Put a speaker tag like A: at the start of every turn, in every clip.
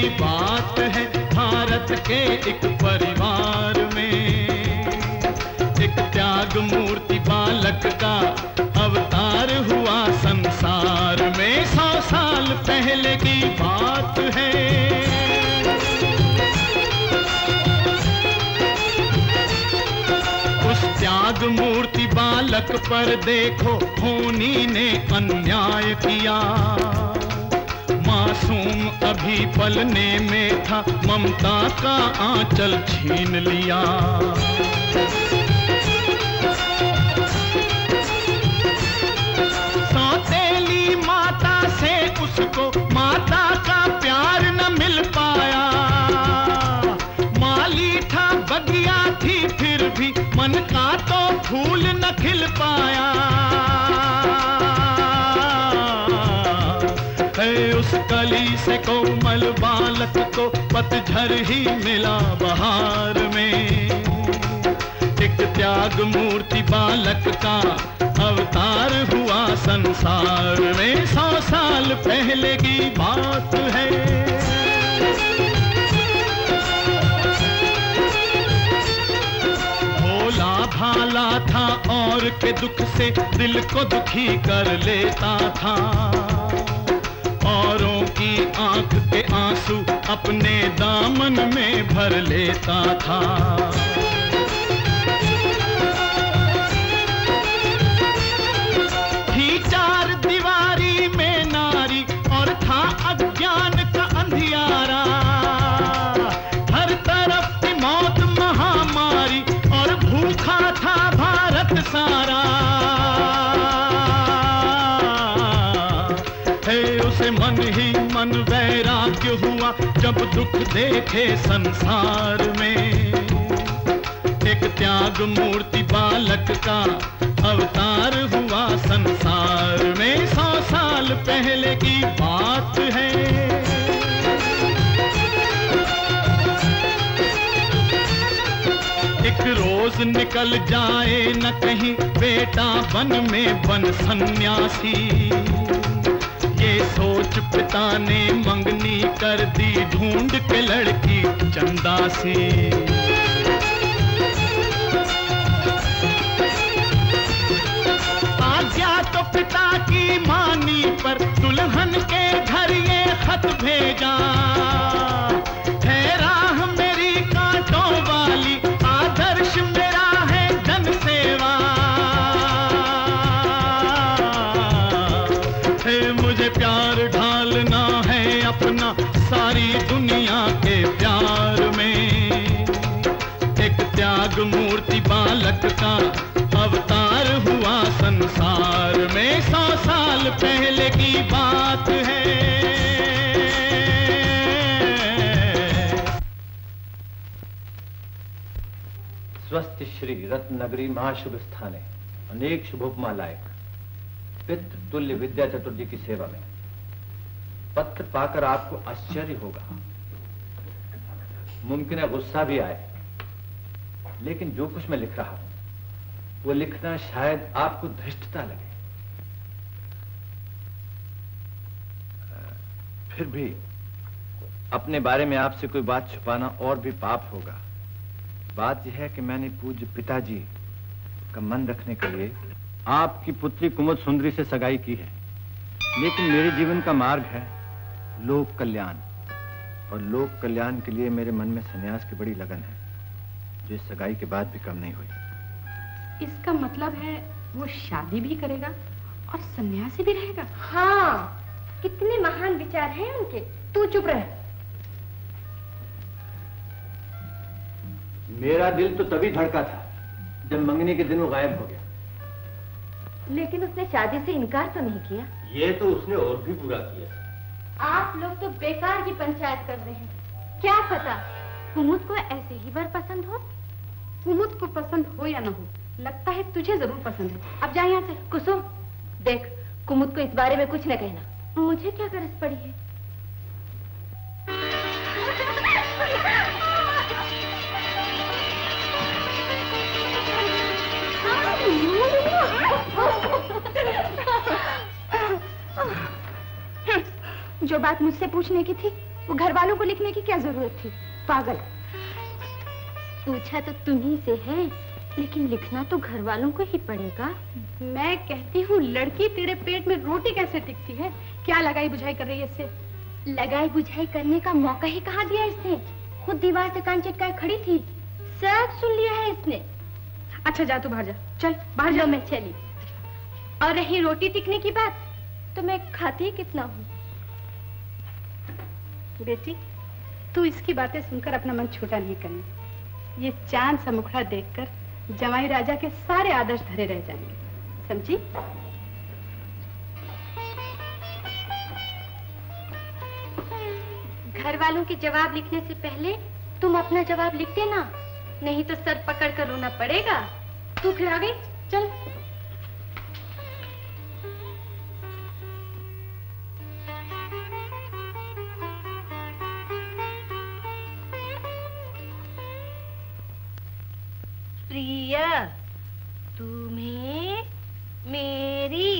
A: बात है भारत के एक परिवार में। एक त्याग मूर्ति बालक का अवतार हुआ संसार में, 100 साल पहले की बात है। उस त्याग मूर्ति बालक पर देखो होनी ने अन्याय किया। मासूम अभी पलने में था, ममता का आंचल छीन लिया। सौतेली माता से उसको माता का प्यार न मिल पाया। माली था बगिया थी फिर भी मन का तो फूल न खिल पाया। उस कली से कोमल बालक को पतझर ही मिला बहार में। एक त्याग मूर्ति बालक का अवतार हुआ संसार में, 100 साल पहले की बात है। भोला भाला था और के दुख से दिल को दुखी कर लेता था। औरों की आंख के आंसू अपने दामन में भर लेता था। थी चार दीवारी में नारी और था अज्ञान का अंधियारा। हर तरफ थी मौत महामारी और भूखा था भारत सारा। उसे मन ही मन वैराग्य हुआ जब दुख देखे संसार में। एक त्याग मूर्ति बालक का अवतार हुआ संसार में, 100 साल पहले की बात है। एक रोज निकल जाए न कहीं बेटा बन में बन सन्यासी। ये सोच पिता ने मंगनी कर दी ढूंढ के लड़की चंदा सी। आज्ञा तो पिता की मानी पर दुल्हन के घर ये खत भेजा। है राह मेरी कांटों वाली, आदर्श मेरा है जन सेवा। मुझे प्यार ढालना है अपना सारी दुनिया के प्यार में। एक त्याग मूर्ति बालक का अवतार हुआ संसार में, 100 साल पहले की बात है।
B: स्वस्थ श्री रत्न नगरी महाशुभ स्थाने अनेक शुभोपमा लायक पितृ तुल्य विद्या चतुर्जी की सेवा में। पत्र पाकर आपको आश्चर्य होगा, मुमकिन है गुस्सा भी आए, लेकिन जो कुछ मैं लिख रहा हूं वो लिखना शायद आपको धृष्टता लगे। फिर भी अपने बारे में आपसे कोई बात छुपाना और भी पाप होगा। बात यह है कि मैंने पूज्य पिताजी का मन रखने के लिए आपकी पुत्री कुमुद सुंदरी से सगाई की है। लेकिन मेरे जीवन का मार्ग है लोक कल्याण, और लोक कल्याण के लिए मेरे मन में सन्यास की बड़ी लगन है, जो इस सगाई के बाद भी कम नहीं हुई।
C: इसका मतलब है वो शादी भी करेगा और सन्यासी भी रहेगा?
D: हाँ, कितने महान विचार हैं उनके। तू चुप रह।
B: मेरा दिल तो तभी धड़का था जब मंगनी के दिन वो गायब हो गया।
D: लेकिन उसने शादी से इनकार तो नहीं किया।
B: ये तो उसने और भी बुरा किया।
D: आप लोग तो बेकार की पंचायत कर रहे हैं। क्या पता कुमुद को ऐसे ही वर पसंद हो।
C: कुमुद को पसंद हो या ना हो, लगता है तुझे जरूर पसंद है। अब जा यहाँ से।
D: कुसुम देख, कुमुद को इस बारे में कुछ न कहना। मुझे क्या गरज पड़ी है।
C: जो बात मुझसे पूछने की थी
E: वो घर वालों को लिखने की क्या जरूरत थी? पागल।
D: पूछा तो तुम्ही से है, लेकिन लिखना तो घर वालों को ही पड़ेगा।
C: मैं कहती हूँ लड़की तेरे पेट में रोटी कैसे टिकती है? क्या लगाई बुझाई कर रही है इससे?
D: लगाई बुझाई करने का मौका ही कहाँ दिया इसने? खुद दीवार से कान चिटकाए खड़ी थी, सब सुन लिया है इसने।
C: अच्छा जा, तू बाहर जा, चल बाहर जा।
D: मैं चली। और रही रोटी टिकने की बात, तो मैं खाती कितना हूँ।
C: बेटी, तू इसकी बातें सुनकर अपना मन छोटा नहीं करना। ये चांद सा मुखड़ा देखकर जमाई राजा के सारे आदर्श धरे रह जाएंगे, समझी?
D: घर वालों के जवाब लिखने से पहले तुम अपना जवाब लिख देना, नहीं तो सर पकड़ कर रोना पड़ेगा।
C: तू फिर आ गई, चल।
D: प्रिय, तुम्हें मेरी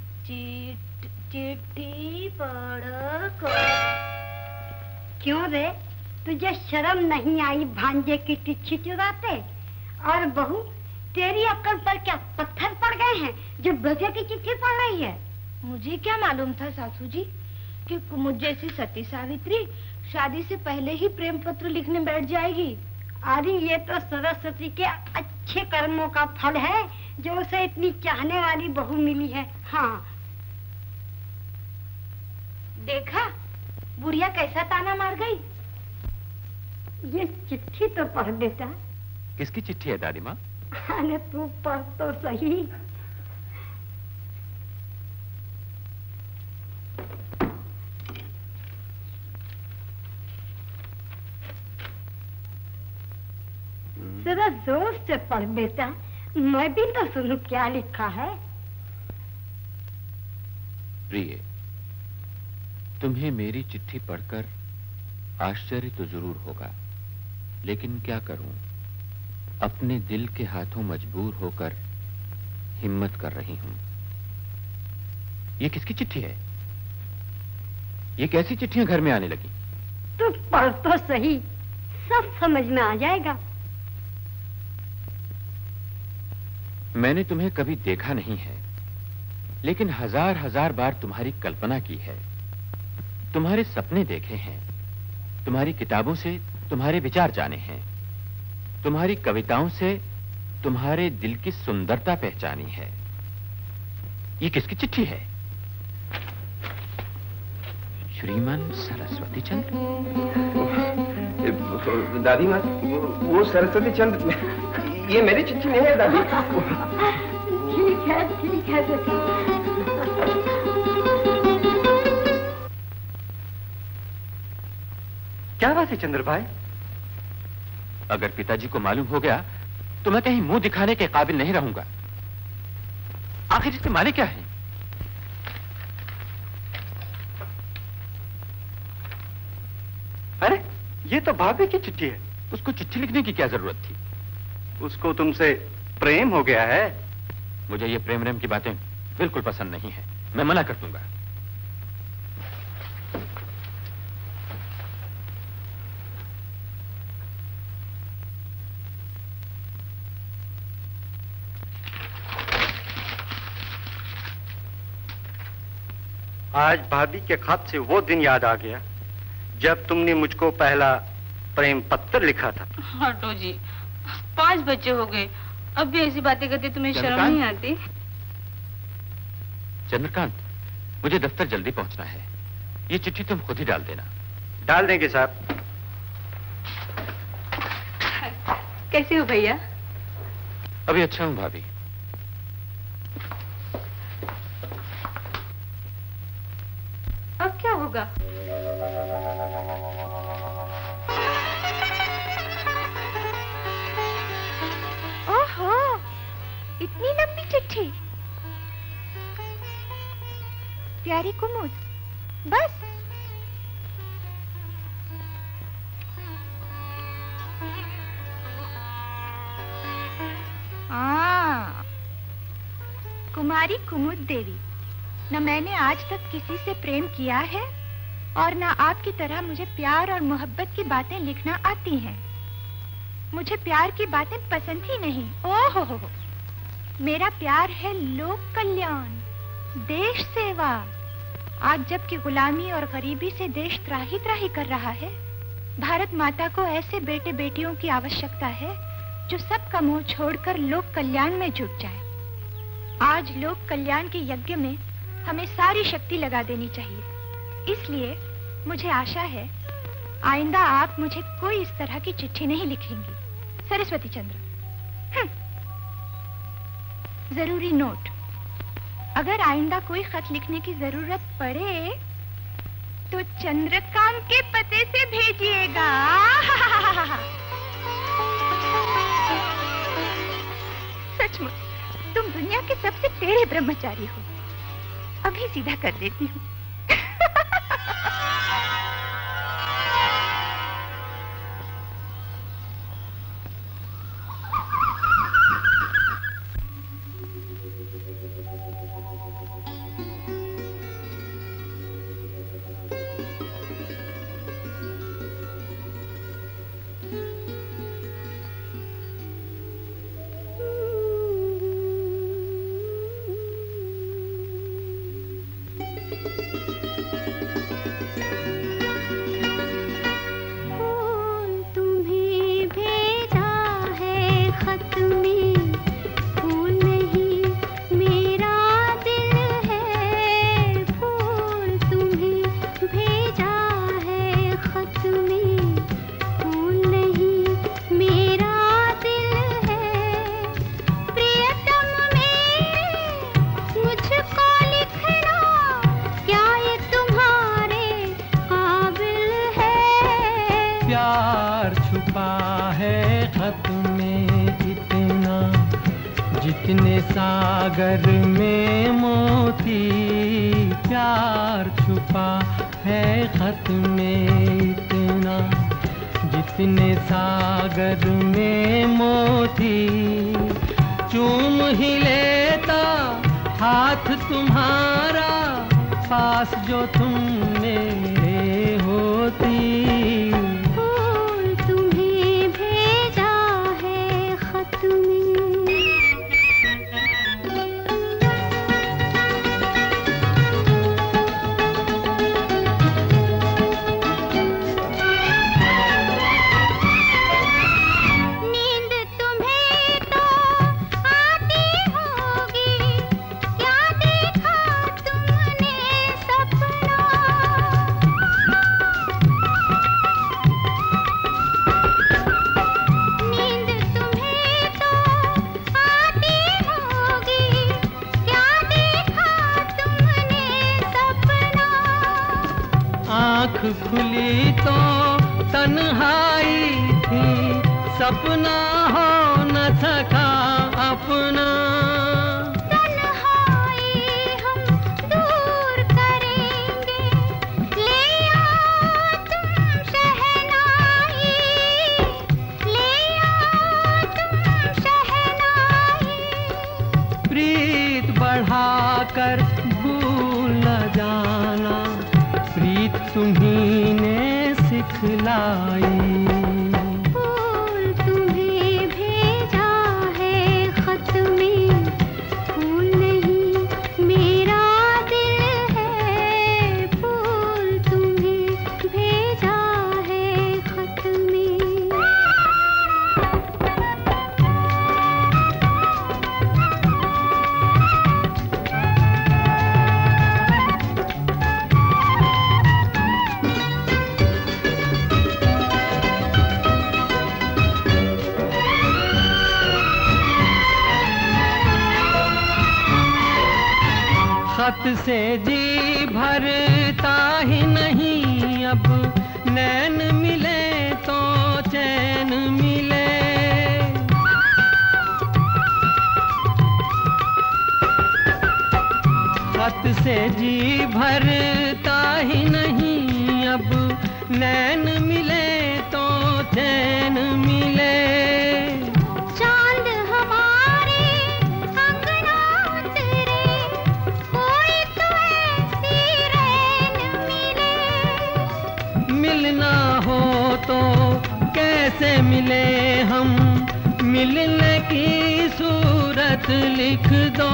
D: चिट्ठी पढ़कर।
E: क्यों रे, तुझे शर्म नहीं आई भांजे की चिट्ठी चुराते? और बहू, तेरी अक्ल पर क्या पत्थर पड़ गए हैं जो बगे की चिट्ठी पढ़ रही है?
D: मुझे क्या मालूम था सासू जी कि कुमुद जैसी सती सावित्री शादी से पहले ही प्रेम पत्र लिखने बैठ जाएगी।
E: अरे ये तो सरस्वती के अच्छे कर्मों का फल है जो उसे इतनी चाहने वाली बहू मिली है। हाँ,
D: देखा बुढ़िया कैसा ताना मार गई।
E: ये चिट्ठी तो पढ़ देता।
B: किसकी चिट्ठी है दादी माँ?
E: अरे तू पढ़ तो सही। जरा जोर से पढ़ बेटा, मैं भी तो सुनूं क्या लिखा है।
F: प्रिय, तुम्हें मेरी चिट्ठी पढ़कर आश्चर्य तो जरूर होगा, लेकिन क्या करूं, अपने दिल के हाथों मजबूर होकर हिम्मत कर रही हूं। ये किसकी चिट्ठी है? ये कैसी चिट्ठियां घर में आने लगी?
E: तू पढ़ तो सही, सब समझ में आ जाएगा।
F: मैंने तुम्हें कभी देखा नहीं है, लेकिन हजार हजार बार तुम्हारी कल्पना की है, तुम्हारे सपने देखे हैं, तुम्हारी किताबों से तुम्हारे विचार जाने हैं, तुम्हारी कविताओं से तुम्हारे दिल की सुंदरता पहचानी है। ये किसकी चिट्ठी है? श्रीमान सरस्वती चंद्र।
G: दादी माँ, वो सरस्वती चंद्र, ये मेरी चिट्ठी नहीं है दादी।
E: ठीक है बेटा।
G: क्या बात है चंद्र भाई?
F: अगर पिताजी को मालूम हो गया तो मैं कहीं मुंह दिखाने के काबिल नहीं रहूंगा। आखिर इसके माने क्या है?
G: अरे ये तो भाभी की चिट्ठी है।
F: उसको चिट्ठी लिखने की क्या जरूरत थी?
G: उसको तुमसे प्रेम हो गया है।
F: मुझे ये प्रेम रेम की बातें बिल्कुल पसंद नहीं है, मैं मना कर दूंगा।
G: आज भाभी के खत से वो दिन याद आ गया जब तुमने मुझको पहला प्रेम पत्र लिखा था।
H: हटो जी, 5 बच्चे हो गए, अब भी ऐसी बातें करते तुम्हें शर्म नहीं आती?
F: चंद्रकांत, मुझे दफ्तर जल्दी पहुंचना है, ये चिट्ठी तुम खुद ही डाल देना।
G: डाल देंगे साहब।
H: कैसे हो भैया?
F: अभी अच्छा हूं भाभी।
H: अब क्या होगा?
D: ओहो, इतनी लंबी चिट्ठी। प्यारी कुमुद, बस? कुमारी कुमुद देवी, न मैंने आज तक किसी से प्रेम किया है,
I: और ना आपकी तरह मुझे प्यार और मोहब्बत की बातें लिखना आती हैं। मुझे प्यार की बातें पसंद ही नहीं। ओहो हो। मेरा प्यार है लोक कल्याण, देश सेवा। आज जबकि गुलामी और गरीबी से देश त्राही त्राही कर रहा है, भारत माता को ऐसे बेटे बेटियों की आवश्यकता है जो सबका मोह छोड़कर लोक कल्याण में जुट जाए। आज लोक कल्याण के यज्ञ में हमें सारी शक्ति लगा देनी चाहिए। इसलिए मुझे आशा है आइंदा आप मुझे कोई इस तरह की चिट्ठी नहीं लिखेंगी। सरस्वती चंद्र। जरूरी नोट, अगर आइंदा कोई खत लिखने की जरूरत पड़े तो चंद्रकांत के पते से भेजिएगा। सचमुच तुम दुनिया के सबसे टेढ़े ब्रह्मचारी हो। अभी सीधा कर देती हूँ।
A: जितने सागर में मोती, प्यार छुपा है खत में इतना, जितने सागर में मोती। चूम ही लेता हाथ तुम्हारा, पास जो तुम मेरे होती। खुली तो तन्हाई थी, सपना हो न सका अपना।
I: तन्हाई हम दूर करेंगे, ले आओ तुम शहनाई, ले आओ तुम शहनाई।
A: प्रीत बढ़ाकर भूल न जाना, प्रीत तुम्ही ने सिखलाई।
I: फूल तुम्हें भेजा है खत में, फूल नहीं मेरा दिल है। फूल तुम्हें भेजा है खत में।
A: खत से जी भरता ही नहीं, अब नैन मिले तो चैन मिले। खत से जी भरता ही नहीं, अब नैन मिले तो चैन मिले। मिले हम, मिलने की सूरत लिख दो,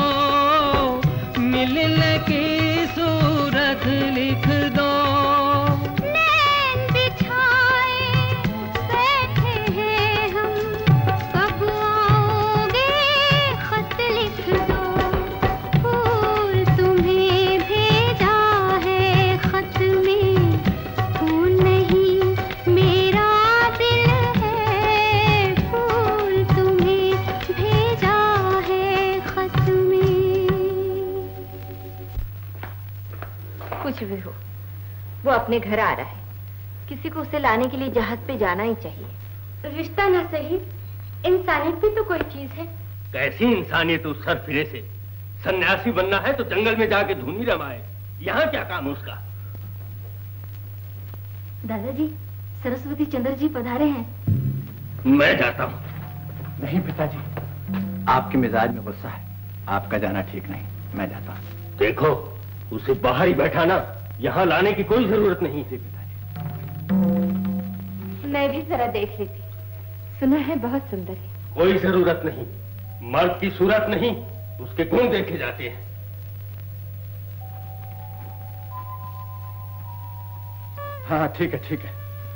A: मिलने की सूरत लिख दो।
J: नैन बिछाए बैठे हैं हम, कब आओगे खत लिख दो। फूल तुम्हें भेजा है खत में, फूल नहीं मेरा दिल है, फूल तुम्हें भेजा है खत में।
K: कुछ भी हो, वो अपने घर आ रहा है, किसी को उसे लाने के लिए जहाज पे जाना ही चाहिए।
D: रिश्ता ना सही, इंसानियत भी तो कोई चीज है।
L: कैसी इंसानियत उस सर फिरे से? सन्यासी बनना है तो जंगल में जाके धुनी रमाए, यहाँ क्या काम उसका?
K: दादाजी, सरस्वती चंद्र जी पधारे हैं।
L: मैं जाता हूँ।
B: नहीं पिताजी, आपके मिजाज में गुस्सा है, आपका जाना ठीक नहीं, मैं जाता हूँ।
L: देखो, उसे बाहर ही बैठाना, यहाँ लाने की कोई जरूरत नहीं थी।
K: मैं भी जरा देख लेती, सुना है बहुत सुंदर है।
L: कोई जरूरत नहीं, मर्द की सूरत नहीं, उसके गुण देखे जाते हैं।
B: हाँ ठीक है ठीक है।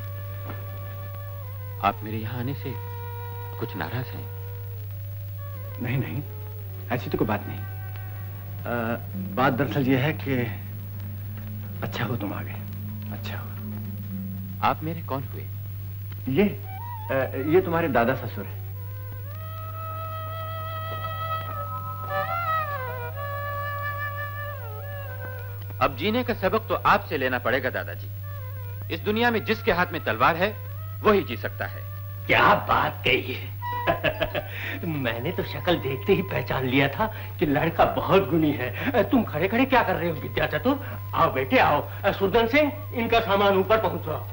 F: आप मेरे यहाँ आने से कुछ नाराज हैं?
B: नहीं नहीं, ऐसी तो कोई बात नहीं। बात दरअसल ये है कि अच्छा हो तुम आ गए, अच्छा हो।
F: आप मेरे कौन हुए?
B: ये तुम्हारे दादा ससुर है।
F: अब जीने का सबक तो आपसे लेना पड़ेगा दादाजी। इस दुनिया में जिसके हाथ में तलवार है वही जी सकता है।
L: क्या बात कही है। मैंने तो शक्ल देखते ही पहचान लिया था कि लड़का बहुत गुणी है। तुम खड़े खड़े क्या कर रहे हो विद्या चतुर? आओ बेटे आओ। सुरदन सिंह, इनका सामान ऊपर पहुंचाओ।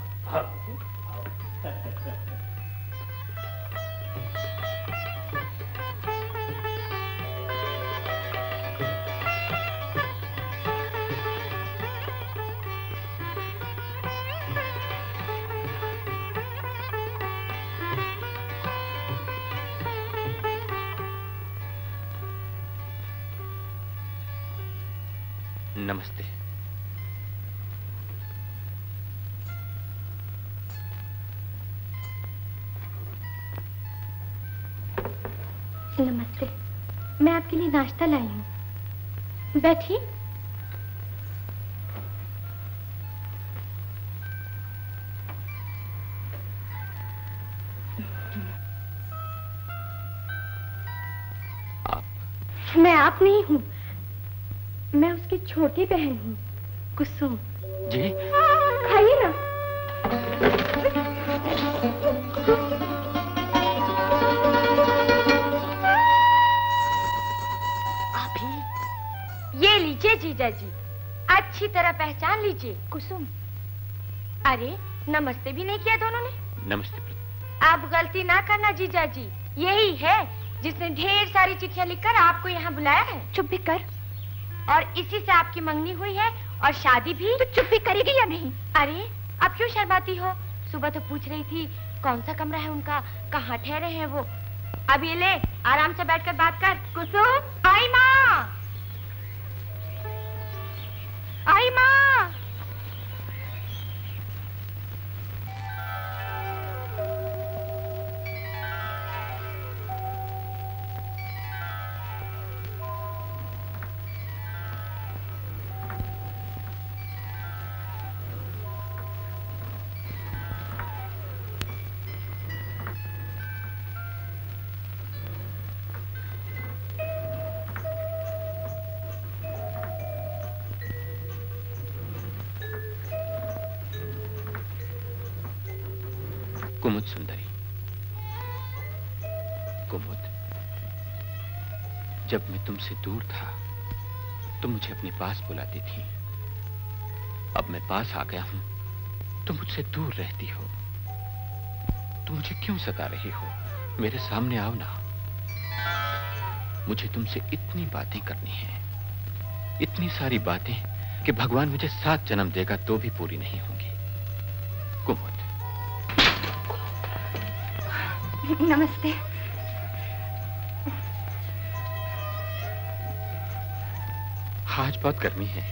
F: नमस्ते।
D: नमस्ते, मैं आपके लिए नाश्ता लाई हूँ, बैठिए। मैं आप नहीं हूँ, मैं उसकी छोटी बहन हूँ, कुसुम।
F: जी?
D: खाइए ना।
K: अभी ये लीजिए जीजा जी, अच्छी तरह पहचान लीजिए।
D: कुसुम।
K: अरे नमस्ते भी नहीं किया दोनों ने।
F: नमस्ते।
K: आप गलती ना करना जीजा जी, यही है जिसने ढेर सारी चिट्ठियां लिखकर आपको यहाँ बुलाया है।
D: चुप भी कर।
K: और इसी से आपकी मंगनी हुई है और शादी भी।
D: तो चुप भी करेगी या नहीं?
K: अरे अब क्यों शर्माती हो? सुबह तो पूछ रही थी कौन सा कमरा है उनका, कहाँ ठहरे हैं वो। अब ये ले, आराम से बैठकर बात कर। कुसुम, आई माँ, आई माँ।
F: कुमुद सुंदरी, कुमुद, जब मैं तुमसे दूर था तुम मुझे अपने पास बुलाती थी। अब मैं पास आ गया हूं, तुम मुझसे दूर रहती हो। तुम मुझे क्यों सता रही हो? मेरे सामने आओ ना। मुझे तुमसे इतनी बातें करनी हैं, इतनी सारी बातें कि भगवान मुझे 7 जन्म देगा तो भी पूरी नहीं होंगी। कुमुद,
I: नमस्ते।
F: आज बहुत गर्मी है,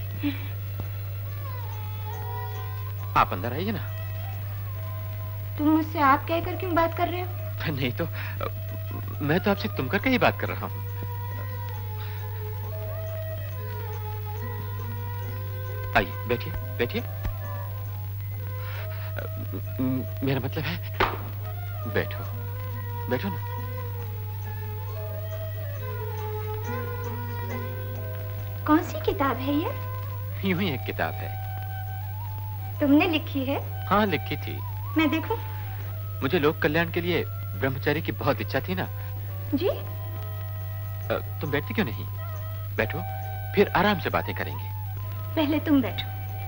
F: आप अंदर आइए ना।
I: तुम मुझसे आप कहकर क्यों बात कर रहे हो?
F: नहीं तो मैं तो आपसे तुम करके ही बात कर रहा हूँ। आइए बैठिए बैठिए। मेरा मतलब है बैठो बैठो ना।
I: कौन सी किताब है ये?
F: यूं ही एक किताब है।
I: तुमने लिखी है?
F: हाँ लिखी थी।
I: मैं देखूं?
F: मुझे लोक कल्याण के लिए ब्रह्मचारी की बहुत इच्छा थी ना।
I: जी?
F: तुम बैठती क्यों नहीं? बैठो, फिर आराम से बातें करेंगे।
I: पहले तुम बैठो।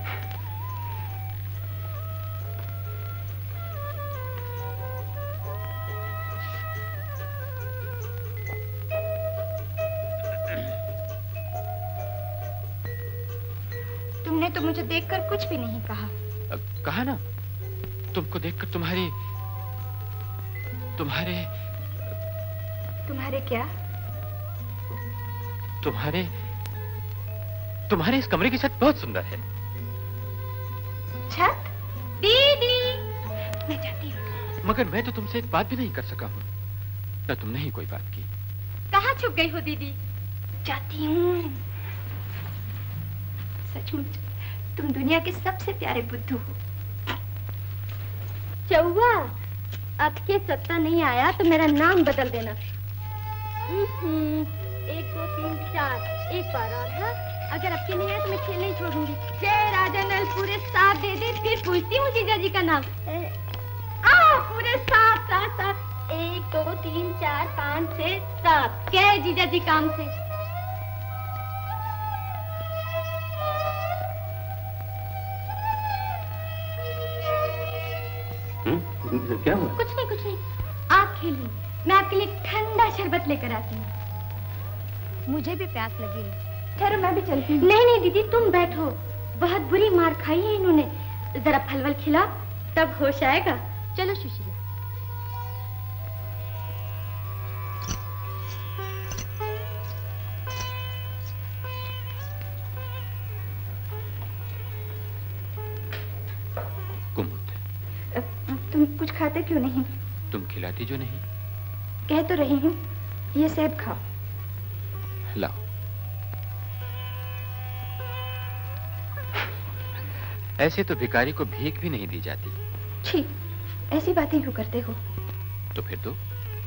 I: तुमने तो मुझे देखकर कुछ भी नहीं कहा।
F: कहा ना, तुमको देखकर तुम्हारे
I: क्या?
F: तुम्हारे इस कमरे की छत बहुत सुंदर है।
I: छत? दीदी, मैं जाती हूँ।
F: मगर मैं तो तुमसे एक बात भी नहीं कर सका हूँ, न तुमने ही कोई बात की।
I: कहाँ छुप गई हो दीदी? जाती हूँ। सचमुच तुम दुनिया के सबसे प्यारे बुद्धू हो।
K: चौवा, अब के सत्ता नहीं आया तो मेरा नाम बदल देना। 1 2 3 4 एक बार और। हाँ, अगर अब के नहीं आया तो मैं खेल नहीं छोड़ूंगी। जय राजा नल पूरे 7 दे दे, फिर पूछती हूँ जीजा जी का नाम। आओ पूरे 7 7 7 1 2 3 4 5 6 7। क्या है जीजा जी काम से?
L: क्या हुआ?
K: कुछ नहीं, आप खेलिए, मैं आपके लिए ठंडा शरबत लेकर आती हूँ।
I: मुझे भी प्यास लगी है।
K: ठहरो, मैं भी चलती हूँ। नहीं दीदी, तुम बैठो, बहुत बुरी मार खाई है इन्होंने। जरा फलवल खिला, तब होश आएगा। चलो सुशीला।
F: कुमुद,
I: तुम कुछ खाते क्यों नहीं?
F: तुम खिलाती जो नहीं।
I: कह तो रही हूँ, ये सेब खाओ।
F: लाओ। ऐसे तो भिखारी को भीख भी नहीं दी जाती।
I: छी, ऐसी बातें क्यों करते हो?
F: तो फिर तो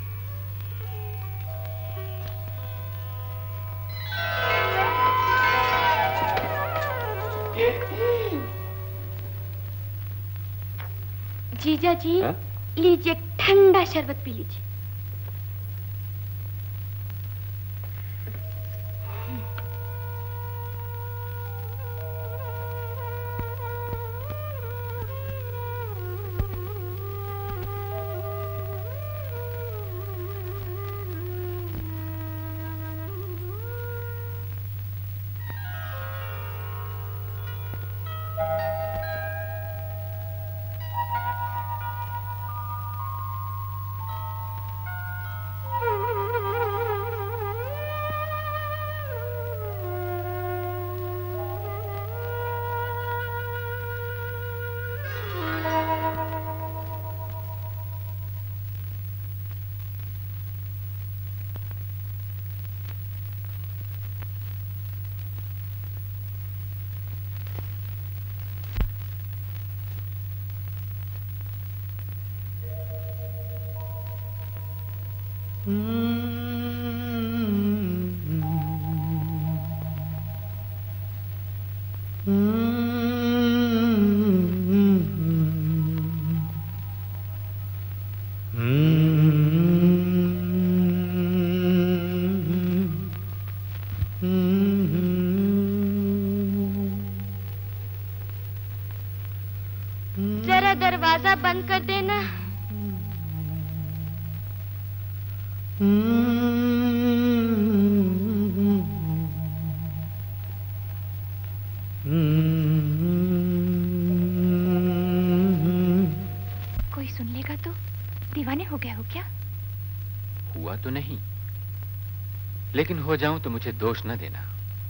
K: जीजा जी, लीजिए ठंडा शरबत पी लीजिए। जरा दरवाजा बंद कर देना।
I: कोई सुन लेगा तो? दीवाने हो गया हो क्या?
F: हुआ तो नहीं, लेकिन हो जाऊं तो मुझे दोष न देना।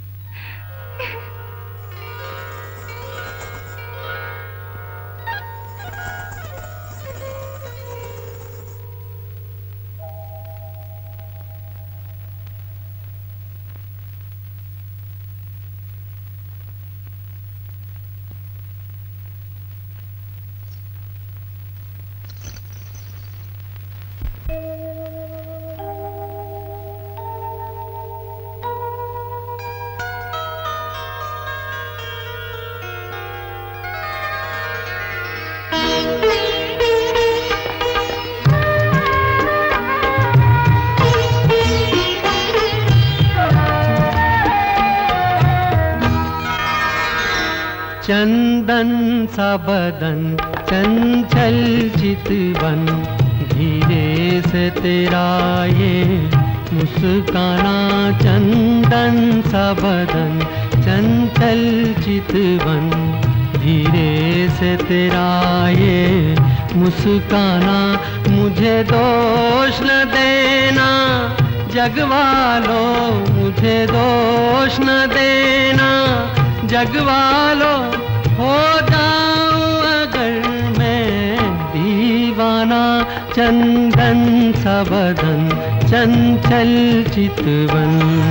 M: चंदन सा बदन चंचल चितवन, धीरे से तेरा ये मुस्काना। चंदन सा बदन चंचल चितवन, धीरे से तेरा ये मुस्काना। मुझे दोष न देना जगवालो, मुझे दोष न देना जगवालो। हो जाऊं अगर मैं दीवाना, चंदन सा बदन चंचल चितवन।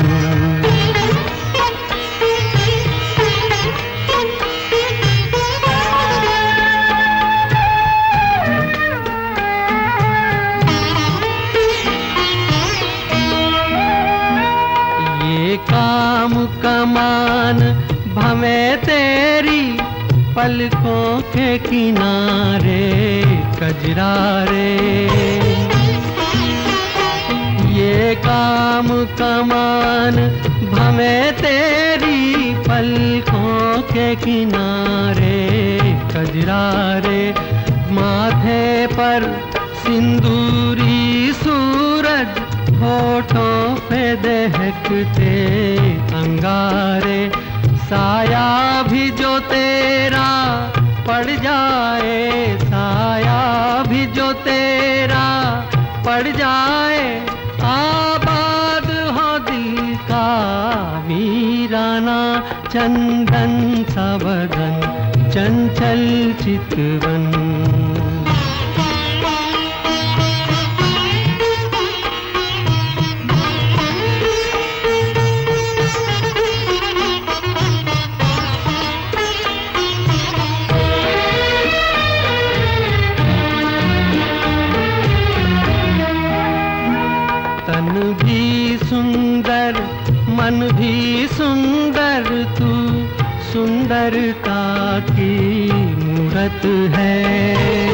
M: ये काम कमान भवे तेरी पलकों के किनारे कजरारे। ये काम कमान भवे तेरी पलकों के किनारे कजरारे। माथे पर सिंदूरी सूरज, होठों पे दहकते अंगारे। साया भी जो तेरा पड़ जाए, साया भी जो तेरा पड़ जाए। आबाद हो दिल का वीराना, चंदन सा बदन चंचल चितवन। सुंदर मन भी सुंदर, तू सुंदरता की मूरत है।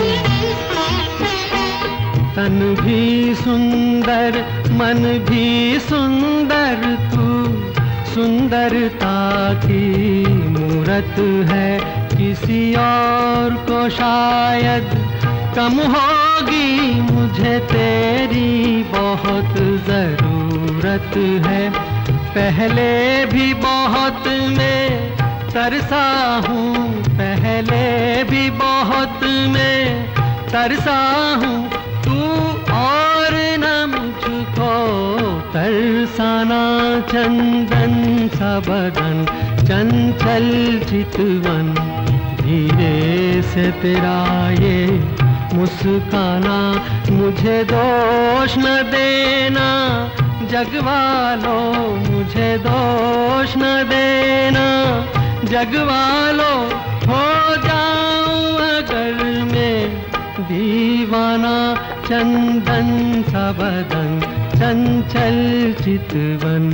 M: तन भी सुंदर मन भी सुंदर, तू सुंदरता की मूरत है। किसी और को शायद कम होगी, मुझे तेरी बहुत जरूरत है। पहले भी बहुत मैं तरसा हूँ, पहले भी बहुत मैं तरसा हूँ। तू और न मुझको तरसाना, चंदन सा बदन चंचल चितवन। धीरे से तेरा ये मुस्काना। मुझे दोष न देना जगवालो, मुझे दोष न देना जगवालो। हो जाऊं अगर मैं दीवाना, चंदन सा बदन चंचल चितवन।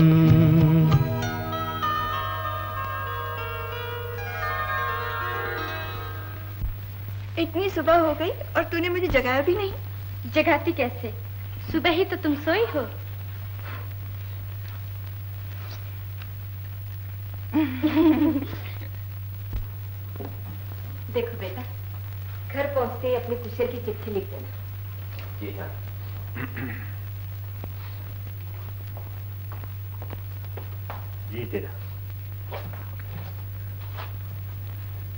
I: इतनी सुबह हो गई और तूने मुझे जगाया भी नहीं।
K: जगाती कैसे, सुबह ही तो तुम सोई हो। देखो बेटा, घर पहुंचते ही अपने कुशल की चिट्ठी लिख देना।
F: जी हाँ।
L: जी तेरा।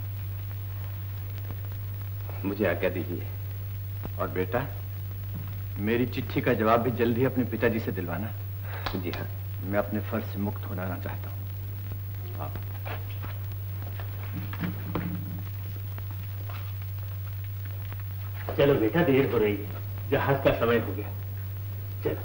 F: मुझे आज्ञा दीजिए।
B: और बेटा, मेरी चिट्ठी का जवाब भी जल्दी अपने पिताजी से दिलवाना।
F: जी हाँ।
B: मैं अपने फर्ज से मुक्त होना चाहता हूँ।
L: चलो बेटा, देर हो रही है, जहाज का समय हो गया। चलो।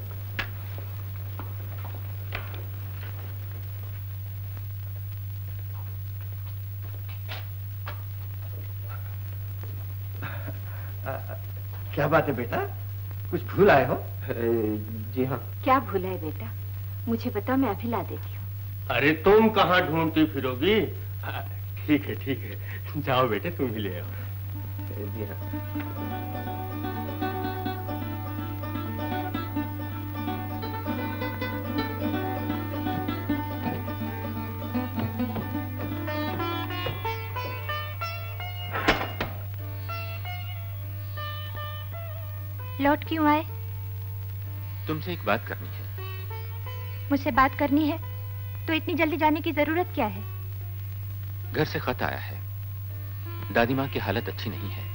B: क्या बात है बेटा, कुछ भूल आए हो?
F: जी हाँ।
N: क्या भूल है बेटा, मुझे बताओ, मैं अभी ला देती हूँ।
L: अरे तुम कहाँ ढूंढती फिरोगी? ठीक है ठीक है, जाओ बेटे, तुम ही ले आओ।
F: जी हाँ।
I: लौट क्यों आए?
F: तुमसे एक बात करनी है।
I: मुझसे बात करनी है तो इतनी जल्दी जाने की जरूरत क्या है?
F: घर से खत आया है, दादी माँ की हालत अच्छी नहीं है।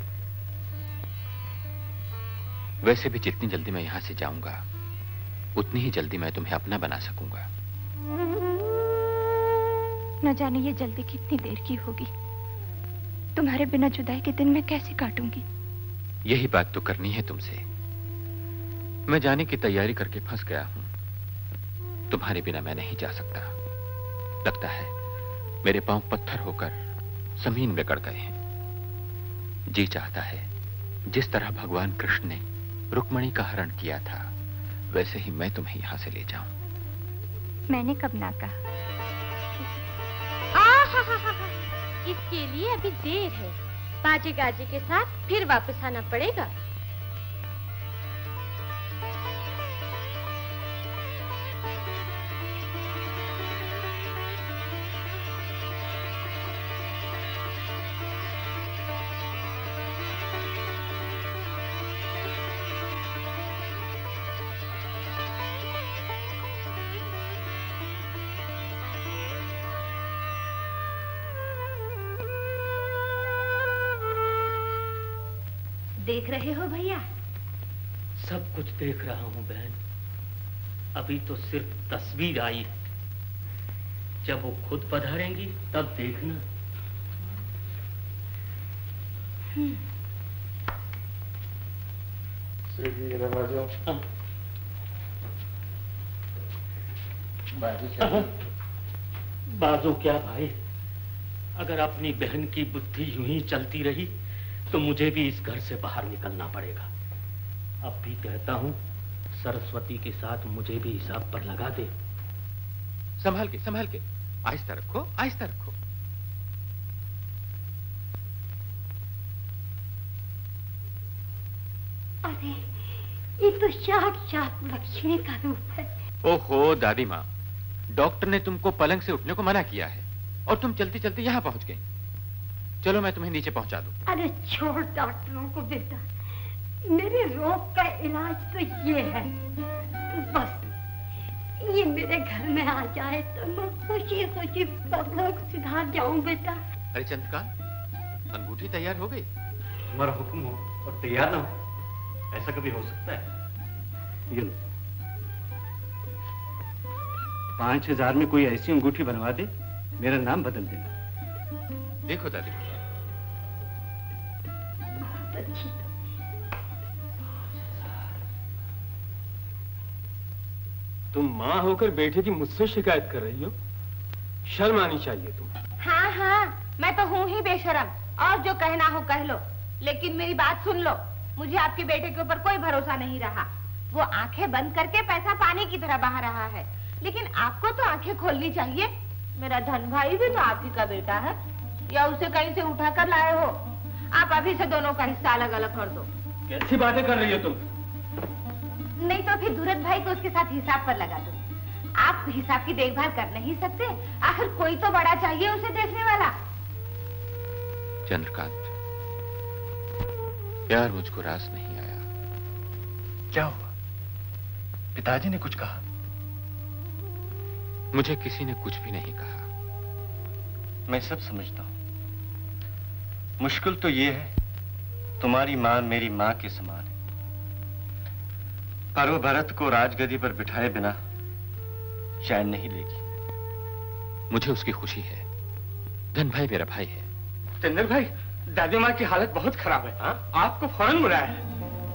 F: वैसे भी जितनी जल्दी मैं यहां से जाऊंगा उतनी ही जल्दी मैं तुम्हें अपना बना सकूंगा।
I: न जाने ये जल्दी कितनी देर की होगी। तुम्हारे बिना जुदाई के दिन मैं कैसे काटूंगी?
F: यही बात तो करनी है तुमसे। मैं जाने की तैयारी करके फंस गया हूं। तुम्हारे बिना मैं नहीं जा सकता। लगता है मेरे पांव पत्थर होकर जमीन में गड़ गए हैं। जी चाहता है जिस तरह भगवान कृष्ण ने रुक्मणी का हरण किया था वैसे ही मैं तुम्हें यहां से ले जाऊं।
I: मैंने कब ना कहा?
K: इसके लिए अभी देर है। बाजे गाजे के साथ फिर वापस आना पड़ेगा।
N: देख रहे हो भैया?
L: सब कुछ देख रहा हूं बहन। अभी तो सिर्फ तस्वीर आई है, जब वो खुद पधारेंगी तब देखना। बाजू क्या भाई, अगर अपनी बहन की बुद्धि यूं ही चलती रही तो मुझे भी इस घर से बाहर निकलना पड़ेगा। अब भी कहता हूं, सरस्वती के साथ मुझे भी हिसाब पर लगा दे।
F: संभाल के आहिस्ता रखो, आहिस्ता रखो।
E: अरे ये तो साक्षात लक्ष्मी का रूप है।
F: ओहो दादी माँ, डॉक्टर ने तुमको पलंग से उठने को मना किया है और तुम चलती चलती यहाँ पहुँच गई। चलो मैं तुम्हें नीचे पहुंचा दूं।
E: अरे छोड़ डॉक्टरों को बेटा, मेरे रोग का इलाज तो ये है। बस ये मेरे घर में आ जाए तो मैं खुशी खुशी परलोक सिधार जाऊं बेटा।
F: अरे चंद्रकांत, अंगूठी तैयार हो गई?
G: तुम्हारा हुक्म हो और तैयार ना हो, ऐसा कभी हो सकता है? ये लो, 5000 में कोई ऐसी अंगूठी बनवा दे, मेरा नाम बदल देना।
F: देखो दादी,
O: तुम माँ होकर बेटे की मुझसे शिकायत कर रही हो? शर्म आनी चाहिए तुम्हें।
D: हाँ हाँ, मैं तो हूँ ही बेशर्म, और जो कहना हो कह लो, लेकिन मेरी बात सुन लो। मुझे आपके बेटे के ऊपर कोई भरोसा नहीं रहा। वो आंखें बंद करके पैसा पानी की तरह बहा रहा है, लेकिन आपको तो आंखें खोलनी चाहिए। मेरा धन भाई भी तो आप ही का बेटा है, या उसे कहीं से उठा कर लाए हो? आप अभी से दोनों का हिस्सा अलग अलग कर दो।
O: कैसी बातें कर रही हो तुम?
D: नहीं तो फिर दूरत भाई को उसके साथ हिसाब पर लगा दो। आप हिसाब की देखभाल कर नहीं सकते? आखिर कोई तो बड़ा चाहिए उसे देखने वाला।
F: चंद्रकांत, प्यार मुझको रास नहीं आया।
B: क्या हुआ? पिताजी ने कुछ कहा?
F: मुझे किसी ने कुछ भी नहीं कहा।
G: मैं सब समझता हूं। मुश्किल तो ये है, तुम्हारी मां मेरी मां के समान है। पर वो भरत को राजगद्दी पर बिठाए बिना चैन नहीं लेगी।
F: मुझे उसकी खुशी है। धन भाई मेरा भाई है।
O: चंदन भाई, दादी माँ की हालत बहुत खराब है। हाँ? आपको फौरन बुलाया है।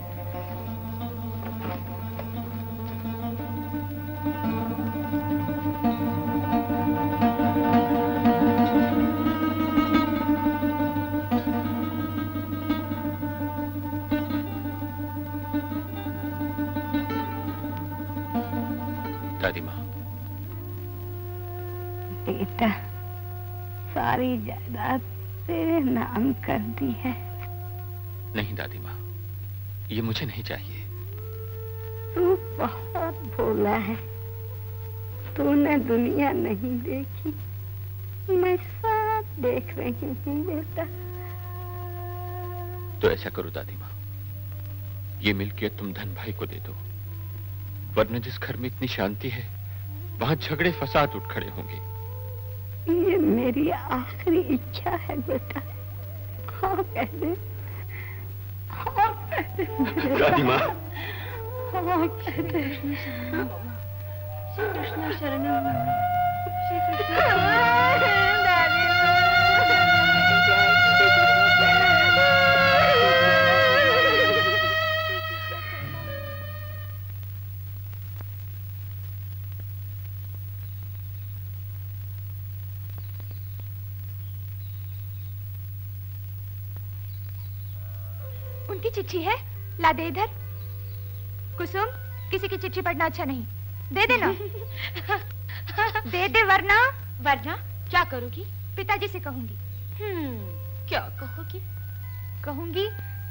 F: दादी माँ।
E: बेटा, सारी जायदाद तेरे नाम कर दी है।
F: नहीं दादी माँ, ये मुझे नहीं चाहिए।
E: तू बहुत भोला है। तूने दुनिया नहीं देखी, मैं सब देख रही हूँ बेटा।
F: तो ऐसा करो दादी माँ, ये मिलकियत तुम धन भाई को दे दो, वरना जिस घर में इतनी शांति है वहां झगड़े फसाद उठ खड़े होंगे।
E: ये मेरी आखिरी इच्छा है बेटा। हाँ कह दे, हाँ कह दे
O: दादी माँ।
E: हाँ कह दे।
K: श्री कृष्ण शरणम। श्री कृष्ण
I: उनकी चिट्ठी है, ला दे इधर। कुसुम, किसी की चिट्ठी पढ़ना अच्छा नहीं, दे देना। दे दे वरना। वरना क्या करोगी? पिताजी से कहूंगी। क्या कहोगी? कहूंगी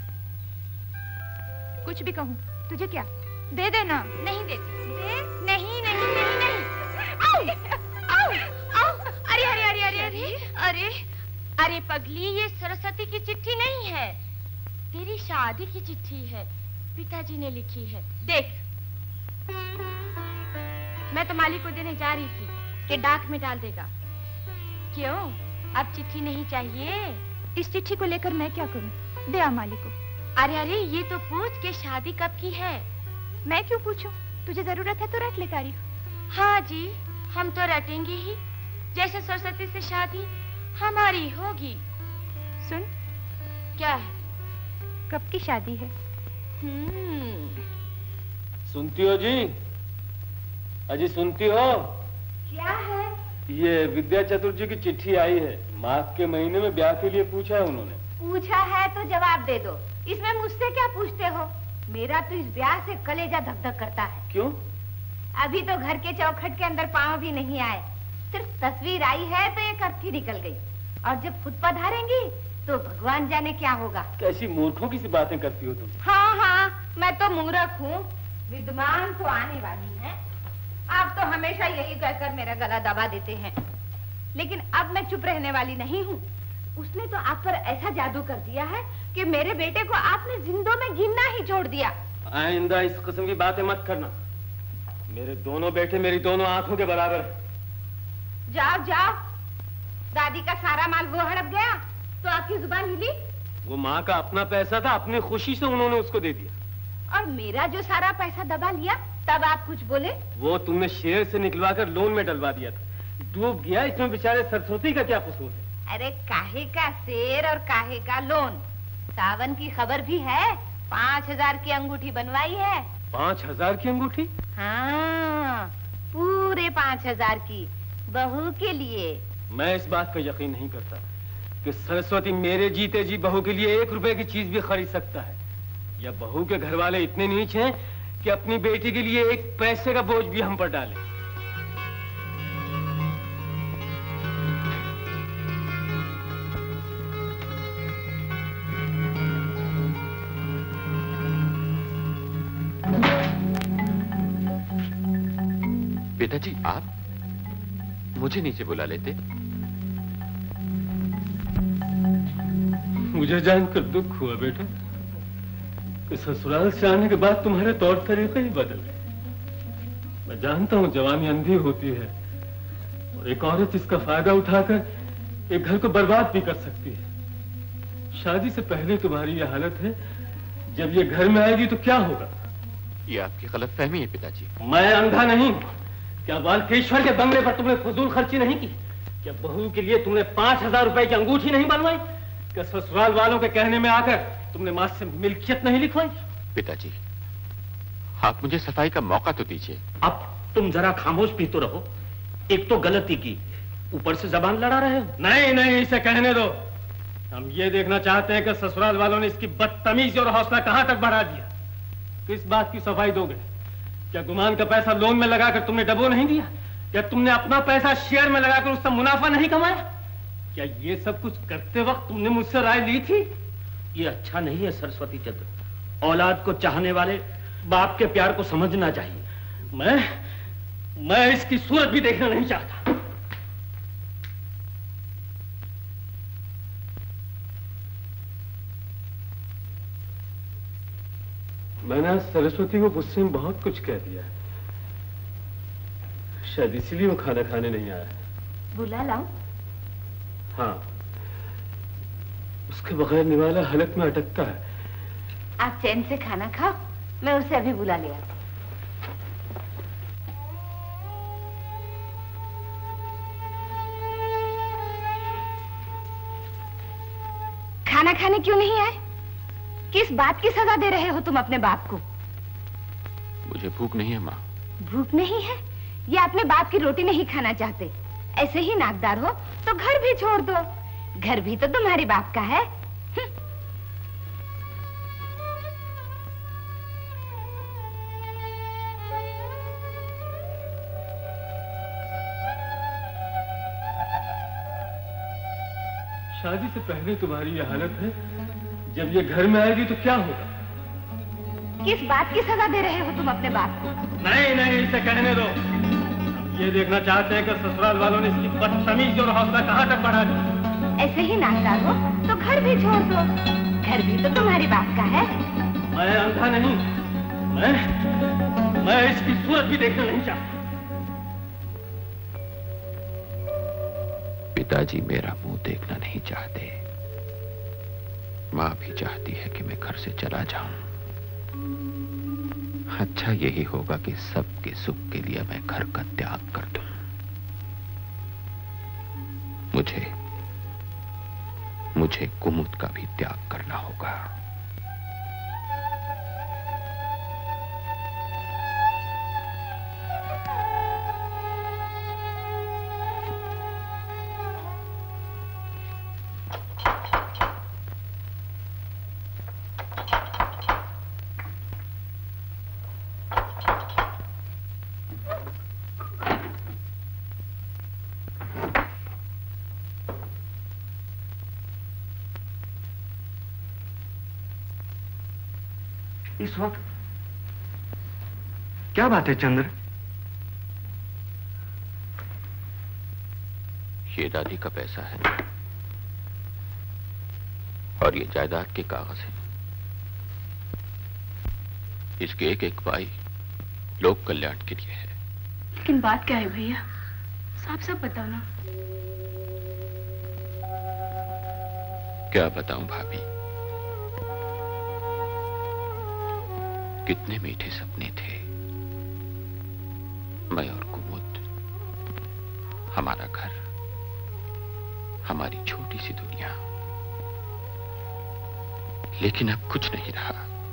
I: कुछ भी कहूं, तुझे क्या? दे देना। नहीं देती। दे। नहीं नहीं नहीं नहीं। आओ आओ आओ। अरे अरे अरे अरे अरे अरे अरे पगली, ये सरस्वती की चिट्ठी नहीं है, तेरी शादी की चिट्ठी है। पिताजी ने लिखी है, देख। मैं तो मालिक को देने जा रही थी कि डाक में डाल देगा। क्यों, अब चिट्ठी नहीं चाहिए? इस चिट्ठी को लेकर मैं क्या करूं? दे आ मालिक को। अरे अरे, ये तो पूछ के शादी कब की है। मैं क्यों पूछूं? तुझे जरूरत है तो रट ले तारीख। हाँ जी, हम तो रटेंगे ही, जैसे सरस्वती से शादी हमारी होगी। सुन। क्या है? कब की शादी है?
O: सुनती हो जी? अजी सुनती हो?
E: क्या है?
O: ये विद्या चतुर्थी की चिट्ठी आई है। माघ के महीने में ब्याह के लिए पूछा है उन्होंने।
D: पूछा है तो जवाब दे दो। इसमें मुझसे क्या पूछते हो? मेरा तो इस ब्याह से कलेजा धक धक करता है।
O: क्यों?
D: अभी तो घर के चौखट के अंदर पांव भी नहीं आए, सिर्फ तस्वीर आई है तो एक अर्थी निकल गई, और जब खुद पधारेंगी तो भगवान जाने क्या होगा।
O: कैसी मूर्खों की सी बातें करती हो तुम।
D: हाँ हाँ, मैं तो मूर्ख हूँ, विद्वान तो आने वाली है। आप तो हमेशा यही कहकर मेरा गला दबा देते हैं, लेकिन अब मैं चुप रहने वाली नहीं हूँ। उसने तो आप पर ऐसा जादू कर दिया है कि मेरे बेटे को आपने जिंदों में गिनना ही छोड़ दिया।
O: आइंदा इस किस्म की बातें मत करना। मेरे दोनों बेटे मेरी दोनों आंखों के बराबर है।
D: जाओ जाओ, दादी का सारा माल वो हड़प गया तो आपकी जुबान हिली?
O: वो माँ का अपना पैसा था, अपनी खुशी से उन्होंने उसको दे दिया।
D: और मेरा जो सारा पैसा दबा लिया, तब आप कुछ बोले?
O: वो तुमने शेर से निकलवाकर लोन में डलवा दिया था, डूब गया। इसमें बेचारे सरस्वती का क्या कसूर है?
D: अरे काहे का शेर और काहे का लोन? सावन की खबर भी है, 5000 की अंगूठी बनवाई है।
O: 5000 की अंगूठी?
D: हाँ, पूरे 5000 की, बहू के लिए।
O: मैं इस बात का यकीन नहीं करता कि सरस्वती मेरे जीते जी बहू के लिए 1 रुपए की चीज भी खरीद सकता है, या बहू के घर वाले इतने नीच हैं कि अपनी बेटी के लिए 1 पैसे का बोझ भी हम पर डालें।
F: पिताजी, आप मुझे नीचे बुला लेते।
O: मुझे जानकर दुख हुआ बेटा कि ससुराल से आने के बाद तुम्हारे तौर तरीके ही बदल गए। मैं जानता हूँ जवानी अंधी होती है और एक औरत इसका फायदा उठाकर एक घर को बर्बाद भी कर सकती है। शादी से पहले तुम्हारी यह हालत है, जब ये घर में आएगी तो क्या होगा?
F: ये आपकी गलतफहमी है पिताजी।
L: मैं अंधा नहीं। क्या बालकेश्वर के बंगले पर तुमने फजूल खर्ची नहीं की? क्या बहू के लिए तुमने 5000 रुपए की अंगूठी नहीं बनवाई? क्या ससुराल वालों के कहने में आकर तुमने मां से मिल्कियत नहीं लिखवाई?
F: पिताजी, आप मुझे सफाई का मौका तो दीजिए।
L: अब तुम जरा खामोश भी तो रहो। एक तो गलती की, ऊपर से जबान लड़ा रहे हो। नहीं नहीं, इसे कहने दो। हम ये देखना चाहते हैं कि ससुराल वालों ने इसकी बदतमीजी और हौसला कहां तक बढ़ा दिया। किस बात की सफाई दोगे? क्या गुमान का पैसा लोन में लगाकर तुमने डबो नहीं दिया? क्या तुमने अपना पैसा शेयर में लगाकर उससे मुनाफा नहीं कमाया? क्या ये सब कुछ करते वक्त तुमने मुझसे राय ली थी? ये अच्छा नहीं है सरस्वती चंद्र। औलाद को चाहने वाले बाप के प्यार को समझना चाहिए। मैं इसकी सूरत भी देखना नहीं चाहता। मैंने आज सरस्वती को गुस्से में बहुत कुछ कह दिया। शायद इसीलिए वो खाना खाने नहीं आया।
N: बुला लाऊं?
L: हाँ, उसके बगैर निवाला हलक में अटकता है।
N: आप चैन से खाना खाओ, मैं उसे अभी बुला ले आती। खाना खाने क्यों नहीं आए? किस बात की सजा दे रहे हो तुम अपने बाप को?
F: मुझे भूख नहीं है माँ।
N: भूख नहीं है? ये अपने बाप की रोटी नहीं खाना चाहते? ऐसे ही नाकदार हो तो घर भी छोड़ दो। घर भी तो तुम्हारे बाप का है।
L: शादी से पहले तुम्हारी ये हालत है, जब ये घर में आएगी तो क्या होगा?
N: किस बात की सजा दे रहे हो तुम अपने बाप को?
L: नहीं नहीं, इसे कहने दो। हम ये देखना चाहते हैं कि ससुराल वालों ने इसकी बदतमीजी और हौसला कहां तक बढ़ा दिया।
N: ऐसे ही नाकदार हो तो घर भी छोड़ दो। घर भी तो तुम्हारे बाप का है।
L: मैं अंधा नहीं। मैं इसकी सूरत भी देखना नहीं चाहता।
F: पिताजी मेरा मुंह देखना नहीं चाहते। माँ भी चाहती है कि मैं घर से चला जाऊं। अच्छा यही होगा कि सबके सुख के लिए मैं घर का त्याग कर दूं। मुझे कुमुद का भी त्याग करना होगा।
G: इस वक्त क्या बात है चंद्र?
F: ये दादी का पैसा है और ये जायदाद के कागज हैं। इसके एक एक पाई लोक कल्याण के लिए है।
H: लेकिन बात क्या है भैया? साफ साफ बताओ ना।
F: क्या बताऊं भाभी? कितने मीठे सपने थे। मैं और कुमुद, हमारा घर, हमारी छोटी सी दुनिया। लेकिन अब कुछ नहीं रहा।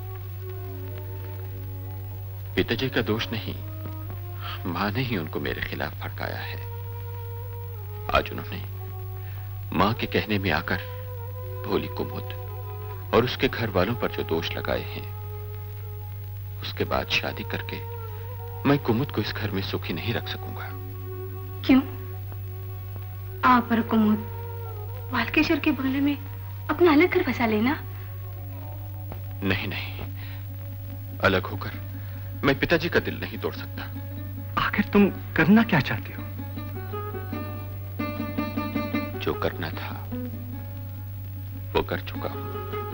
F: पिताजी का दोष नहीं, मां ने ही उनको मेरे खिलाफ भड़काया है। आज उन्होंने मां के कहने में आकर भोली कुमुद और उसके घर वालों पर जो दोष लगाए हैं, उसके बाद शादी करके मैं कुमुद को इस घर में सुखी नहीं रख सकूंगा।
H: क्यों? आप और कुमुद बालकेश्वर के बंगले में अपना अलग घर बसा लेना।
F: नहीं नहीं, अलग होकर मैं पिताजी का दिल नहीं तोड़ सकता।
G: आखिर तुम करना क्या चाहती हो?
F: जो करना था वो कर चुका हूं।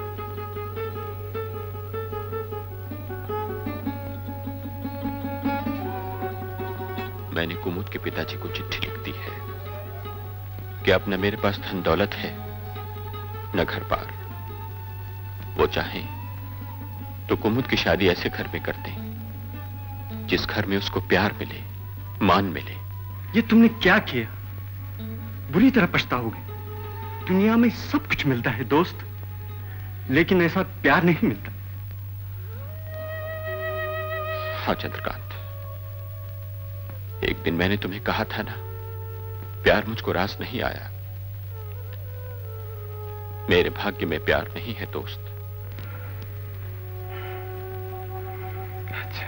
F: मैंने कुमुद के पिताजी को चिट्ठी लिख दी है कि अब न मेरे पास धन दौलत है न घर बार। वो चाहें तो कुमुद की शादी ऐसे घर में कर दें जिस घर में उसको प्यार मिले, मान मिले।
G: ये तुमने क्या किया? बुरी तरह पछताओगे। दुनिया में सब कुछ मिलता है दोस्त, लेकिन ऐसा प्यार नहीं मिलता।
F: हाँ चंद्रकांत, एक दिन मैंने तुम्हें कहा था ना, प्यार मुझको रास नहीं आया। मेरे भाग्य में प्यार नहीं है दोस्त।
G: अच्छा,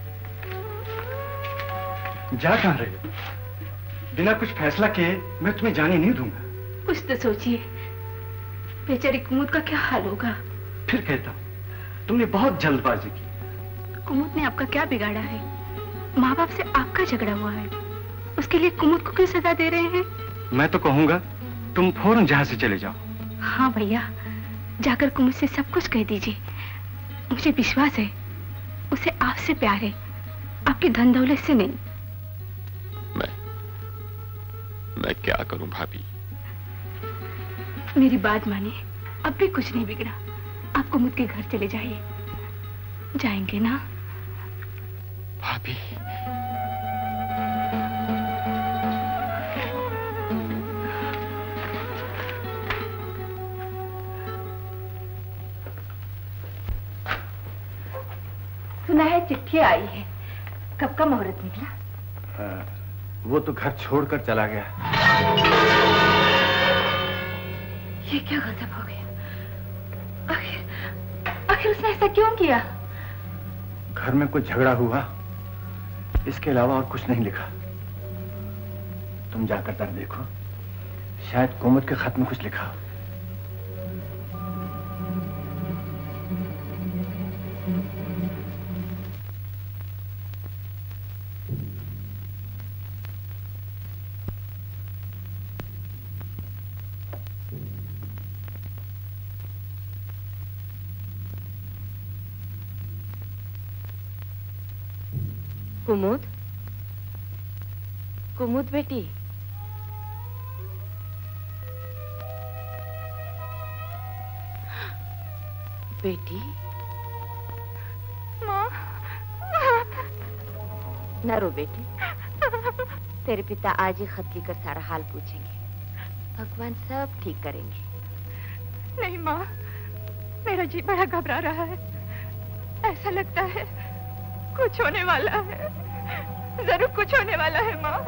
G: जा कहां रहे हो? बिना कुछ फैसला किए मैं तुम्हें जाने नहीं दूंगा।
H: कुछ तो सोचिए, बेचारी कुमुद का क्या हाल होगा।
G: फिर कहता हूं, तुमने बहुत जल्दबाजी की।
H: कुमुद ने आपका क्या बिगाड़ा है? माँ बाप से आपका झगड़ा हुआ है, उसके लिए कुमुद को क्यों सजा दे रहे हैं?
G: मैं तो कहूंगा तुम फौरन जहां से चले जाओ।
H: हाँ भैया, जाकर कुमुद से सब कुछ कह दीजिए। मुझे विश्वास है उसे आपसे प्यार है, आपकी धन दौलत से नहीं।
F: मैं क्या करूं भाभी?
H: मेरी बात मानिए, अब भी कुछ नहीं बिगड़ा। आप कुमुद के घर चले जाइए। जाएंगे ना
F: भाभी?
N: सुना है चिट्ठी आई है, कब का मुहूर्त निकला?
B: वो तो घर छोड़कर चला गया।
H: ये क्या गजब हो गया? आखिर उसने ऐसा क्यों किया?
B: घर में कुछ झगड़ा हुआ, इसके अलावा और कुछ नहीं लिखा। तुम जाकर दर देखो, शायद कुमुद के खत में कुछ लिखा हो।
N: कुमुद, कुमुद बेटी, बेटी।
I: माँ,
N: न रो बेटी, तेरे पिता आज ही खत लिखकर सारा हाल पूछेंगे। भगवान सब ठीक करेंगे।
I: नहीं माँ, मेरा जी बड़ा घबरा रहा है। ऐसा लगता है कुछ होने वाला है, जरूर कुछ होने वाला है माँ।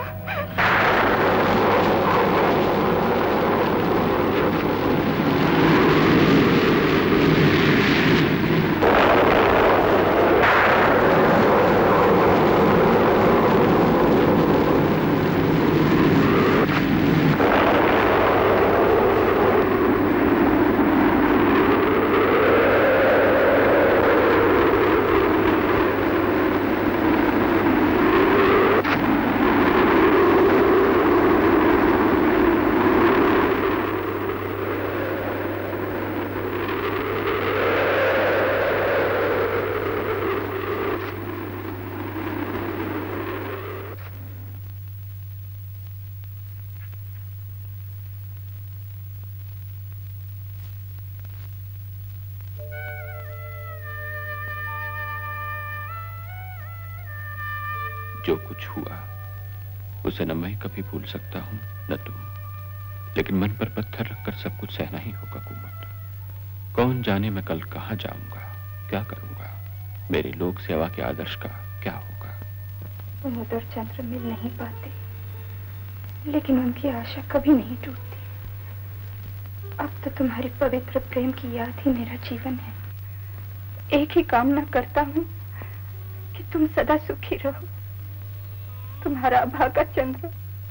F: जो कुछ हुआ उसे न मैं कभी भूल सकता हूं न तुम, लेकिन मन पर पत्थर रखकर सब कुछ सहना ही होगा कुमुद। कौन जाने मैं कल कहां जाऊंगा, क्या करूंगा, मेरे लोक सेवा के आदर्श का क्या होगा।
H: कुमुद और चंद्र मिल नहीं पाते, लेकिन उनकी आशा कभी नहीं टूटती। अब तो तुम्हारी पवित्र प्रेम की याद ही मेरा जीवन है। एक ही कामना करता हूँ कि तुम सदा सुखी रहो। तुम्हारा अभागा चंद्र।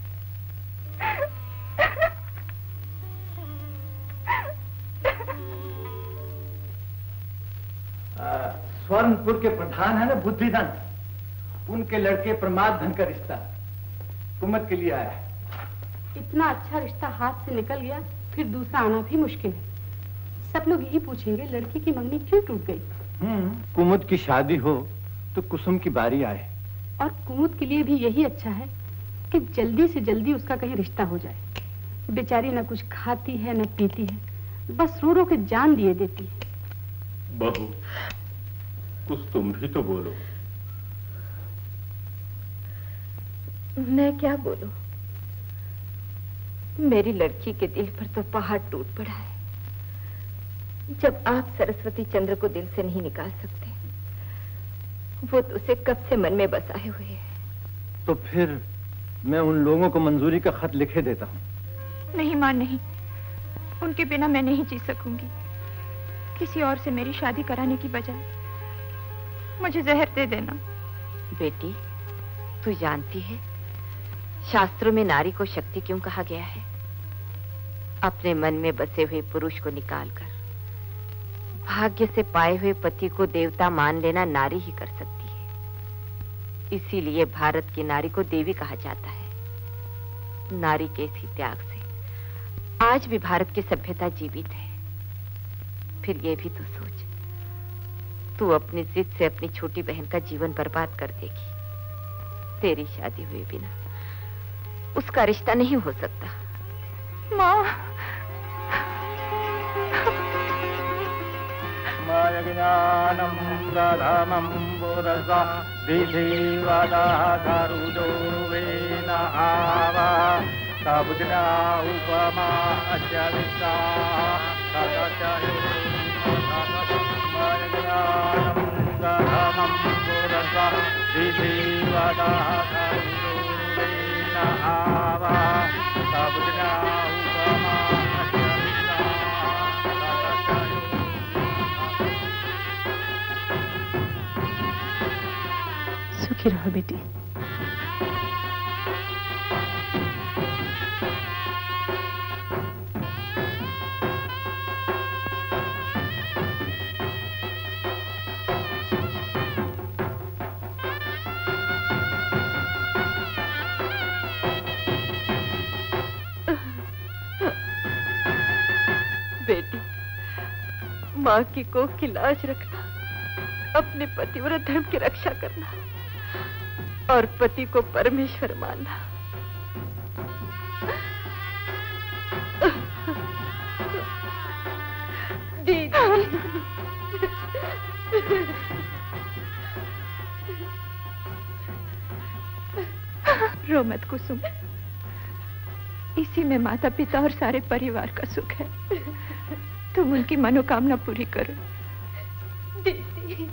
B: स्वर्णपुर के प्रधान है ना बुद्धिधन, उनके लड़के प्रमाद धन का रिश्ता कुमुद के लिए आया है।
C: इतना अच्छा रिश्ता हाथ से निकल गया, फिर दूसरा आना भी मुश्किल है। सब लोग यही पूछेंगे लड़की की मंगनी क्यों टूट गई।
B: कुमुद की शादी हो तो कुसुम की बारी आए।
C: और कुमुद के लिए भी यही अच्छा है कि जल्दी से जल्दी उसका कहीं रिश्ता हो जाए। बेचारी न कुछ खाती है न पीती है, बस रो रो के जान दिए देती है।
O: बहू, कुछ तुम भी तो बोलो।
H: मैं क्या बोलूं? मेरी लड़की के दिल पर तो पहाड़ टूट पड़ा है। जब आप सरस्वती चंद्र को दिल से नहीं निकाल सकते, वो तो उसे कब से मन में बसाए हुए है।
B: तो फिर मैं उन लोगों को मंजूरी का खत लिखे देता हूँ।
I: नहीं मां, नहीं, उनके बिना मैं नहीं जी सकूंगी। किसी और से मेरी शादी कराने की बजाय मुझे जहर दे देना।
H: बेटी, तू जानती है शास्त्रों में नारी को शक्ति क्यों कहा गया है? अपने मन में बसे हुए पुरुष को निकालकर भाग्य से पाए हुए पति को देवता मान लेना नारी ही कर सकती है। इसीलिए भारत की नारी को देवी कहा जाता है। नारी के इसी त्याग से आज भी भारत की सभ्यता जीवित है। फिर ये भी तो सोच, तू अपनी जिद से अपनी छोटी बहन का जीवन बर्बाद कर देगी। तेरी शादी हुए बिना उसका रिश्ता नहीं हो सकता।
I: माँ,
A: ज्ञानम प्रथमं पुरसा दिधिवदा दारुदो वेना आवा तबुद्ना उपमा अचलिता तदचायो ज्ञानम प्रथमं पुरसा दिधिवदा दारुदो वेना आवा तबुद्ना उपमा
H: सुखी रहो बेटी। बेटी, माँ की कोख की लाज रखना, अपने पतिव्रत धर्म की रक्षा करना और पति को परमेश्वर मानना। दीदी,
I: रो मत कुसुम, इसी में माता पिता और सारे परिवार का सुख है। तुम उनकी मनोकामना पूरी करो।
H: दीदी,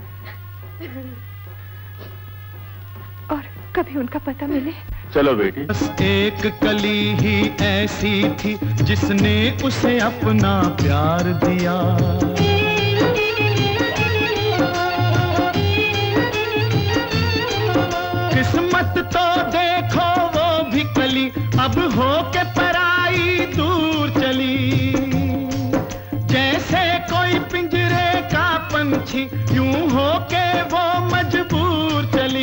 I: और कभी उनका पता मिले।
F: चलो बेटी।
A: बस एक कली ही ऐसी थी जिसने उसे अपना प्यार दिया। किस्मत तो देखो वो भी कली अब हो के पराई दूर चली। जैसे कोई पिंजरे का पंछी यूं हो के वो मजबूर चली।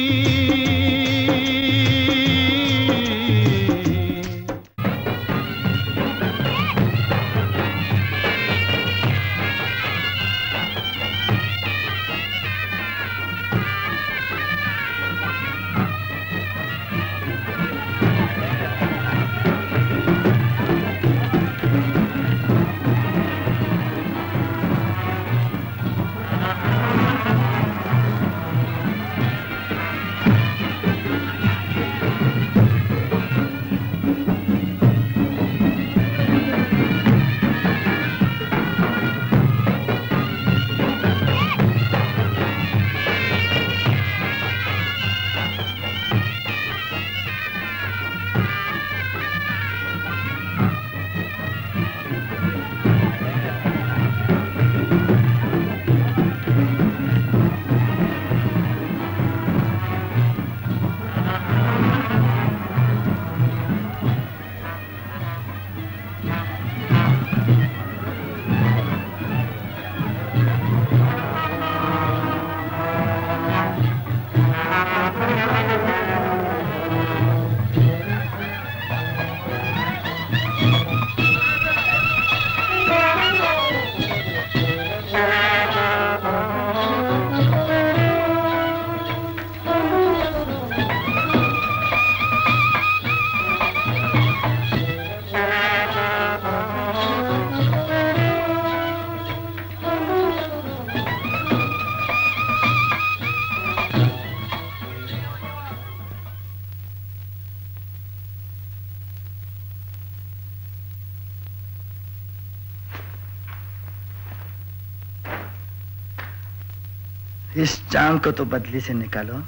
P: इस चांद को तो बदली से निकालो,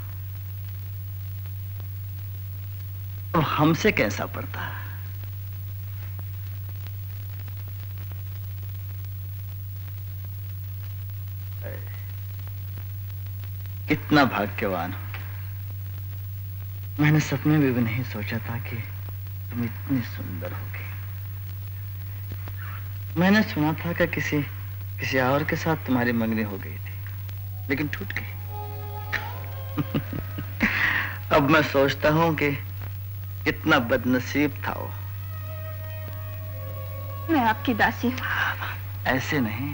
P: तो हमसे कैसा पड़ता है? कितना भाग्यवान हो। मैंने सपने में भी नहीं सोचा था कि तुम इतनी सुंदर होगी। मैंने सुना था कि किसी और के साथ तुम्हारी मंगनी हो गई थी, लेकिन टूट गई। अब मैं सोचता हूं कि कितना बदनसीब था वो।
H: मैं आपकी दासी हूं।
P: ऐसे नहीं।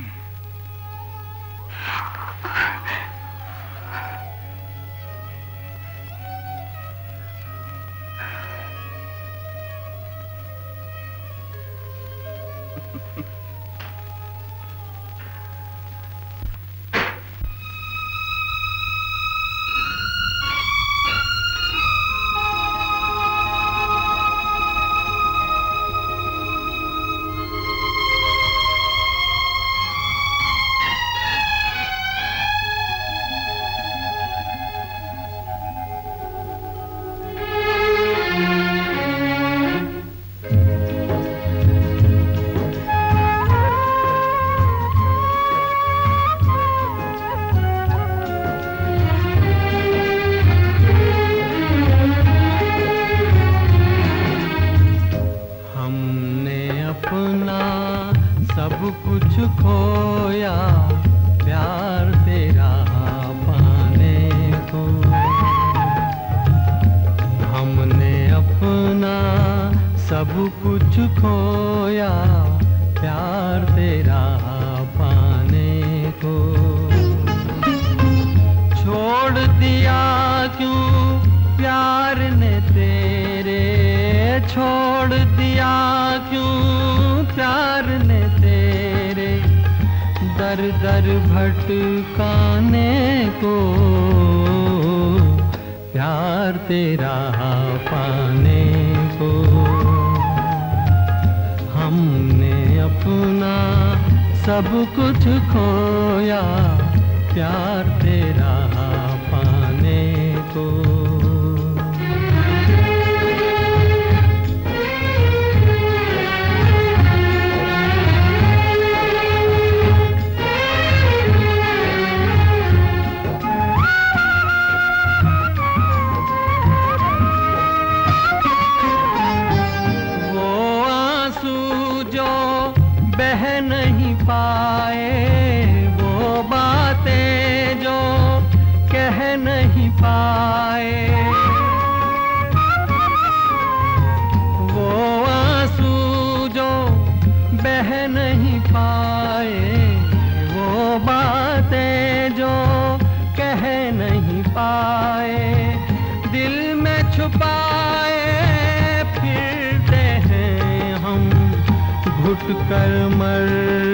M: कर मर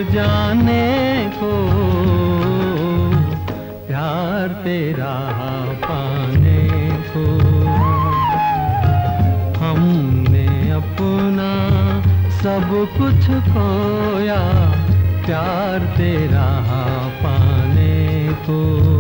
M: जाने को प्यार तेरा पाने को हमने अपना सब कुछ खोया प्यार तेरा पाने को।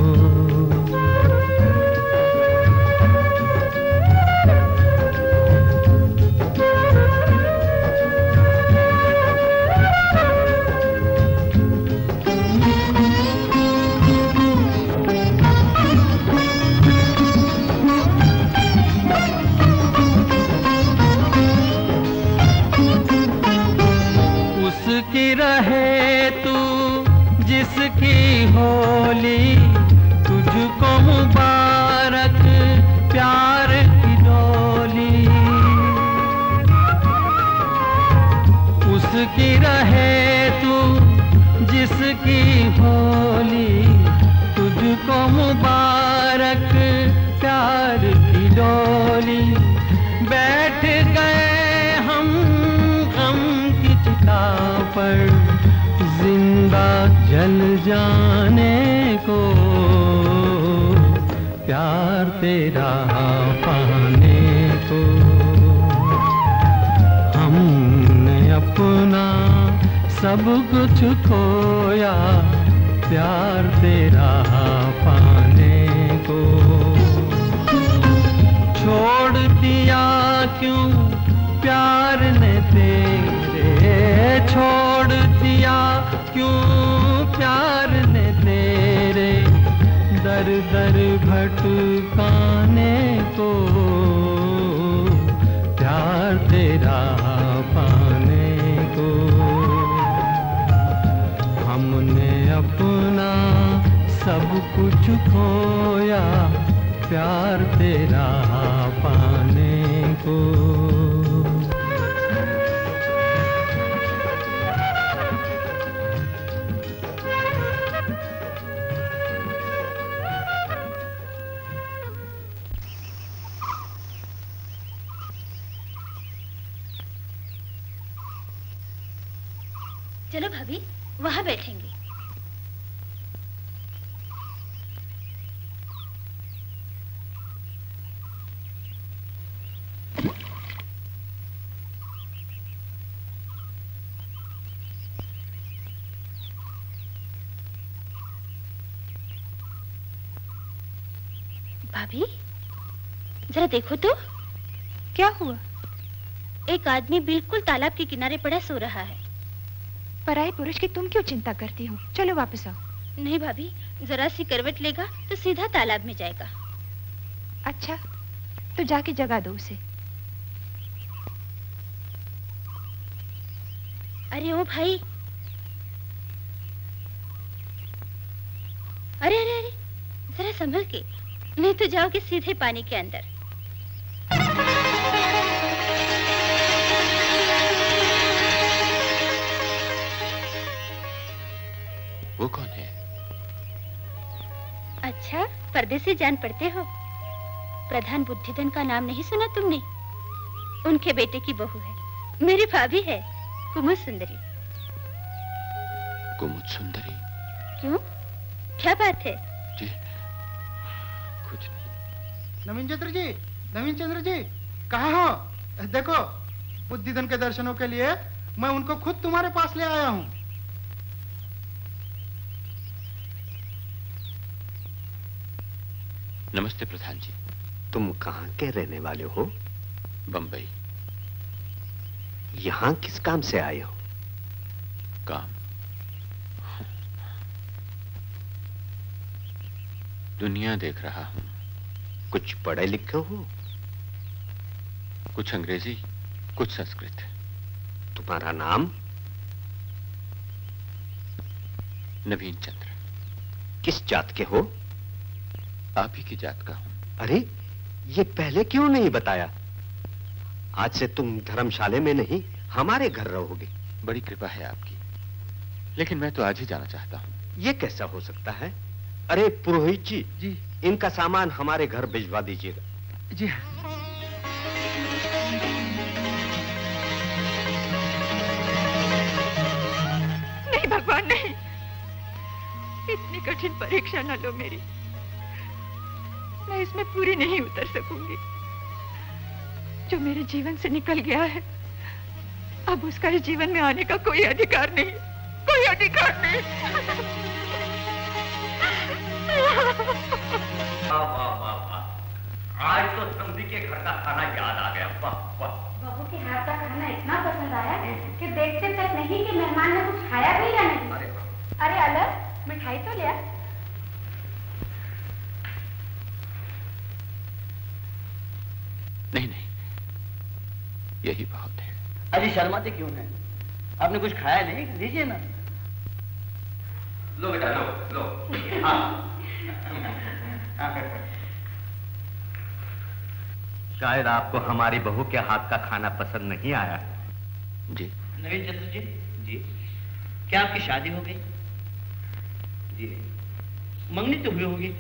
M: उसकी रहे तू जिसकी होली तुझको मुबारक प्यार की डोली। उसकी रहे तू जिसकी होली तुझको मुबारक प्यार की डोली। बैठ गए हम गम की चिता पर जिंदा जल जाने को प्यार तेरा पाने को। हमने अपना सब कुछ खोया प्यार तेरा पाने को। छोड़ दिया क्यों प्यार ने तेरे, छोड़ दिया क्यों प्यार ने तेरे, दर दर भटकाने को। प्यार तेरा पाने को। हमने अपना सब कुछ खोया, प्यार तेरा पाने को।
K: चलो भाभी, वहां बैठेंगे। भाभी, जरा देखो तो।
I: क्या हुआ?
K: एक आदमी बिल्कुल तालाब के किनारे पड़ा सो रहा है।
I: पराये पुरुष की तुम क्यों चिंता करती हो? चलो वापस आओ।
K: नहीं भाभी, जरा सी करवट लेगा तो सीधा तालाब में जाएगा।
I: अच्छा, तो जाके जगा दो उसे।
K: अरे ओ भाई, अरे अरे अरे, जरा संभल के, नहीं तो जाओगे सीधे पानी के अंदर।
F: वो कौन है?
K: अच्छा, पर्दे से जान पड़ते हो। प्रधान बुद्धिधन का नाम नहीं सुना तुमने? उनके बेटे की बहू है, मेरी भाभी है, कुमुद सुंदरी।
F: कुमुद सुंदरी?
K: क्यों, क्या बात है?
F: जी कुछ नहीं।
Q: नवीन चंद्र जी, नवीन चंद्र जी, कहाँ हो? देखो, बुद्धिधन के दर्शनों के लिए मैं उनको खुद तुम्हारे पास ले आया हूँ।
F: नमस्ते प्रधान जी।
R: तुम कहाँ के रहने वाले हो?
F: बंबई।
R: यहाँ किस काम से आए हो?
F: काम? दुनिया देख रहा हूँ।
R: कुछ पढ़े लिखे हो?
F: कुछ अंग्रेजी, कुछ संस्कृत।
R: तुम्हारा नाम?
F: नवीन चंद्र।
R: किस जात के हो?
F: आप ही की जात का हूं।
R: अरे, ये पहले क्यों नहीं बताया? आज से तुम धर्मशाले में नहीं, हमारे घर रहोगे।
F: बड़ी कृपा है आपकी, लेकिन मैं तो आज ही जाना चाहता हूं।
R: ये कैसा हो सकता है? अरे पुरोहित जी,
Q: जी,
R: इनका सामान हमारे घर भिजवा दीजिएगा।
Q: जी।
I: नहीं भगवान, नहीं, इतनी कठिन परीक्षा न लो मेरी। मैं इसमें पूरी नहीं उतर सकूंगी। जो मेरे जीवन से निकल गया है, अब उसका इस जीवन में आने का कोई अधिकार नहीं, कोई अधिकार नहीं।
L: आज तो समधी के घर का खाना याद आ गया। वाह वाह।
C: बहू के हाथ का खाना इतना पसंद आया कि देखते तक नहीं कि मेहमान ने कुछ खाया भी या नहीं। अरे अलग मिठाई तो लिया।
F: नहीं नहीं, यही बहुत है।
S: अजी शर्माते क्यों हैं? आपने कुछ खाया नहीं? लीजिए ना।
L: लो बेटा, लो लो। हाँ। शायद आपको हमारी बहू के हाथ का खाना पसंद नहीं आया।
F: जी।
S: नवीन चंद्र जी, जी, क्या आपकी शादी हो गई? जी। मंगनी तो हुई होगी।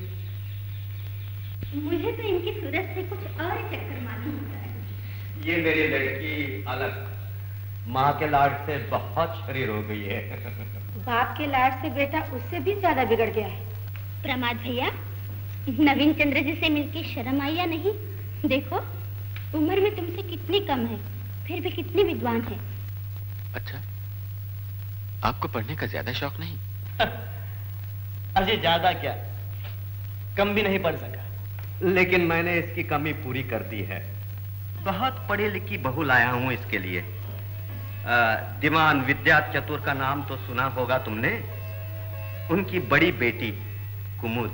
K: मुझे तो इनकी सूरत से कुछ और ही चक्कर मालूम होता है।
L: ये मेरी लड़की अलग माँ के लाड से बहुत शरीर हो गई है।
C: बाप के लाड से बेटा उससे भी ज्यादा बिगड़ गया है।
K: प्रमाद भैया, नवीन चंद्र जी से मिलके शर्म आई या नहीं? देखो, उम्र में तुमसे कितनी कम है, फिर भी कितनी विद्वान है।
F: अच्छा, आपको पढ़ने का ज्यादा शौक नहीं?
S: अजय ज्यादा क्या, कम भी नहीं पढ़ सका।
R: लेकिन मैंने इसकी कमी पूरी कर दी है। बहुत पढ़ी लिखी बहू लाया हूं इसके लिए। दीवान विद्या चतुर का नाम तो सुना होगा तुमने। उनकी बड़ी बेटी कुमुद।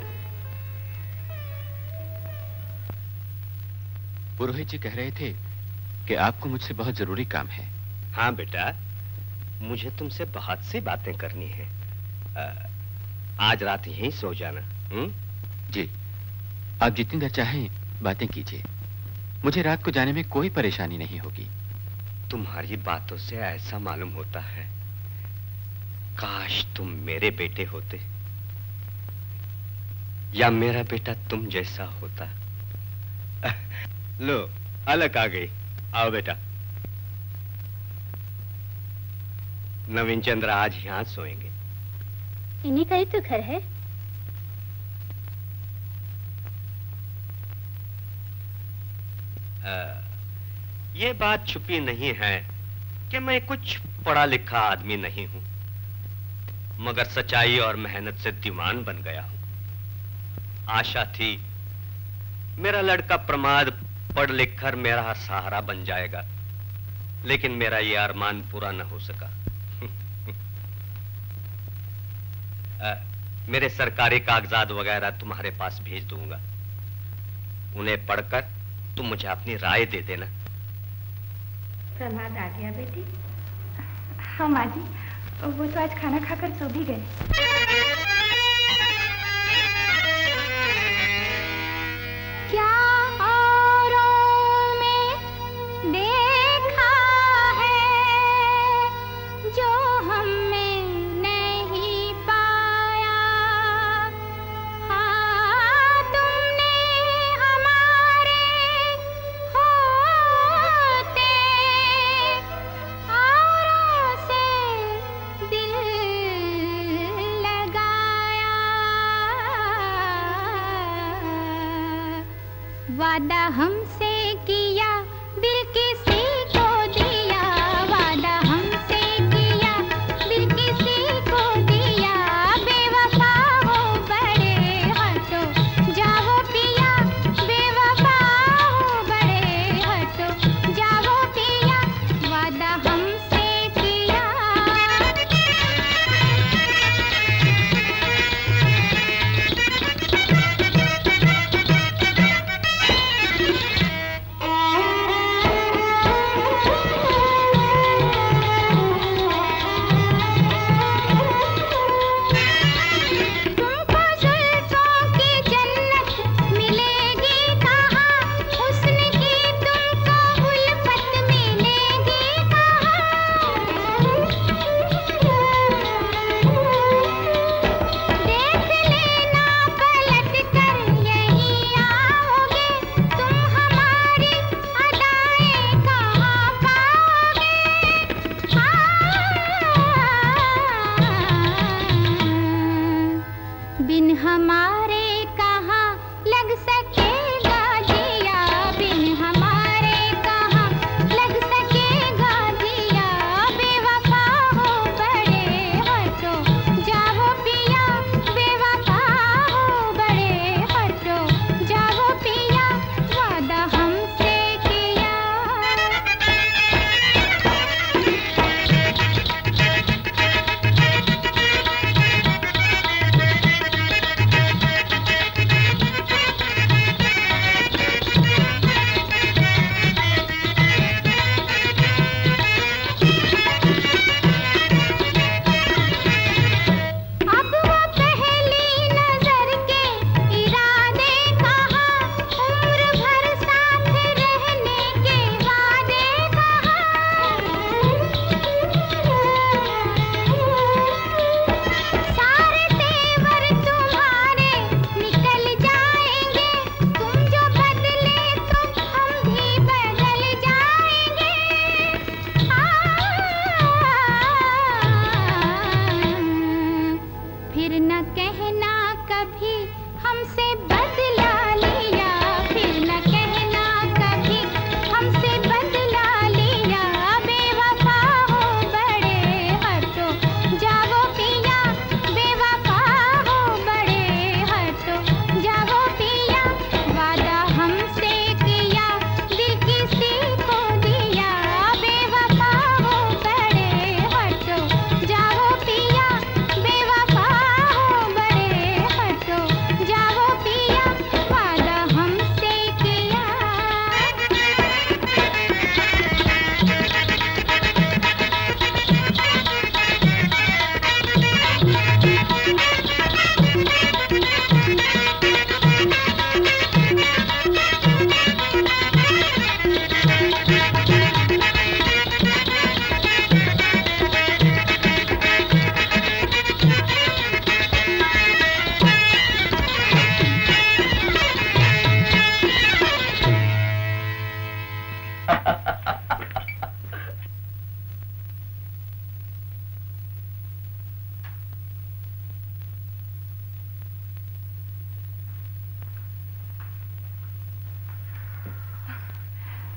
F: पुरोहित जी कह रहे थे कि आपको मुझसे बहुत जरूरी काम है।
R: हाँ बेटा, मुझे तुमसे बहुत सी बातें करनी है। आज रात यहीं सो जाना।
F: जी, आप जितनी देर चाहें बातें कीजिए। मुझे रात को जाने में कोई परेशानी नहीं होगी।
R: तुम्हारी बातों से ऐसा मालूम होता है काश तुम मेरे बेटे होते या मेरा बेटा तुम जैसा होता। लो, अलग आ गई। आओ बेटा। नवीन चंद्र आज यहां सोएंगे।
K: इन्हीं का ही तो घर है।
R: ये बात छुपी नहीं है कि मैं कुछ पढ़ा लिखा आदमी नहीं हूं, मगर सच्चाई और मेहनत से दीवान बन गया हूं। आशा थी मेरा लड़का प्रमाद पढ़ लिख कर मेरा सहारा बन जाएगा, लेकिन मेरा ये अरमान पूरा न हो सका। मेरे सरकारी कागजात वगैरह तुम्हारे पास भेज दूंगा। उन्हें पढ़कर तुम मुझे अपनी राय दे देना।
K: प्रमाद आ गया बेटी? हाँ माँ जी, वो तो आज खाना खाकर सो भी गए।
J: क्या औरों में देखा है जो हम में नहीं पाया। हाँ, तुमने हमारे होते औरों से दिल लगाया। वादा हमसे किया, दिल किसी को दिया। वादा हमसे किया, दिल किसी को दिया। बेवफा हो बड़े हटो जाओ पिया। बेवफा हो बड़े हटो जाओ पिया। वादा हमसे किया।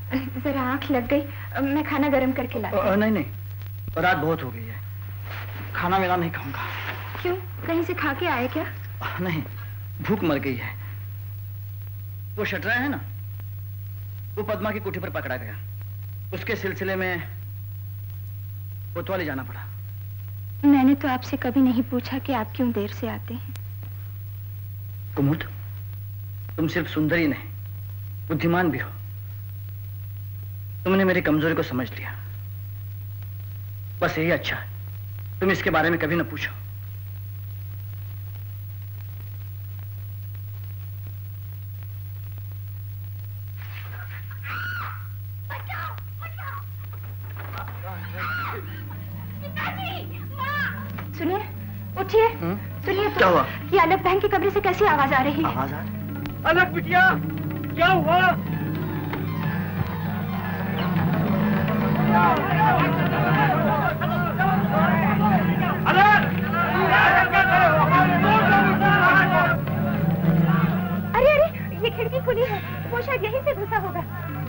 H: जरा आंख लग गई, मैं खाना गर्म करके लाती हूँ।
P: नहीं नहीं, रात बहुत हो गई है, खाना मेरा नहीं खाऊंगा।
H: क्यों, कहीं से खा के आए क्या?
P: नहीं, भूख मर गई है। वो शटरा है ना, वो पद्मा की कोठी पर पकड़ा गया, उसके सिलसिले में कोतवाली जाना पड़ा।
H: मैंने तो आपसे कभी नहीं पूछा कि आप क्यों देर से आते हैं।
P: कुमुद, तुम सिर्फ सुंदरी नहीं, बुद्धिमान भी हो। तुमने मेरी कमजोरी को समझ लिया, बस यही अच्छा है। तुम इसके बारे में कभी न पूछो।
H: सुनिए, उठिए। सुनिए तो, क्या हुआ? ये अलग बहन के कमरे से कैसी आवाज आ रही है?
P: आवाज आ रही?
L: अलग बिटिया, क्या हुआ?
H: अरे अरे, ये खिड़की खुली है, वो शायद यहीं से घुसा होगा।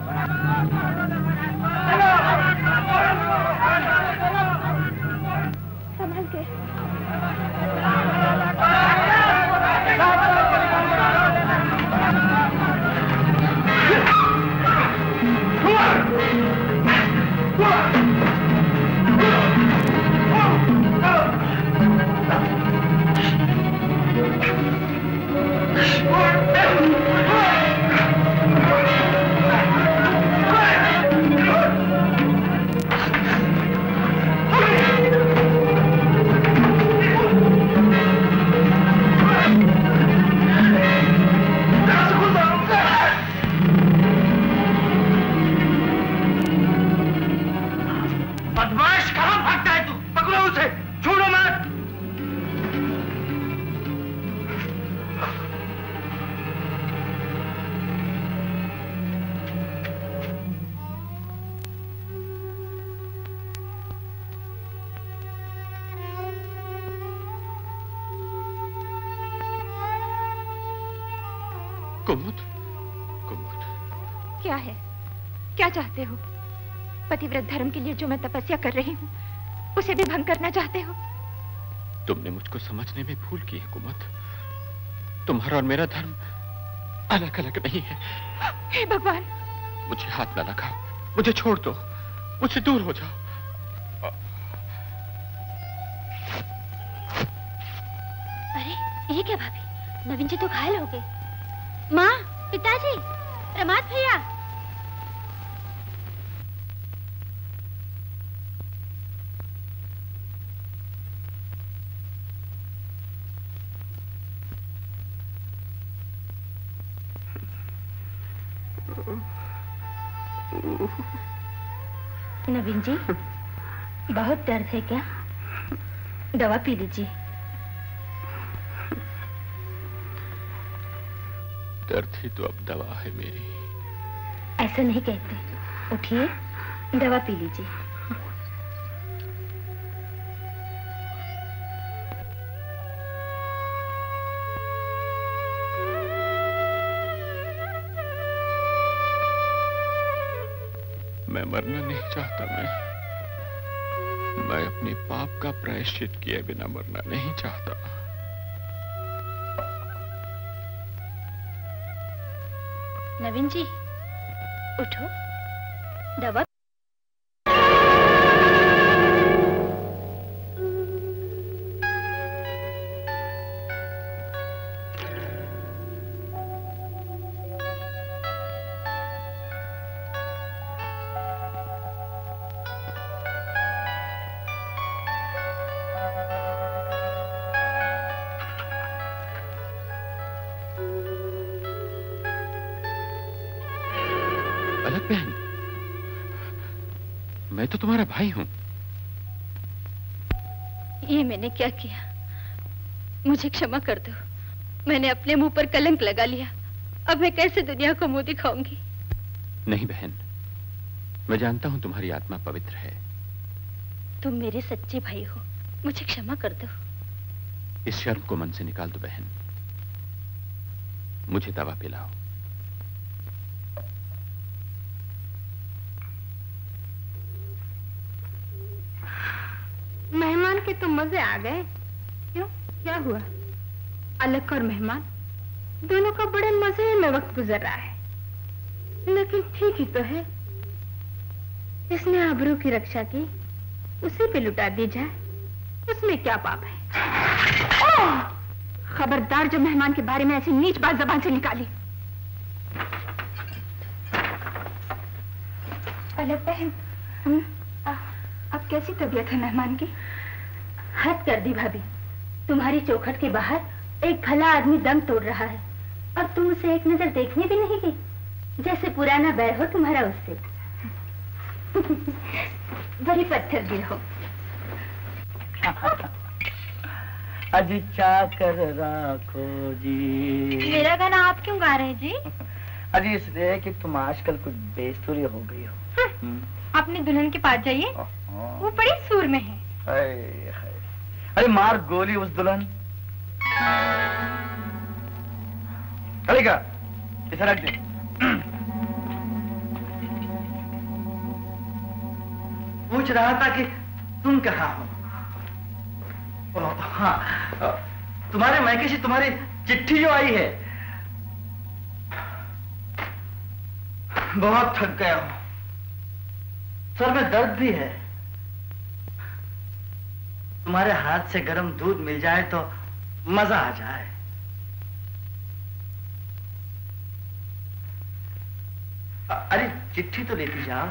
H: संभल के।
F: कुमुद, कुमुद,
H: क्या है? क्या चाहते हो? पतिव्रत धर्म के लिए जो मैं तपस्या कर रही हूँ, उसे भी भंग करना चाहते हो?
F: तुमने मुझको समझने में भूल की है कुमुद। तुम्हारा और मेरा धर्म अलग अलग नहीं है।
H: हे भगवान!
F: मुझे हाथ न लगाओ, मुझे छोड़ दो, मुझसे दूर हो जाओ।
K: अरे ये क्या भाभी, नवीन जी तो घायल हो गए। माँ, पिताजी, रमात भैया। नवीन जी, बहुत दर्द है क्या? दवा पी लीजिए।
F: दर्द ही तो अब दवा है मेरी।
K: ऐसा नहीं कहते, उठिए, दवा पी लीजिए।
F: मैं मरना नहीं चाहता। मैं अपने पाप का प्रायश्चित किए बिना मरना नहीं चाहता।
K: नवीन जी, उठो, दवा।
F: मैं तो तुम्हारा भाई हूं।
H: ये मैंने क्या किया? मुझे क्षमा कर दो। मैंने अपने मुंह पर कलंक लगा लिया। अब मैं कैसे दुनिया को मुंह दिखाऊंगी?
F: नहीं बहन, मैं जानता हूं तुम्हारी आत्मा पवित्र है।
H: तुम मेरे सच्चे भाई हो, मुझे क्षमा कर दो।
F: इस शर्म को मन से निकाल दो बहन। मुझे दवा पिलाओ।
C: के तुम मजे आ गए। क्यों, क्या हुआ? अलग और मेहमान दोनों का बड़े मजे में वक्त गुजर रहा है, लेकिन ठीक ही तो है। जिसने आबरू की रक्षा की उसी पे लुटा दी जाए, उसमें क्या पाप है? खबरदार जो मेहमान के बारे में ऐसी नीच बात जबान से निकाली।
I: अरे बहन, अब कैसी तबीयत है मेहमान की?
C: हद कर दी भाभी, तुम्हारी चौखट के बाहर एक भला आदमी दम तोड़ रहा है और तुम उसे एक नजर देखने भी नहीं गई, जैसे पुराना बैर हो तुम्हारा उससे। बड़ी पत्थर दिल हो।
P: अजी चा कर राखो जी।
I: मेरा गाना आप क्यों गा रहे हैं जी?
P: अजी इसलिए कि तुम आजकल कुछ बेसुरी हो गई हो।
I: अपने दुल्हन के पास जाइए, वो बड़ी सूर में है।
P: अरे मार गोली उस दुल्हन। चलेगा, इसे रख दे। पूछ रहा था कि तुम कहाँ हो? हाँ, तुम्हारे मायके से तुम्हारी चिट्ठी जो आई है, बहुत थक गया हूं, सर में दर्द भी है। तुम्हारे हाथ से गर्म दूध मिल जाए तो मजा आ जाए। अरे चिट्ठी तो लेती जाओ।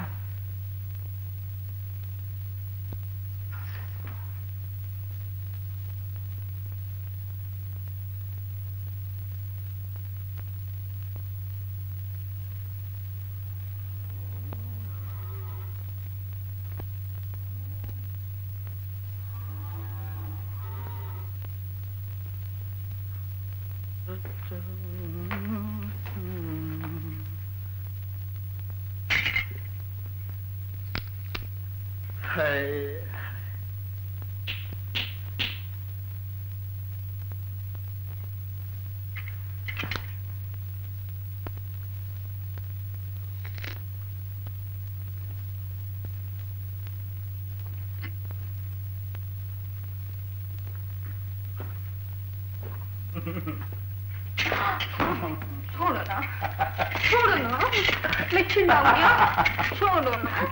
C: छोड़ो ना, छोड़ो ना, मैं चिल्लाऊंगी। छोड़ो ना,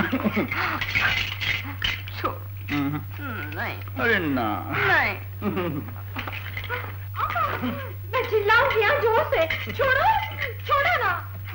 C: नहीं।
P: अरे ना,
C: नहीं, मैं चिल्लाऊंगी जोर से। छोड़ो, छोड़ो ना।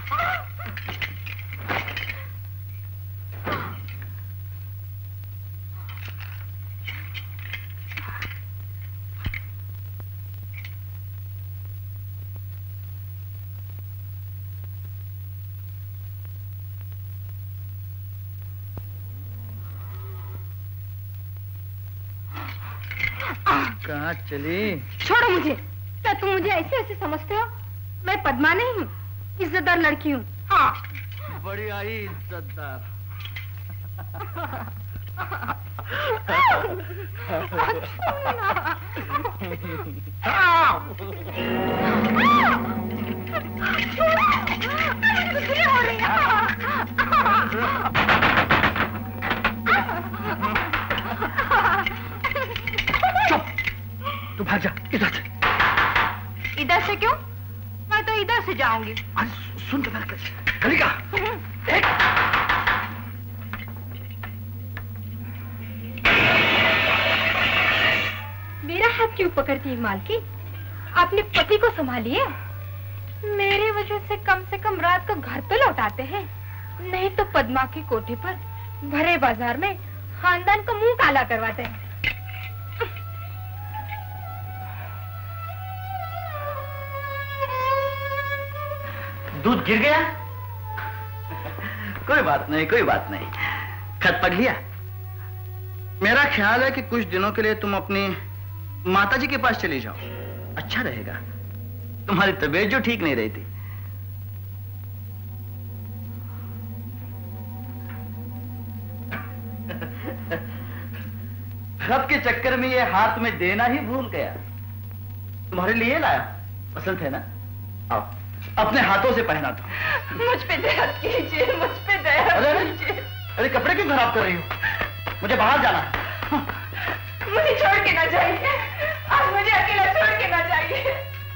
P: कहाँ चली?
C: छोड़ो मुझे। क्या तुम मुझे ऐसे ऐसे समझते हो? मैं पद्मा नहीं हूँ, इज्जतदार लड़की हूँ। हाँ,
P: बड़ी आई इज्जतदार। तू भाग जा इधर से।
C: इधर से क्यों? मैं तो इधर से जाऊंगी।
P: सुन तो मेरा गली का।
C: मेरा हाथ क्यों पकड़ती है मालकी? अपने पति को संभालिए। मेरी वजह से कम रात को घर तो लौटाते हैं, नहीं तो पद्मा की कोठी पर भरे बाजार में खानदान का मुंह काला करवाते हैं।
P: दूध गिर गया? कोई बात नहीं, कोई बात नहीं, खत पढ़ लिया। मेरा ख्याल है कि कुछ दिनों के लिए तुम अपनी माताजी के पास चली जाओ, अच्छा रहेगा। तुम्हारी तबीयत जो ठीक नहीं रहती। खत के चक्कर में ये हाथ में देना ही भूल गया। तुम्हारे लिए लाया, पसंद है ना? आओ, अपने हाथों से पहना दो।
C: मुझ पे दया कीजिए, मुझ पे दया कीजिए।
P: अरे कपड़े क्यों खराब कर रही हो? मुझे बाहर जाना है।
C: मुझे छोड़ के ना जाइए, आज मुझे अकेला छोड़ के ना जाइए।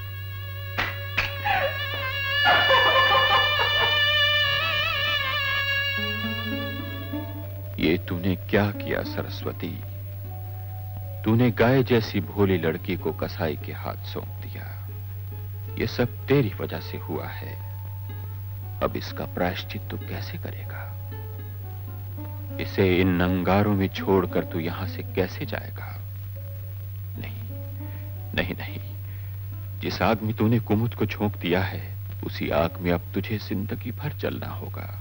F: ये तूने क्या किया सरस्वती? तूने गाय जैसी भोली लड़की को कसाई के हाथ सौंप दिया। ये सब तेरी वजह से हुआ है। अब इसका प्रायश्चित तू कैसे करेगा? इसे इन अंगारों में छोड़कर तू यहां से कैसे जाएगा? नहीं नहीं नहीं, जिस आग में तूने कुमुद को झोंक दिया है, उसी आग में अब तुझे जिंदगी भर जलना होगा।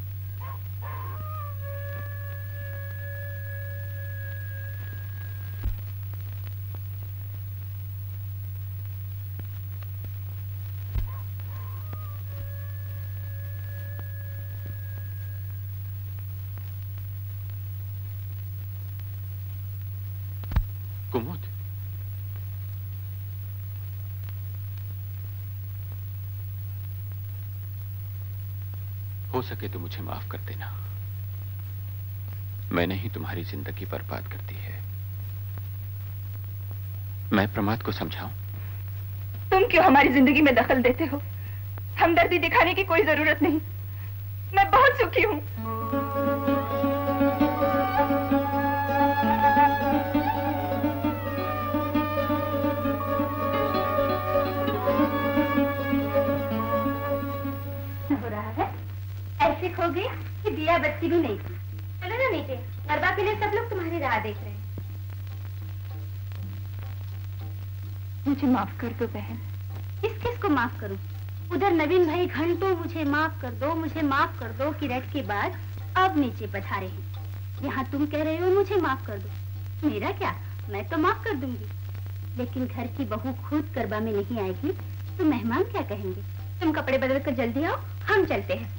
F: कुमुद, हो सके तो मुझे माफ कर देना। मैंने ही तुम्हारी जिंदगी बर्बाद कर दी है। मैं प्रमाद को समझाऊं?
C: तुम क्यों हमारी जिंदगी में दखल देते हो? हमदर्दी दिखाने की कोई जरूरत नहीं। मैं बहुत सुखी हूं।
K: ऐसे खो गई कि दिया बत्ती भी नहीं थी। चलो ना नीचे, गरबा के लिए सब लोग तुम्हारी राह देख रहे हैं।
C: मुझे माफ कर दो बहन।
K: किस को माफ करूं? उधर नवीन भाई घंटों मुझे माफ कर दो, मुझे माफ कर दो कि रट के बाद अब नीचे पधारे हैं। यहाँ तुम कह रहे हो मुझे माफ कर दो। मेरा क्या, मैं तो माफ कर दूंगी, लेकिन घर की बहू खुद गरबा में नहीं आएगी तो मेहमान क्या कहेंगे? तुम कपड़े बदल कर जल्दी आओ, हम चलते हैं।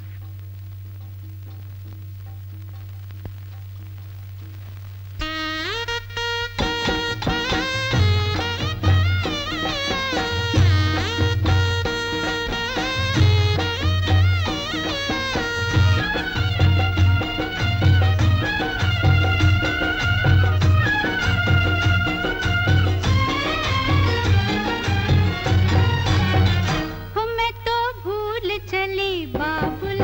J: बाबुल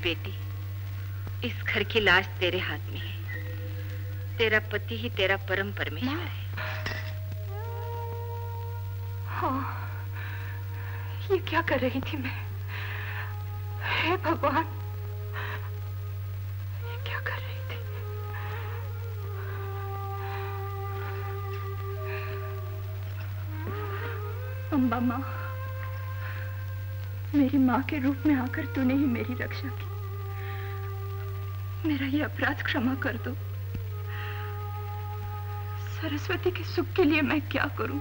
C: बेटी, इस घर की लाज तेरे हाथ में है। तेरा पति ही तेरा परम परमेश्वर है।
H: हाँ, ये क्या कर रही थी मैं? हे भगवान, ये क्या कर रही थी? अम्बा माँ, मेरी माँ के रूप में आकर तूने ही मेरी रक्षा की। मेरा ये अपराध क्षमा कर दो। सरस्वती के सुख के लिए मैं क्या करूं?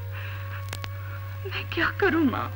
H: मैं क्या करूं माँ?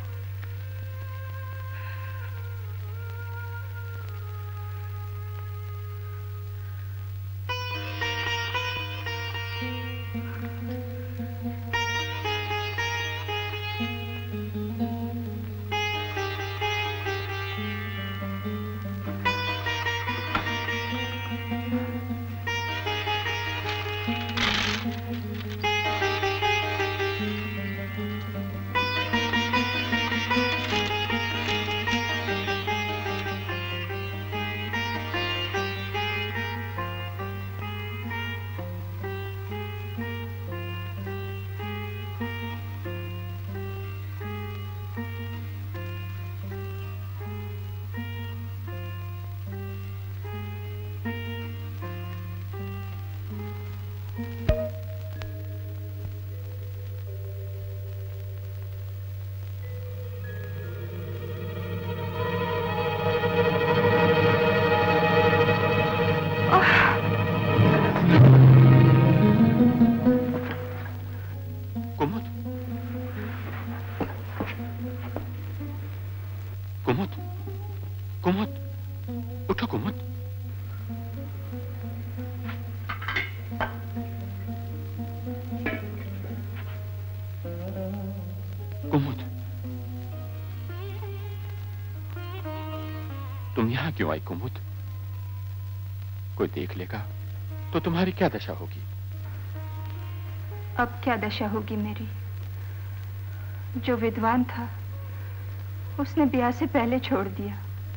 F: क्यों आई कुमुद? कोई देख लेगा तो तुम्हारी क्या दशा होगी?
H: अब क्या दशा होगी मेरी? जो विद्वान था उसने ब्याह से पहले छोड़ दिया।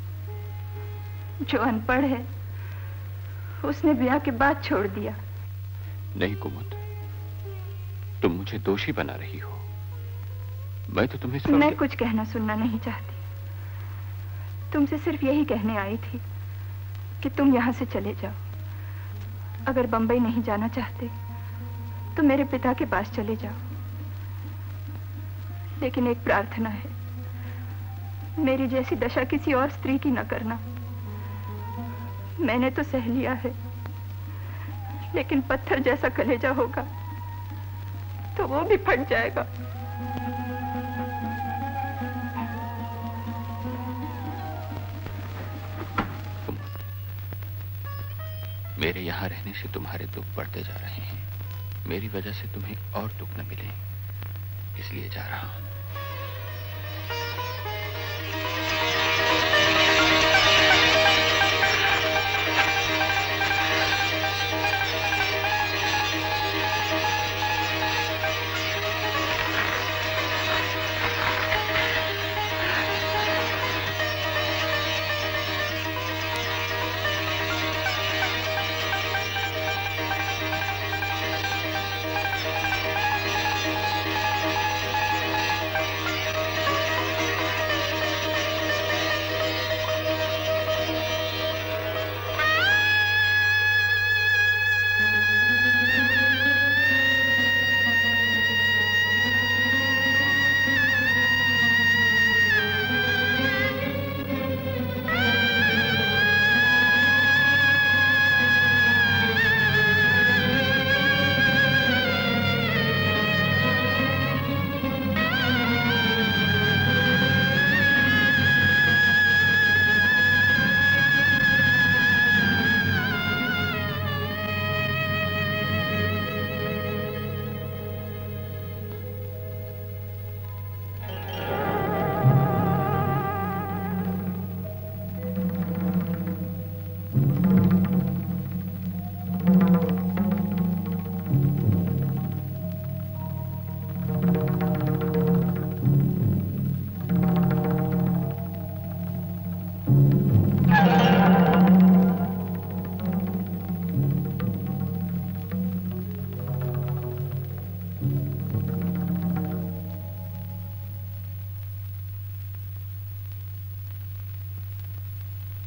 H: जो अनपढ़ है उसने ब्याह के बाद छोड़ दिया।
F: नहीं कुमुद, तुम मुझे दोषी बना रही हो। मैं तो तुम्हें
H: मैं कुछ कहना सुनना नहीं चाहती। तुमसे सिर्फ यही कहने आई थी कि तुम यहाँ से चले जाओ। अगर बंबई नहीं जाना चाहते तो मेरे पिता के पास चले जाओ। लेकिन एक प्रार्थना है, मेरी जैसी दशा किसी और स्त्री की न करना। मैंने तो सह लिया है, लेकिन पत्थर जैसा कलेजा होगा तो वो भी फट जाएगा।
F: मेरे यहाँ रहने से तुम्हारे दुख बढ़ते जा रहे हैं। मेरी वजह से तुम्हें और दुख न मिले, इसलिए जा रहा हूं।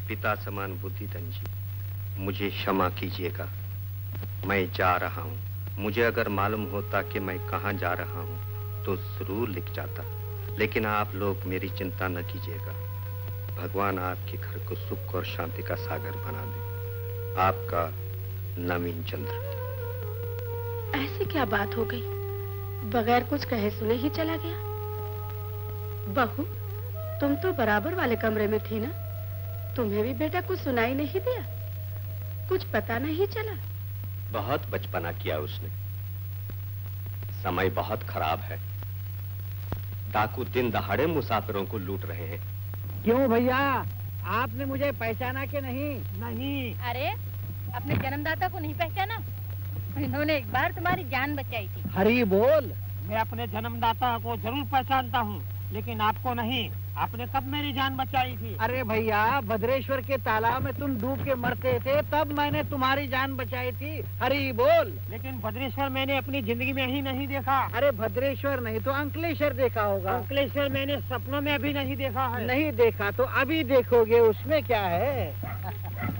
R: पिता समान बुद्धिधन जी, मुझे क्षमा कीजिएगा। मैं जा रहा हूँ। मुझे अगर मालूम होता कि मैं कहाँ जा रहा हूँ तो जरूर लिख जाता, लेकिन आप लोग मेरी चिंता न कीजिएगा। भगवान आपके घर को सुख और शांति का सागर बना दे। आपका नवीन चंद्र।
T: ऐसी क्या बात हो गई? बगैर कुछ कहे सुने ही चला गया। बहू, तुम तो बराबर वाले कमरे में थी ना? तुम्हें भी बेटा कुछ सुनाई नहीं दिया? कुछ पता नहीं चला?
R: बहुत बचपना किया उसने। समय बहुत खराब है। डाकू दिन दहाड़े मुसाफिरों को लूट रहे हैं।
U: क्यों भैया, आपने मुझे पहचाना कि नहीं?
K: नहीं। अरे, अपने जन्मदाता को नहीं पहचाना? इन्होंने एक बार तुम्हारी जान बचाई थी।
U: हरी बोल।
V: मैं अपने जन्मदाता को जरूर पहचानता हूँ, लेकिन आपको नहीं। आपने कब मेरी जान बचाई थी?
U: अरे भैया, भद्रेश्वर के तालाब में तुम डूब के मरते थे, तब मैंने तुम्हारी जान बचाई थी। हरी बोल।
V: लेकिन भद्रेश्वर मैंने अपनी जिंदगी में ही नहीं देखा।
U: अरे भद्रेश्वर नहीं तो अंकलेश्वर देखा होगा।
V: अंकलेश्वर मैंने सपनों में अभी नहीं देखा है।
U: नहीं देखा तो अभी देखोगे, उसमें क्या है।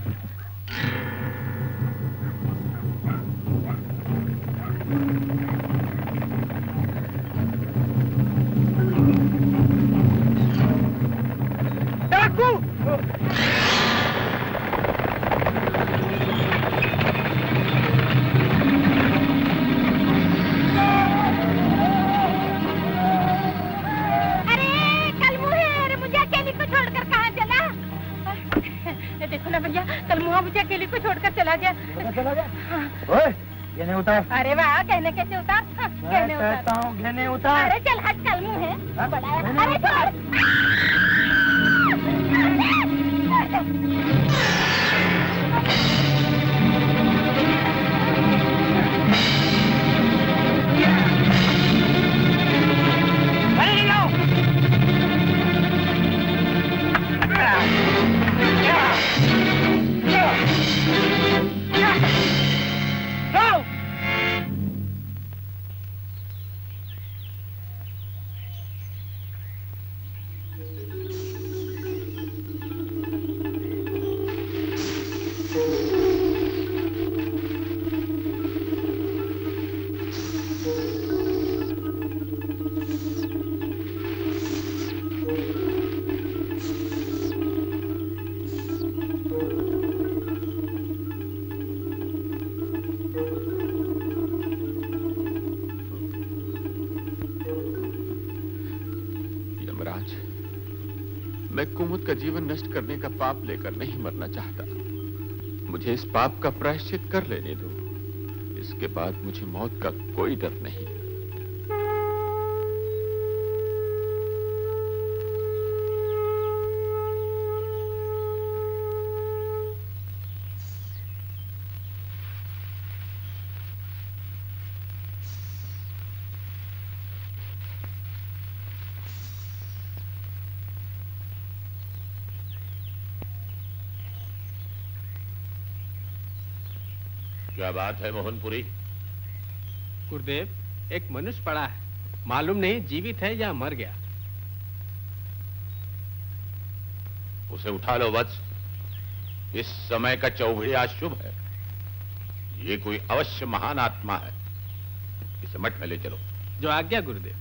U: घेने उतार।
K: अरे वाह, कहने कैसे उतार?
U: कहने कहता हूँ घेने उतार।
K: अरे चल हट, कल मुँह है बड़ा। अरे
F: मैं कुमुद का जीवन नष्ट करने का पाप लेकर नहीं मरना चाहता। मुझे इस पाप का प्रायश्चित कर लेने दो। इसके बाद मुझे मौत का कोई डर नहीं।
W: क्या बात है मोहनपुरी?
X: गुरुदेव, एक मनुष्य पड़ा है, मालूम नहीं जीवित है या मर गया।
W: उसे उठा लो वत्स। इस समय का चौघड़िया शुभ है। ये कोई अवश्य महान आत्मा है। इसे मठ में ले चलो।
X: जो आज्ञा गुरुदेव।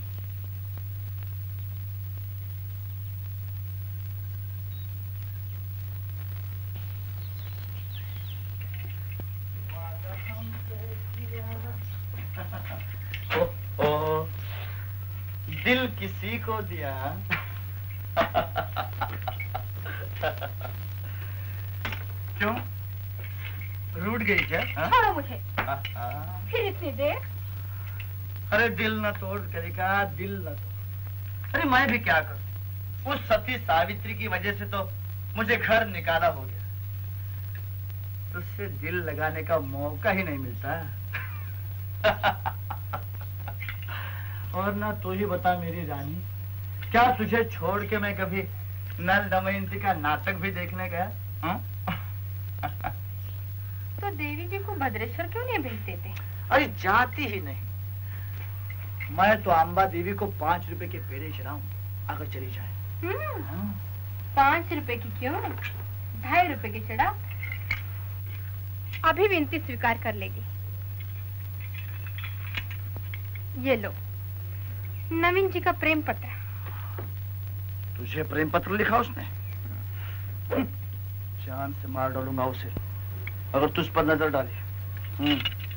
P: दिल किसी को दिया। क्यों, रूठ गई क्या?
K: छोड़ो मुझे। फिर इतनी देर?
P: अरे दिल न तोड़ करेगा, दिल न तोड़। अरे मैं भी क्या करूं? उस सती सावित्री की वजह से तो मुझे घर निकाला हो गया। तुझसे दिल लगाने का मौका ही नहीं मिलता। और ना तू ही बता मेरी रानी, क्या तुझे छोड़ के मैं कभी नल दमयंती का नाटक भी देखने गया?
K: तो देवी जी को भद्रेश्वर क्यों नहीं भेज देते?
P: अरे जाती ही नहीं। मैं तो अम्बा देवी को 5 रुपए के पेड़े चढ़ाऊं अगर चली जाए।
K: 5 रुपए की क्यों?
C: ₹2.5 की चढ़ा, अभी विनती स्वीकार कर लेगी। ये लो, नवीन जी का प्रेम पत्र।
P: तुझे प्रेम पत्र लिखा उसने? जान से मार डालूंगा उसे अगर तुझ पर नजर डाली।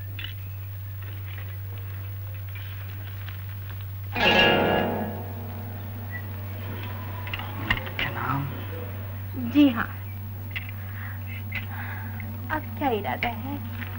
P: क्या नाम?
C: जी हाँ। अब क्या इरादा है?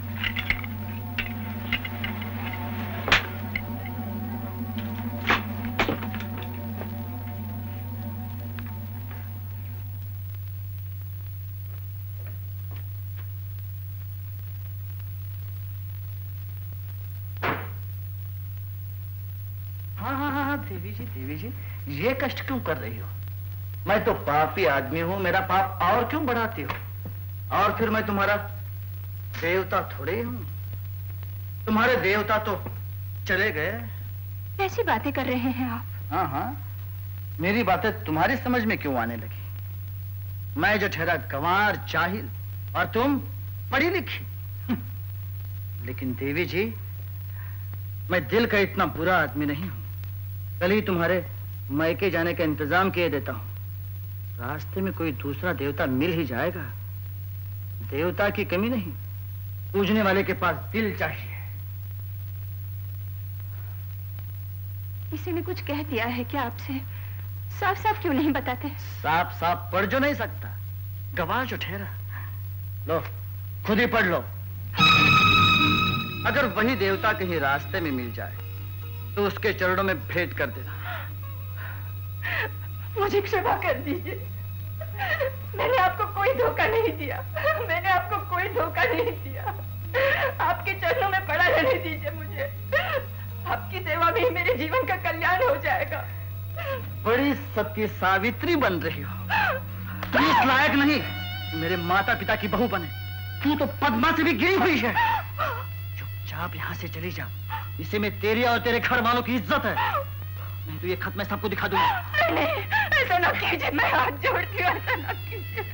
P: देवी जी, ये कष्ट क्यों कर रही हो? मैं तो पापी आदमी हूँ, मेरा पाप और क्यों बढ़ाती हो? और फिर मैं तुम्हारा देवता थोड़े हूँ। तुम्हारे देवता तो चले गए।
C: कैसी बातें कर रहे हैं आप?
P: हाँ हाँ, मेरी बातें तुम्हारी समझ में क्यों आने लगी? मैं जो ठहरा गंवार जाहिल और तुम पढ़ी लिखी। लेकिन देवी जी, मैं दिल का इतना बुरा आदमी नहीं हूं। कल ही तुम्हारे मायके जाने का इंतजाम किए देता हूं। रास्ते में कोई दूसरा देवता मिल ही जाएगा। देवता की कमी नहीं, पूजने वाले के पास दिल चाहिए।
C: किसी ने कुछ कह दिया है क्या आपसे? साफ साफ क्यों नहीं बताते?
P: साफ साफ पढ़ जो नहीं सकता, गवाह जो ठहरा। लो, खुद ही पढ़ लो। अगर वही देवता कहीं रास्ते में मिल जाए तो उसके चरणों में भेंट कर देना।
C: मुझे क्षमा कर दीजिए, मैंने आपको कोई धोखा नहीं दिया। मैंने आपको कोई धोखा नहीं दिया। आपके चरणों में पड़ा रहने दीजिए मुझे। आपकी सेवा में ही मेरे जीवन का कल्याण हो जाएगा।
P: बड़ी सत्य सावित्री बन रही हो। तू इस लायक नहीं मेरे माता पिता की बहू बने। तू तो पद्मा से भी गिरी हुई है। चुपचाप यहाँ से चली जा। इसे में तेरी और तेरे घर वालों की इज्जत है। नहीं तो ये खत मैं सबको दिखा दूंगा।
C: नहीं, ऐसा ना कीजिए, मैं हाथ जोड़ती हूँ, ऐसा ना कीजिए।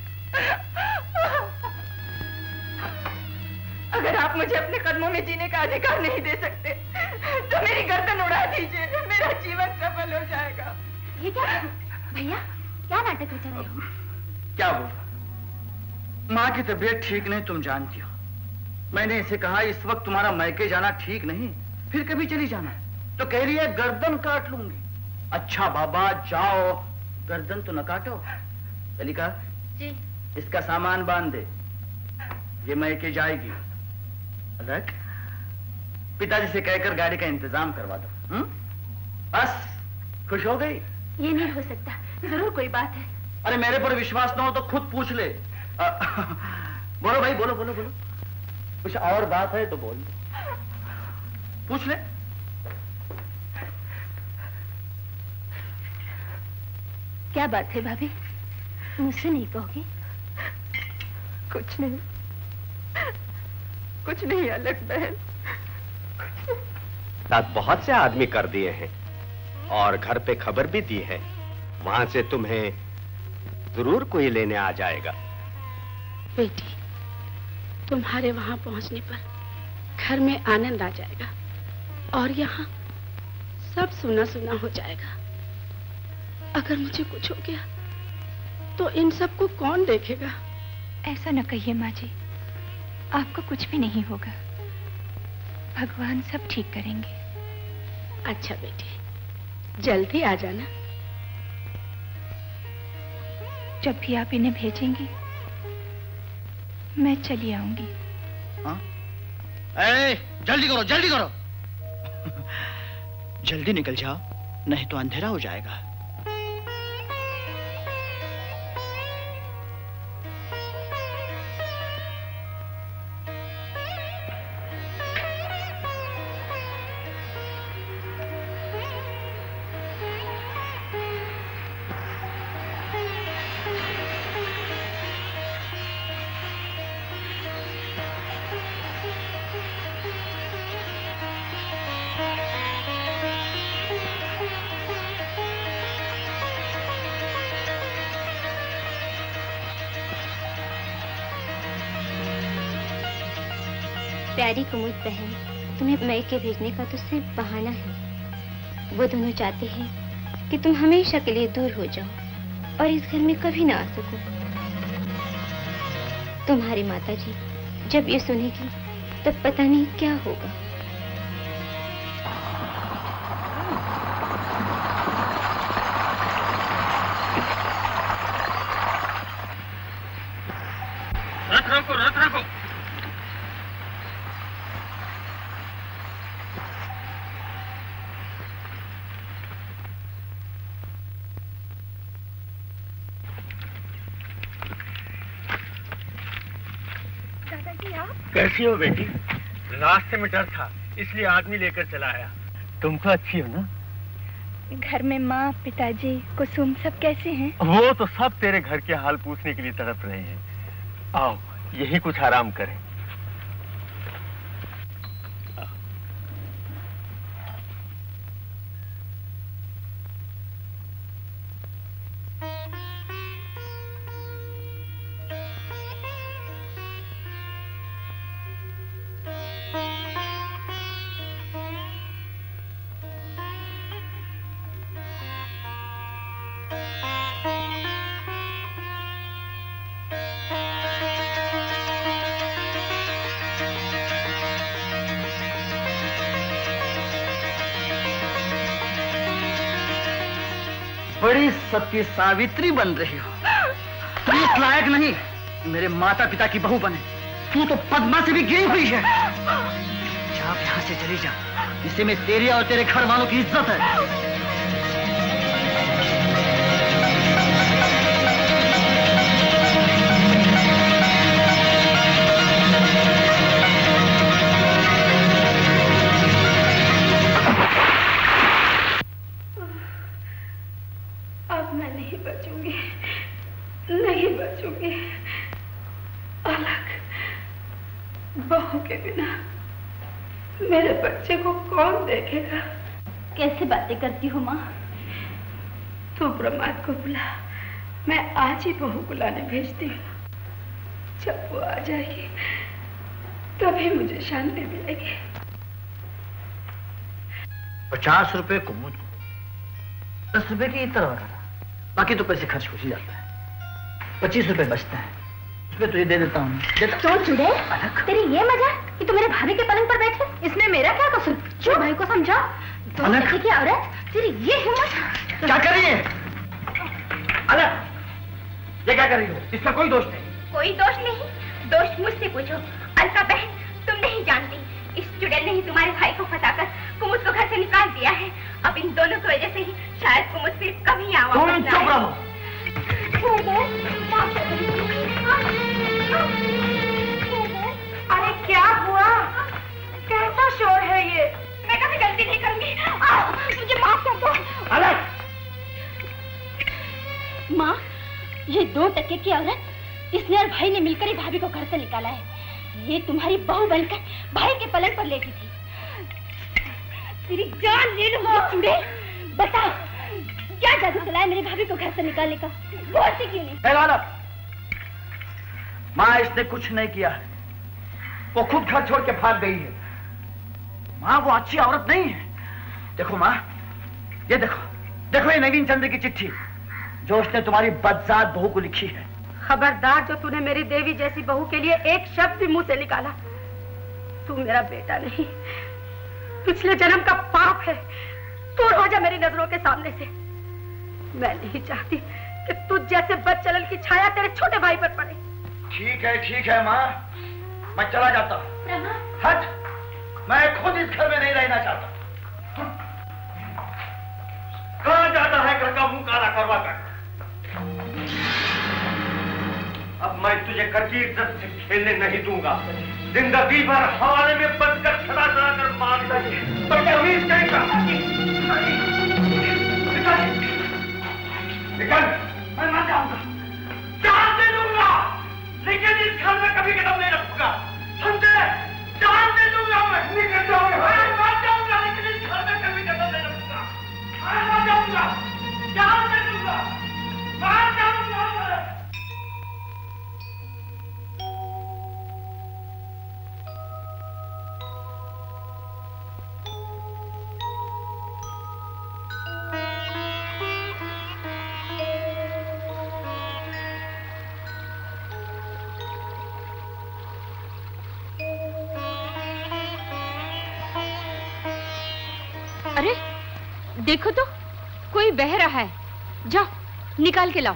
C: अगर आप मुझे अपने कदमों में जीने का अधिकार नहीं दे सकते तो मेरी गर्दन उड़ा दीजिए, मेरा जीवन सफल हो जाएगा।
K: ये क्या भैया, क्या नाटक रचा रहे हो?
P: क्या बोल? माँ की तबीयत ठीक नहीं, तुम जानती हो। मैंने इसे कहा इस वक्त तुम्हारा मायके जाना ठीक नहीं, फिर कभी चली जाना। तो कह रही है गर्दन काट लूंगी। अच्छा बाबा जाओ, गर्दन तो न काटो। ललिका
K: जी,
P: इसका सामान बांध दे, ये मायके जाएगी। अलग पिताजी से कहकर गाड़ी का इंतजाम करवा दो। बस खुश हो गई?
K: ये नहीं हो सकता, जरूर कोई बात है।
P: अरे मेरे पर विश्वास न हो तो खुद पूछ ले। बोलो भाई, बोलो बोलो बोलो। कुछ और बात है तो बोल, पूछ ले।
K: क्या बात है भाभी? मुझसे नहीं कहोगी?
C: कुछ नहीं, कुछ नहीं अलग बहन।
R: साथ बहुत से आदमी कर दिए हैं और घर पे खबर भी दी है। वहां से तुम्हें जरूर कोई लेने आ जाएगा।
T: बेटी, तुम्हारे वहां पहुंचने पर घर में आनंद आ जाएगा और यहाँ सब सुना सुना हो जाएगा। अगर मुझे कुछ हो गया तो इन सबको कौन देखेगा?
I: ऐसा न कहिए माँ जी, आपको कुछ भी नहीं होगा। भगवान सब ठीक करेंगे।
T: अच्छा बेटी, जल्दी आ जाना।
I: जब भी आप इन्हें भेजेंगी मैं चली आऊंगी।
P: जल्दी करो, जल्दी करो। जल्दी निकल जाओ, नहीं तो अंधेरा हो जाएगा।
K: प्यारी कुमुद बहन, तुम्हें मैके भेजने का तो सिर्फ बहाना है। वो दोनों चाहते हैं कि तुम हमेशा के लिए दूर हो जाओ और इस घर में कभी ना आ सको। तुम्हारी माताजी जब ये सुनेगी तब पता नहीं क्या होगा।
L: रथ रखो।
K: दादाजी आप?
L: कैसी हो बेटी? रास्ते में डर था इसलिए आदमी लेकर चला आया। तुम तो अच्छी हो ना?
H: घर में माँ, पिताजी, कुसुम सब कैसे हैं?
L: वो तो सब तेरे घर के हाल पूछने के लिए तड़प रहे हैं। आओ यही कुछ आराम करें।
P: बड़ी सती सावित्री बन रही हो। तू इस लायक नहीं मेरे माता पिता की बहू बने। तू तो पद्मा से भी गिरी हुई है। जा यहाँ से चली जा, इसी में तेरी और तेरे घर वालों की इज्जत है।
H: नहीं बचूंगी। अलग बहू के बिना मेरे बच्चे को कौन देखेगा?
K: कैसे बातें करती हो माँ?
H: तू प्रमाद को बुला, मैं आज ही बहू बुलाने भेजती हूँ। जब वो आ जाएगी तभी मुझे शांति मिलेगी।
P: 50 रुपए कुमुद को, 10 रुपए की इतर वगैरह, बाकी तो पैसे खर्च हो ही जाता है। 25 रुपए बचता है, उसमें तुझे दे देता हूँ।
K: चोर चुड़ैल, तेरी ये मजा कि तू मेरे भाभी के पलंग पर बैठे? इसमें मेरा क्या कसूर? जो भाई को समझा। तो लड़की की औरत, तेरी ये हिम्मत!
P: क्या कर रही है? अलग, ये क्या कर रही हो? इसका कोई दोष नहीं।
K: कोई दोष नहीं? दोष मुझसे पूछो। अलका बहन, तुम नहीं जानती, इस चुड़ैल ने ही तुम्हारे भाई को फंसाकर कुमुद को घर से निकाल दिया है। अब इन दोनों की वजह से ही शायद कुमुद फिर कभी आवा।
P: तुम चुप रहो।
H: अरे क्या हुआ? कैसा शोर है ये?
K: मैं कभी गलती नहीं करूंगी। मुझे माफ कर दो।
P: अलग।
K: माँ, ये 2 टके की औरत, इसने और भाई ने मिलकर ही भाभी को घर से निकाला है। ये तुम्हारी बहू बनकर भाई के पलंग पर लेटी थी। तेरी जान ले लूंगी चुड़ैल। बता, क्या जादू चलाया मेरी भाभी को घर से निकालने का? बोलती क्यों नहीं?
P: माँ, इसने कुछ नहीं किया है, वो खुद घर छोड़ के भाग गई है। माँ, वो अच्छी औरत नहीं है। देखो माँ, ये देखो, देखो ये नवीन चंद्र की चिट्ठी जो उसने तुम्हारी बदजात बहू को लिखी है।
H: खबरदार जो तूने मेरी देवी जैसी बहू के लिए एक शब्द भी मुंह से निकाला। तू मेरा बेटा नहीं, पिछले जन्म का पाप है। दूर हो जा मेरी नजरों के सामने से। मैं नहीं चाहती कि तुझ जैसे बदचलन की छाया तेरे छोटे भाई पर पड़े।
P: ठीक है माँ, मैं चला जाता हूँ। हट, मैं खुद इस घर में नहीं रहना चाहता।
L: कहाँ जाता है घर का मुंह काला करवा कर? अब मैं तुझे कच्ची इज्जत से खेलने नहीं दूंगा। जिंदगी भर हवाले में बंद कर छड़ा छड़ा कर मारता है। बदतमीज कहेगा। निकल, मैं मर जाऊंगा, जान दे दूंगा, लेकिन इस घर में कभी कदम नहीं रखूंगा। समझे? जान दे दूंगा मैं। निकल जाऊंगा, मैं मर जाऊंगा, लेकिन इस घर में कभी कदम नहीं रखूंगा। मैं मर जाऊंगा, जान दे दूंगा, मर जाऊंगा मैं।
D: देखो तो कोई बह रहा है, जाओ निकाल के लाओ।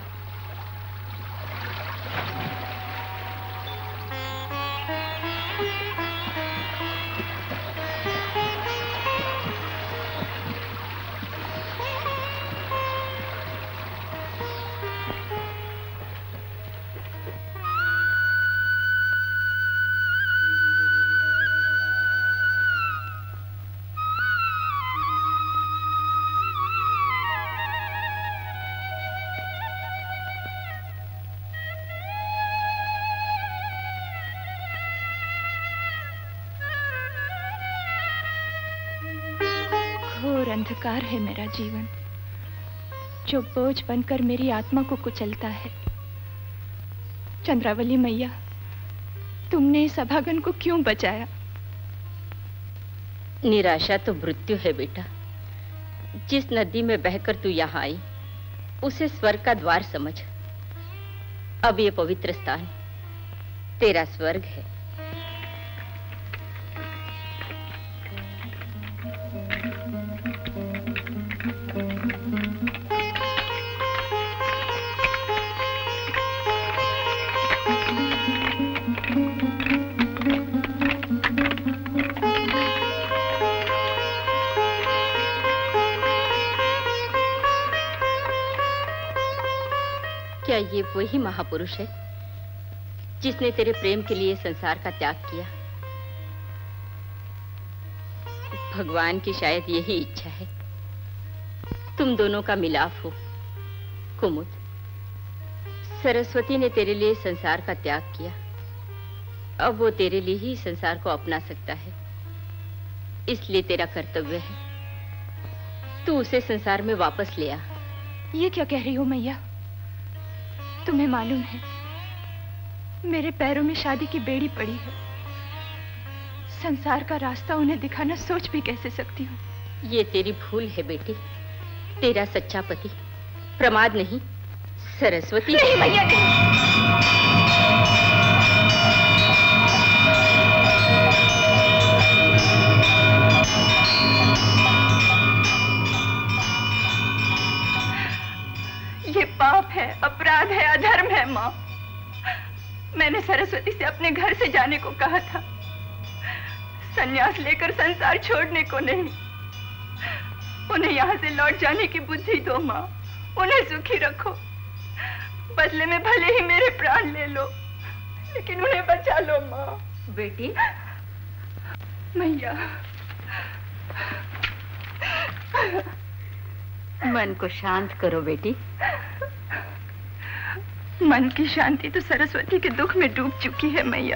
I: अंधकार है मेरा जीवन, जो बोझ बनकर मेरी आत्मा को कुचलता है। चंद्रावली मैया, तुमने इस अभागन को क्यों बचाया?
D: निराशा तो मृत्यु है बेटा। जिस नदी में बहकर तू यहाँ आई, उसे स्वर्ग का द्वार समझ। अब ये पवित्र स्थान तेरा स्वर्ग है। क्या ये वही महापुरुष है जिसने तेरे प्रेम के लिए संसार का त्याग किया? भगवान की शायद यही इच्छा है, तुम दोनों का मिलाप हो। कुमुद, सरस्वती ने तेरे लिए संसार का त्याग किया, अब वो तेरे लिए ही संसार को अपना सकता है। इसलिए तेरा कर्तव्य है तू उसे संसार में वापस ले आ।
I: ये क्या कह रही हो मैया? तुम्हें मालूम है मेरे पैरों में शादी की बेड़ी पड़ी है। संसार का रास्ता उन्हें दिखाना सोच भी कैसे सकती हूँ?
D: ये तेरी भूल है बेटी। तेरा सच्चा पति प्रमाद नहीं, सरस्वती।
I: नहीं मैया, ये पाप है, अपराध है, अधर्म है माँ। मैंने सरस्वती से अपने घर से जाने को कहा था, संन्यास लेकर संसार छोड़ने को नहीं। उन्हें यहाँ से लौट जाने की बुद्धि दो माँ, उन्हें सुखी रखो। बदले में भले ही मेरे प्राण ले लो, लेकिन उन्हें बचा लो माँ।
D: बेटी,
I: मैया,
D: मन को शांत करो बेटी।
I: मन की शांति तो सरस्वती के दुख में डूब चुकी है मैया।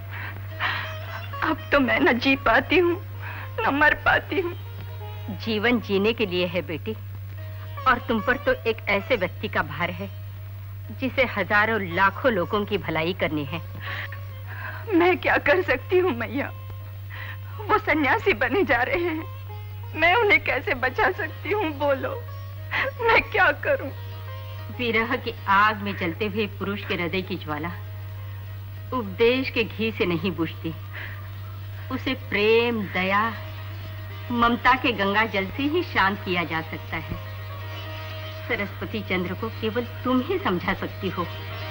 I: अब तो मैं न जी पाती हूँ न मर पाती हूँ।
D: जीवन जीने के लिए है बेटी, और तुम पर तो एक ऐसे व्यक्ति का भार है जिसे हजारों लाखों लोगों की भलाई करनी है।
I: मैं क्या कर सकती हूँ मैया? वो सन्यासी बने जा रहे हैं, मैं उन्हें कैसे बचा सकती हूँ? बोलो, मैं क्या करूं?
D: विरह की आग में जलते हुए पुरुष के हृदय की ज्वाला उपदेश के घी से नहीं बुझती। उसे प्रेम, दया, ममता के गंगा जल से ही शांत किया जा सकता है। सरस्वती चंद्र को केवल तुम ही समझा सकती हो।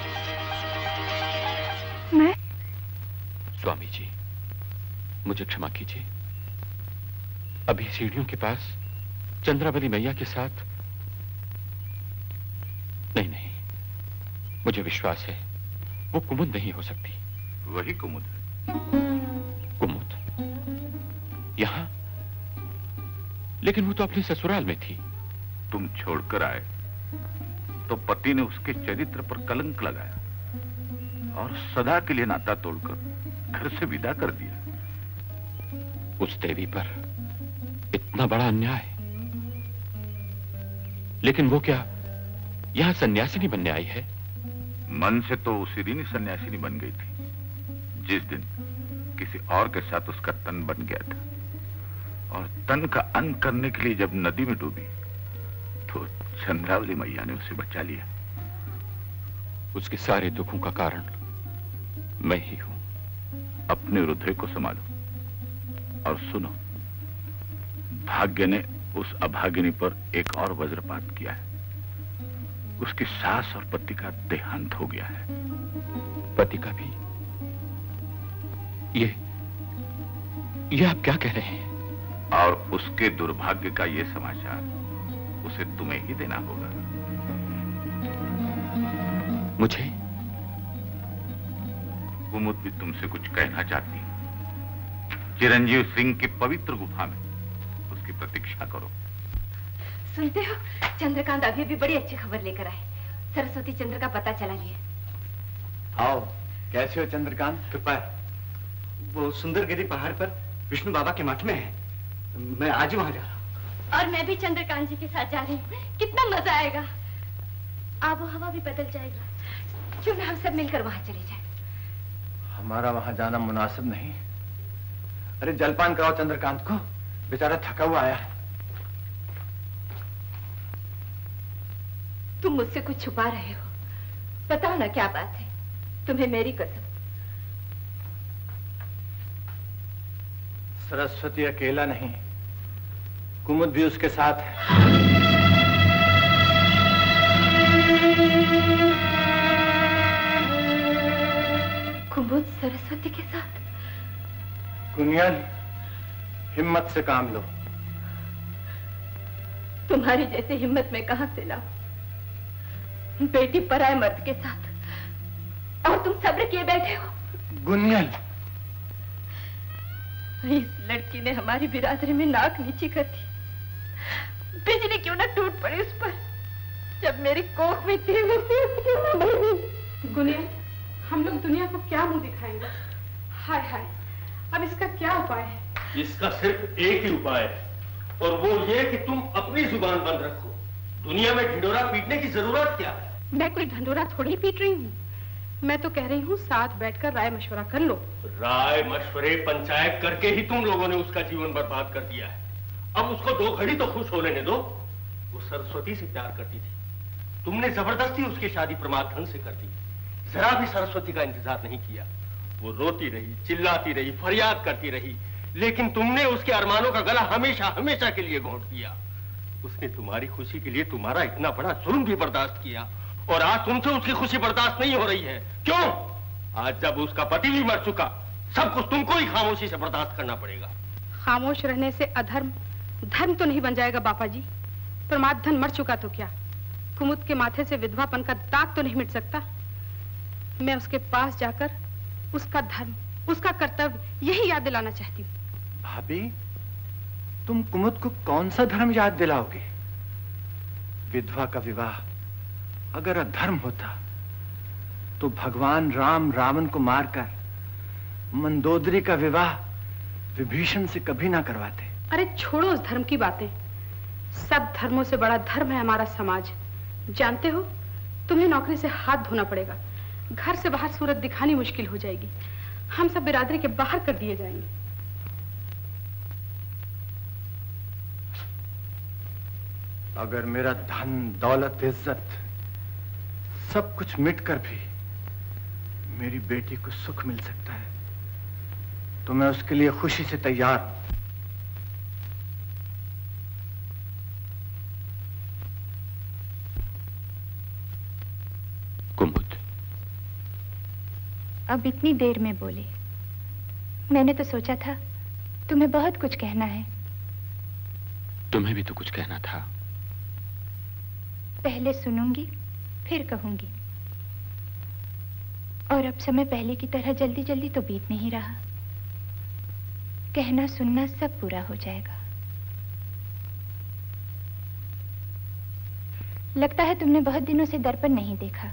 I: मैं?
F: स्वामी जी, मुझे क्षमा कीजिए। अभी सीढ़ियों के पास चंद्रावली मैया के साथ नहीं, मुझे विश्वास है वो कुमुद नहीं हो सकती।
W: वही कुमुद है।
F: कुमुद यहाँ? लेकिन वो तो अपने ससुराल में थी।
W: तुम छोड़कर आए तो पति ने उसके चरित्र पर कलंक लगाया और सदा के लिए नाता तोड़कर घर से विदा कर दिया।
F: उस देवी पर इतना बड़ा अन्याय, लेकिन वो क्या यहाँ सन्यासिनी बनने आई है?
W: मन से तो उसी दिन ही सन्यासिनी बन गई थी, जिस दिन किसी और के साथ उसका तन बन गया था। और तन का अंत करने के लिए जब नदी में डूबी तो चंद्रावली मैया ने उसे बचा लिया।
F: उसके सारे दुखों का कारण मैं ही हूं।
W: अपने हृदय को संभालो और सुनो, भाग्य ने उस अभागिनी पर एक और वज्रपात किया है। उसकी सास और पति का देहांत हो गया है।
F: पति का भी? ये आप क्या कह रहे हैं?
W: और उसके दुर्भाग्य का ये समाचार उसे तुम्हें ही देना होगा।
F: मुझे?
W: कुमुद भी तुमसे कुछ कहना चाहती है। चिरंजीव सिंह की पवित्र गुफा में उसकी प्रतीक्षा करो।
K: सुनते हो, चंद्रकांत अभी भी बड़ी अच्छी खबर लेकर आए। सरस्वती चंद्र का पता चला लिया।
B: आओ, कैसे हो चंद्रकांत?
L: कृपा है। वो सुंदरगिरी पहाड़ पर विष्णु बाबा के मठ में है। मैं आज वहां जा रहा हूँ।
K: और मैं भी चंद्रकांत जी के साथ जा रही हूँ। कितना मजा आएगा। आबो हवा भी बदल जाएगी। क्यों ना हम सब मिलकर वहां चले जाएं?
B: हमारा वहां जाना मुनासिब नहीं। अरे जलपान कराओ चंद्रकांत को, बेचारा थका हुआ आया है।
K: तुम मुझसे कुछ छुपा रहे हो। बताओ ना क्या बात है। तुम्हें मेरी कसम।
B: सरस्वती अकेला नहीं, कुमुद भी उसके साथ है।
K: कुमुद सरस्वती के साथ?
B: कुनियन, हिम्मत से काम लो।
K: तुम्हारी जैसी हिम्मत मैं कहां से लाऊं? बेटी पराये मर्द के साथ, और तुम सब्र किए बैठे हो।
B: गुनियन,
K: इस लड़की ने हमारी बिरादरी में नाक नीची कर दी। बिजली क्यों ना टूट पड़ी उस पर, जब मेरी कोख में थी।
C: गुनियन, हम लोग दुनिया को क्या मुंह दिखाएंगे? हाय हाय, अब इसका क्या उपाय है?
L: इसका सिर्फ एक ही उपाय है, और वो ये कि तुम अपनी जुबान बंद रखो। दुनिया में ढिंडोरा पीटने की जरूरत क्या है?
C: मैं कोई ढिंडोरा थोड़ी पीट रही हूँ। मैं तो कह रही हूँ साथ बैठकर राय मशवरा कर लो।
L: राय मशवरे पंचायत करके ही तुम लोगों ने उसका जीवन बर्बाद कर दिया है। अब उसको 2 घड़ी तो खुश हो लेने दो। वो सरस्वती से प्यार करती थी, तुमने जबरदस्ती उसकी शादी प्रमाद धन से कर दी। जरा भी सरस्वती का इंतजार नहीं किया। वो रोती रही, चिल्लाती रही, फरियाद करती रही, लेकिन तुमने उसके अरमानों का गला हमेशा हमेशा के लिए घोंट दिया। उसने तुम्हारी खुशी के लिए तुम्हारा इतना बड़ा जुल्म भी बर्दाश्त किया, और आज तुमसे उसकी खुशी बर्दाश्त नहीं हो रही है। क्यों? आज जब उसका पति भी मर चुका, सब कुछ तुमको ही खामोशी से बर्दाश्त करना पड़ेगा।
C: खामोश रहने से अधर्म धर्म तो नहीं बन जाएगा बापा जी। प्रमाद धन मर चुका तो क्या, कुमुद के माथे से विधवापन का दाग तो नहीं मिट सकता। मैं उसके पास जाकर उसका धर्म, उसका कर्तव्य यही याद दिलाना चाहती हूँ।
B: भाभी, तुम कुमुद को कौन सा धर्म याद दिलाओगे? विधवा का विवाह अगर अधर्म होता तो भगवान राम रावण को मारकर मंदोदरी का विवाह विभीषण से कभी ना करवाते।
C: अरे छोड़ो उस धर्म की बातें। सब धर्मों से बड़ा धर्म है हमारा समाज। जानते हो, तुम्हें नौकरी से हाथ धोना पड़ेगा। घर से बाहर सूरत दिखानी मुश्किल हो जाएगी। हम सब बिरादरी के बाहर कर दिए जाएंगे।
B: अगर मेरा धन, दौलत, इज्जत सब कुछ मिटकर भी मेरी बेटी को सुख मिल सकता है तो मैं उसके लिए खुशी से तैयार हूं।
F: कुमुद,
H: अब इतनी देर में बोले। मैंने तो सोचा था तुम्हें बहुत कुछ कहना है।
F: तुम्हें भी तो कुछ कहना था।
H: पहले सुनूंगी फिर कहूंगी, और अब समय पहले की तरह जल्दी जल्दी तो बीत नहीं रहा। कहना सुनना सब पूरा हो जाएगा। लगता है तुमने बहुत दिनों से दर्पण नहीं देखा।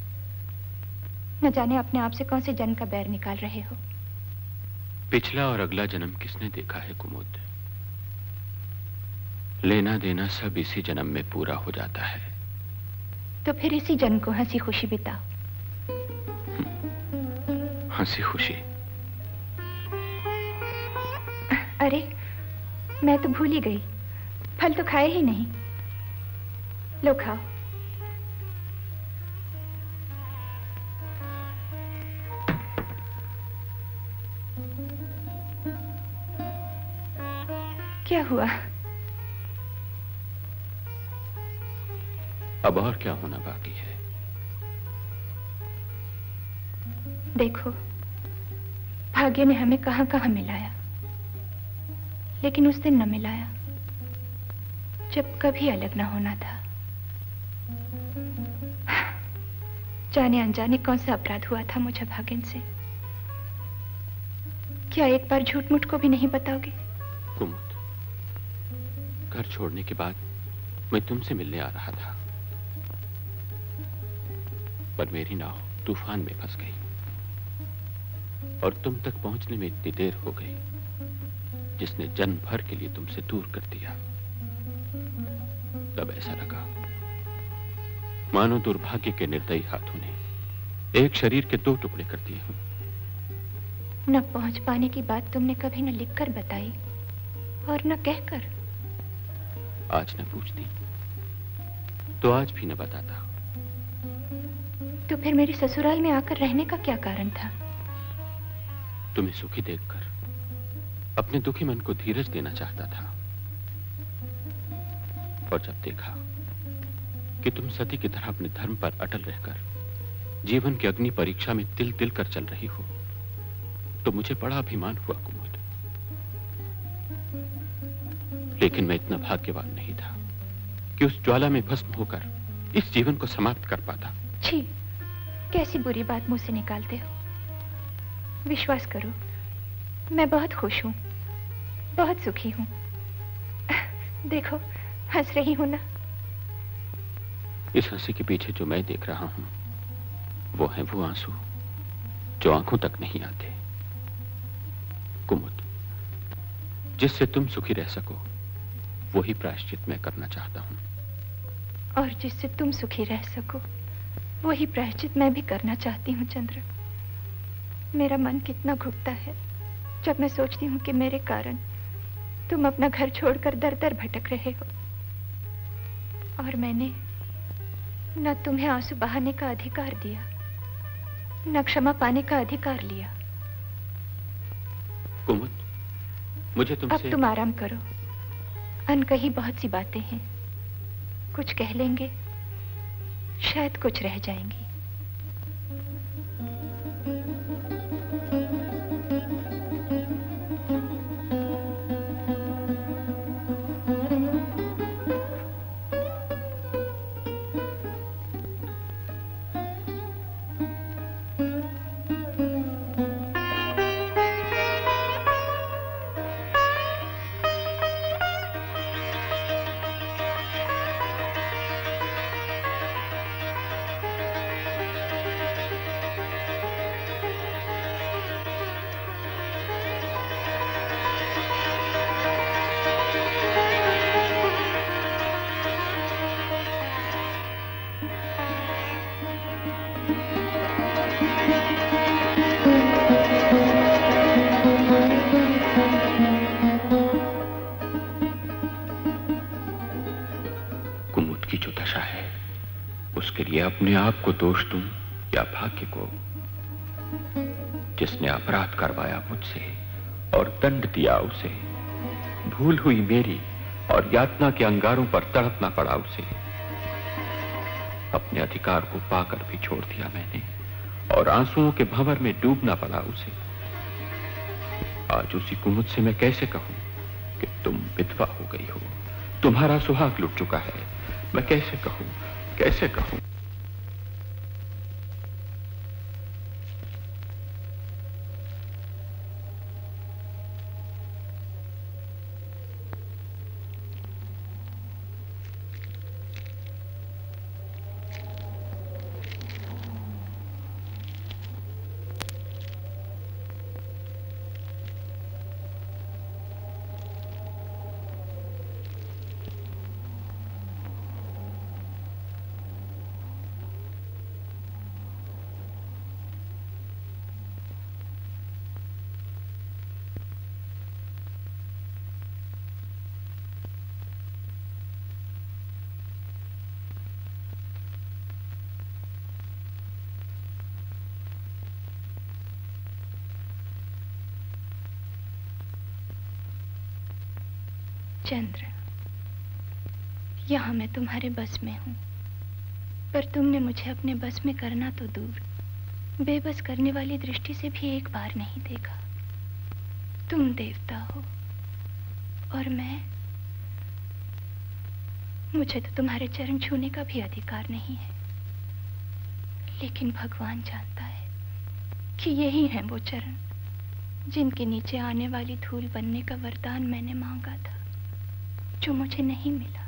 H: न जाने अपने आप से कौन से जन्म का बैर निकाल रहे हो।
F: पिछला और अगला जन्म किसने देखा है कुमुद? लेना देना सब इसी जन्म में पूरा हो जाता है।
H: तो फिर इसी जन्म को हंसी खुशी बिताओ।
F: हंसी खुशी?
H: अरे मैं तो भूल ही गई, फल तो खाए ही नहीं। लो खाओ। क्या हुआ?
F: अब और क्या होना बाकी है?
H: देखो, भाग्य ने हमें कहां कहां मिलाया, लेकिन उस दिन न मिलाया जब कभी अलग न होना था। जाने अनजाने कौन सा अपराध हुआ था मुझे भाग्यन से? क्या एक बार झूठ मूठ को भी नहीं बताओगे?
F: कुमुद, घर छोड़ने के बाद मैं तुमसे मिलने आ रहा था, पर मेरी नाव तूफान में फंस गई और तुम तक पहुंचने में इतनी देर हो गई जिसने जन्म भर के लिए तुमसे दूर कर दिया। तब ऐसा लगा मानो दुर्भाग्य के निर्दयी हाथों ने एक शरीर के दो टुकड़े कर दिए हों।
H: न पहुंच पाने की बात तुमने कभी न लिखकर बताई और न कहकर।
F: आज न पूछती तो आज भी न बताता।
H: तो फिर मेरे ससुराल में आकर रहने का क्या कारण था?
F: तुम्हें सुखी देखकर अपने दुखी मन को धीरज देना चाहता था, और जब देखा कि तुम सती की तरह अपने धर्म पर अटल रहकर जीवन की अग्नि परीक्षा में तिल तिल कर चल रही हो, तो मुझे बड़ा अभिमान हुआ कुमुद। लेकिन मैं इतना भाग्यवान नहीं था कि उस ज्वाला में भस्म होकर इस जीवन को समाप्त कर पाता।
H: छी, कैसी बुरी बात मुंह से निकालते हो। विश्वास करो, मैं बहुत खुश हूं, बहुत सुखी हूं। देखो, हंस रही हूं ना?
F: इस हंसी के पीछे जो मैं देख रहा हूं वो है वो आंसू जो आंखों तक नहीं आते। कुमुद, जिससे तुम सुखी रह सको वही प्रायश्चित मैं करना चाहता हूं।
H: और जिससे तुम सुखी रह सको वही प्रायश्चित मैं भी करना चाहती हूं। चंद्र, मेरा मन कितना घुटता है जब मैं सोचती हूं कि मेरे कारण तुम अपना घर छोड़कर दर दर भटक रहे हो, और मैंने न तुम्हें आंसू बहाने का अधिकार दिया, न क्षमा पाने का अधिकार लिया।
F: कुमुद, मुझे तुमसे...
H: अब तुम आराम करो। अनकही बहुत सी बातें हैं, कुछ कह लेंगे, शायद कुछ रह जाएंगी।
F: अपने आप को दोष दूं या भाग्य को, जिसने अपराध करवाया मुझसे और दंड दिया उसे, भूल हुई मेरी और यातना के अंगारों पर तड़पना पड़ा उसे। अपने अधिकार को पाकर भी छोड़ दिया मैंने और आंसुओं के भंवर में डूबना पड़ा उसे। आज उसी कुमुद से मैं कैसे कहूं कि तुम विधवा हो गई हो, तुम्हारा सुहाग लुट चुका है। मैं कैसे कहूं, कैसे कहूं? चंद्र, यहां मैं तुम्हारे बस में हूं,
H: पर तुमने मुझे अपने बस में करना तो दूर, बेबस करने वाली दृष्टि से भी एक बार नहीं देखा। तुम देवता हो और मुझे तो तुम्हारे चरण छूने का भी अधिकार नहीं है। लेकिन भगवान जानता है कि यही हैं वो चरण जिनके नीचे आने वाली धूल बनने का वरदान मैंने मांगा था, जो मुझे नहीं मिला।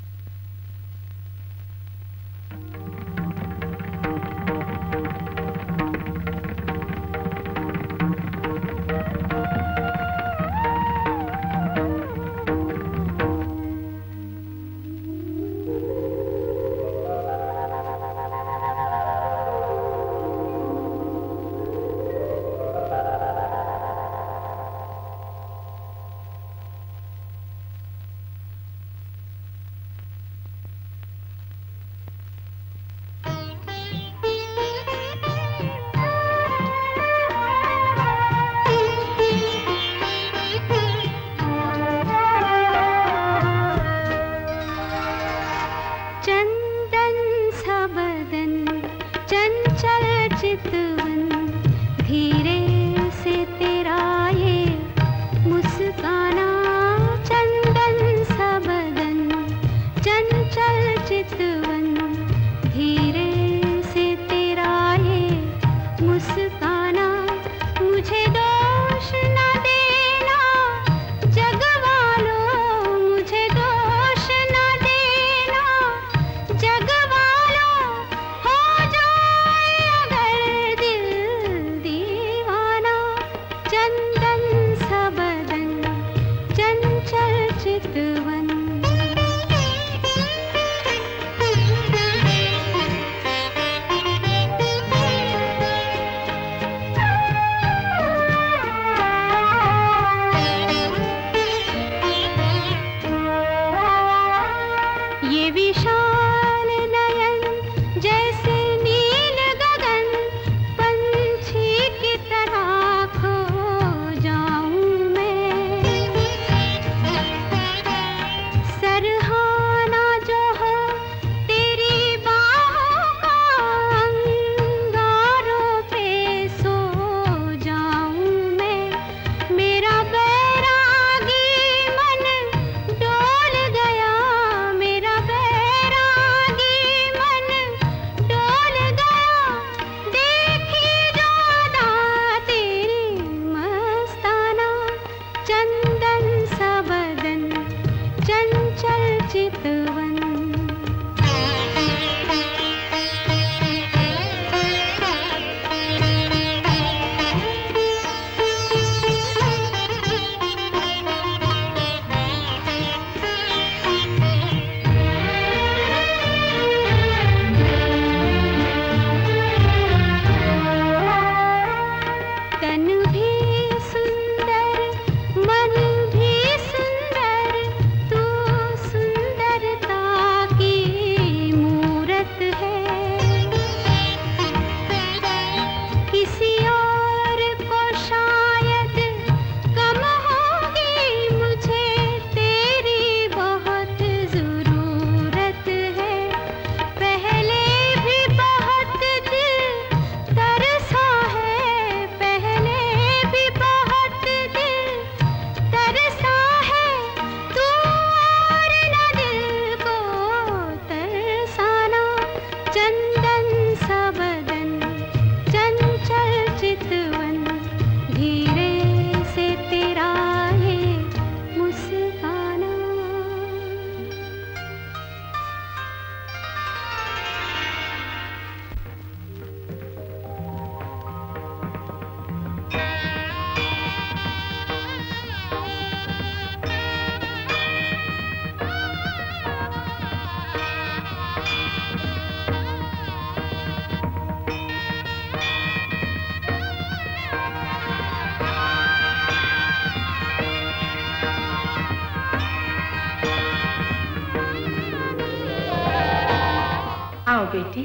T: आओ बेटी,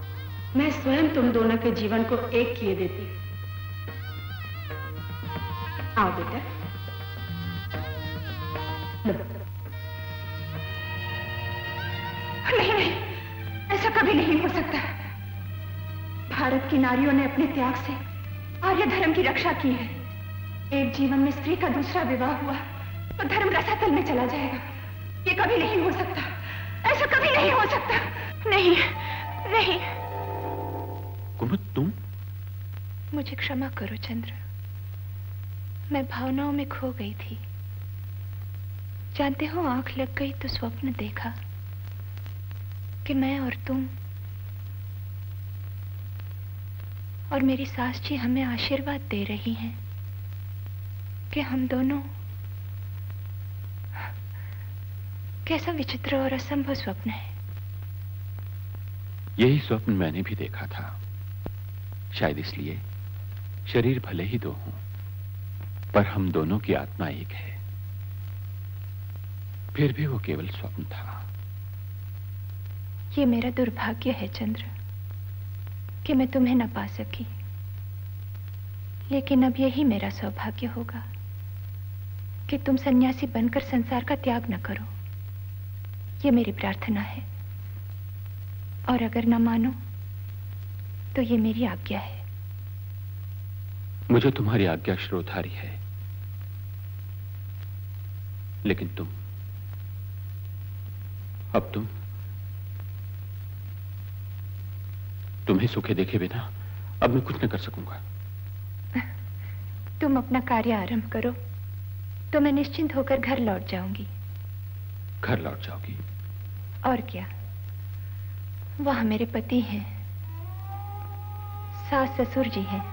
T: मैं स्वयं तुम दोनों के जीवन को एक किए देती। आओ बेटा।
H: नहीं नहीं, ऐसा कभी नहीं हो सकता। भारत की नारियों ने अपने त्याग से आर्य धर्म की रक्षा की है। एक जीवन में स्त्री का दूसरा विवाह हुआ तो धर्म रसातल में चला जाएगा। ये कभी नहीं हो सकता, ऐसा कभी नहीं हो सकता। नहीं नहीं।
F: कुमुद, तुम?
H: मुझे क्षमा करो चंद्र, मैं भावनाओं में खो गई थी। जानते हो, आंख लग गई तो स्वप्न देखा कि मैं और तुम और मेरी सास जी हमें आशीर्वाद दे रही हैं कि हम दोनों। कैसा विचित्र और असंभव स्वप्न है।
F: यही स्वप्न मैंने भी देखा था। शायद इसलिए शरीर भले ही दो हों, पर हम दोनों की आत्मा एक है। फिर भी वो केवल स्वप्न था।
H: ये मेरा दुर्भाग्य है चंद्र कि मैं तुम्हें न पा सकी, लेकिन अब यही मेरा सौभाग्य होगा कि तुम सन्यासी बनकर संसार का त्याग न करो। ये मेरी प्रार्थना है, और अगर न मानो तो ये मेरी आज्ञा है।
F: मुझे तुम्हारी आज्ञा श्रोधारी है, लेकिन अब तुम्हें सुखे देखे बिना अब मैं कुछ न कर सकूंगा।
H: तुम अपना कार्य आरंभ करो तो मैं निश्चिंत होकर घर लौट जाऊंगी।
F: घर लौट जाओगी?
H: और क्या, वहां मेरे पति हैं, सास ससुर जी हैं,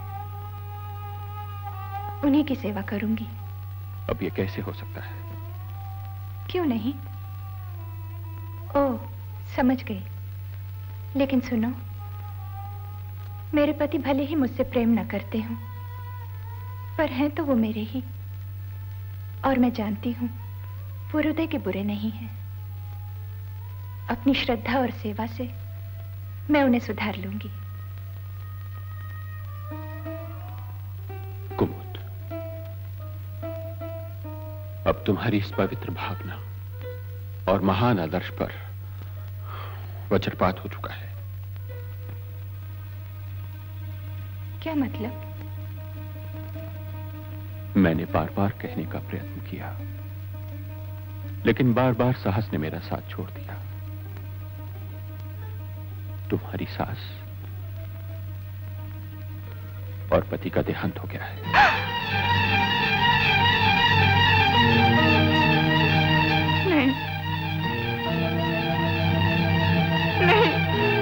H: उन्हीं की सेवा करूंगी।
F: अब ये कैसे हो सकता है?
H: क्यों नहीं? ओह, समझ गई। लेकिन सुनो, मेरे पति भले ही मुझसे प्रेम न करते हों, पर हैं तो वो मेरे ही, और मैं जानती हूं वो हृदय के बुरे नहीं हैं। अपनी श्रद्धा और सेवा से मैं उन्हें सुधार लूंगी।
F: कुमुद, अब तुम्हारी इस पवित्र भावना और महान आदर्श पर वज्रपात हो चुका है।
H: क्या मतलब?
F: मैंने बार बार कहने का प्रयत्न किया, लेकिन बार बार साहस ने मेरा साथ छोड़ दिया। तुम्हारी सास और पति का देहांत हो गया है।
H: नहीं, नहीं,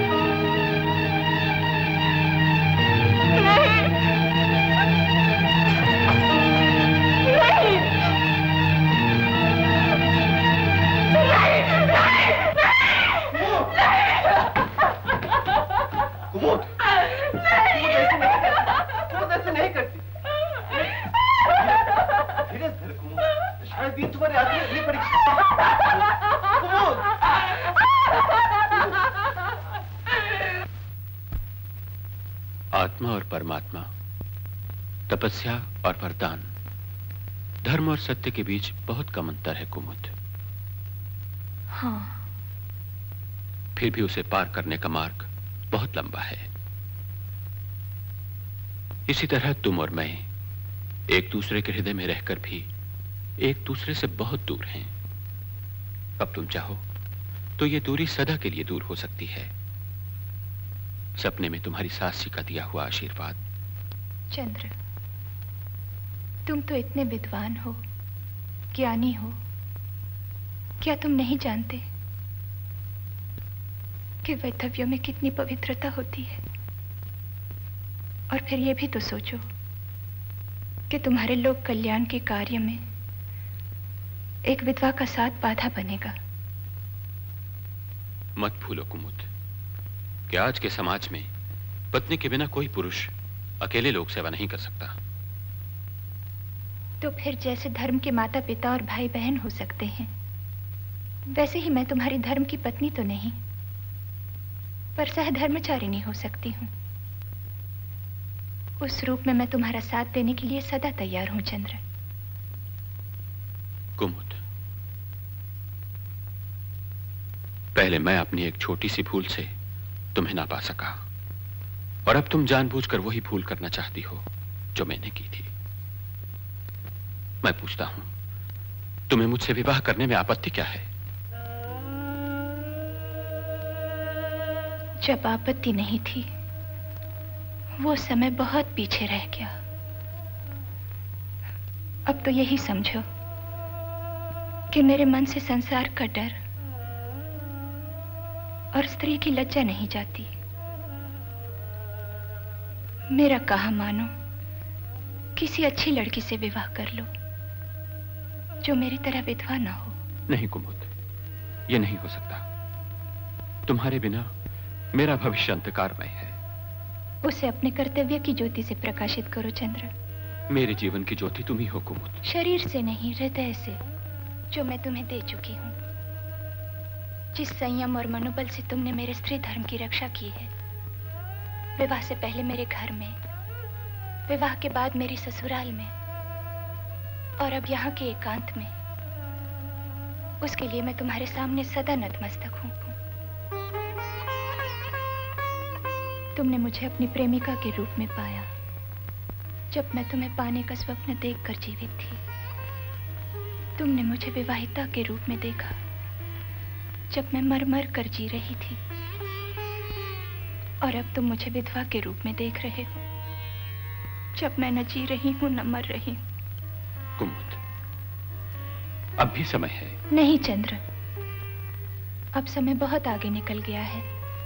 F: आत्मा और परमात्मा, तपस्या और वरदान, धर्म और सत्य के बीच बहुत कम अंतर है कुमुद।
H: हाँ।
F: फिर भी उसे पार करने का मार्ग बहुत लंबा है। इसी तरह तुम और मैं एक दूसरे के हृदय में रहकर भी एक दूसरे से बहुत दूर हैं। अब तुम चाहो तो ये दूरी सदा के लिए दूर हो सकती है। सपने में तुम्हारी सास जी का दिया हुआ आशीर्वाद।
H: चंद्र, तुम तो इतने विद्वान हो, ज्ञानी हो, क्या तुम नहीं जानते कि वैधव्य में कितनी पवित्रता होती है? और फिर ये भी तो सोचो कि तुम्हारे लोक कल्याण के कार्य में एक विधवा का साथ बाधा बनेगा।
F: मत भूलो कुमुद कि आज के समाज में पत्नी के बिना कोई पुरुष अकेले लोक सेवा नहीं कर सकता।
H: तो फिर जैसे धर्म के माता पिता और भाई बहन हो सकते हैं, वैसे ही मैं तुम्हारी धर्म की पत्नी तो नहीं, पर सहधर्मचारिणी हो सकती हूँ। उस रूप में मैं तुम्हारा साथ देने के लिए सदा तैयार हूँ चंद्र।
F: कुमुद, पहले मैं अपनी एक छोटी सी भूल से तुम्हें ना पा सका, और अब तुम जानबूझकर वही भूल करना चाहती हो जो मैंने की थी। मैं पूछता हूं, तुम्हें मुझसे विवाह करने में आपत्ति क्या है?
H: जब आपत्ति नहीं थी, वो समय बहुत पीछे रह गया। अब तो यही समझो कि मेरे मन से संसार का डर और स्त्री की लज्जा नहीं जाती। मेरा कहा मानो, किसी अच्छी लड़की से विवाह कर लो जो मेरी तरह विधवा ना हो।
F: नहीं कुमुद, ये नहीं हो सकता। तुम्हारे बिना मेरा भविष्य अंधकारमय है।
H: उसे अपने कर्तव्य की ज्योति से प्रकाशित करो चंद्र।
F: मेरे जीवन की ज्योति तुम ही हो कुमुद।
H: शरीर से नहीं, हृदय से, जो मैं तुम्हें दे चुकी हूँ। जिस संयम और मनोबल से तुमने मेरे स्त्री धर्म की रक्षा की है, विवाह से पहले मेरे घर में, विवाह के बाद मेरी ससुराल में, और अब यहाँ के एकांत में, उसके लिए मैं तुम्हारे सामने सदा नतमस्तक हूँ। तुमने मुझे अपनी प्रेमिका के रूप में पाया जब मैं तुम्हें पाने का स्वप्न देखकर जीवित थी। तुमने मुझे विवाहिता के रूप में देखा जब मैं मर मर कर जी रही थी, और अब तुम मुझे विधवा के रूप में देख रहे हो जब मैं न जी रही हूं न मर रही हूं।
F: कुमुद, अब भी समय है।
H: नहीं चंद्र, अब समय बहुत आगे निकल गया है।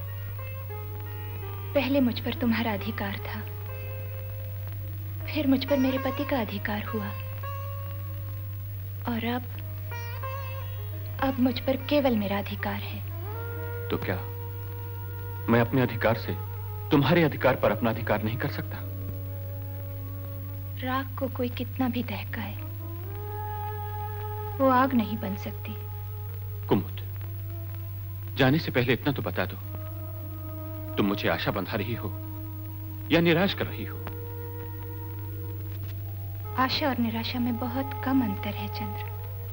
H: पहले मुझ पर तुम्हारा अधिकार था, फिर मुझ पर मेरे पति का अधिकार हुआ, और अब मुझ पर केवल मेरा अधिकार है।
F: तो क्या मैं अपने अधिकार से तुम्हारे अधिकार पर अपना अधिकार नहीं कर सकता?
H: राख को कोई कितना भी दहकाए, वो आग नहीं बन सकती।
F: कुमुद, जाने से पहले इतना तो बता दो, तुम मुझे आशा बंधा रही हो या निराश कर रही हो?
H: आशा और निराशा में बहुत कम अंतर है चंद्र।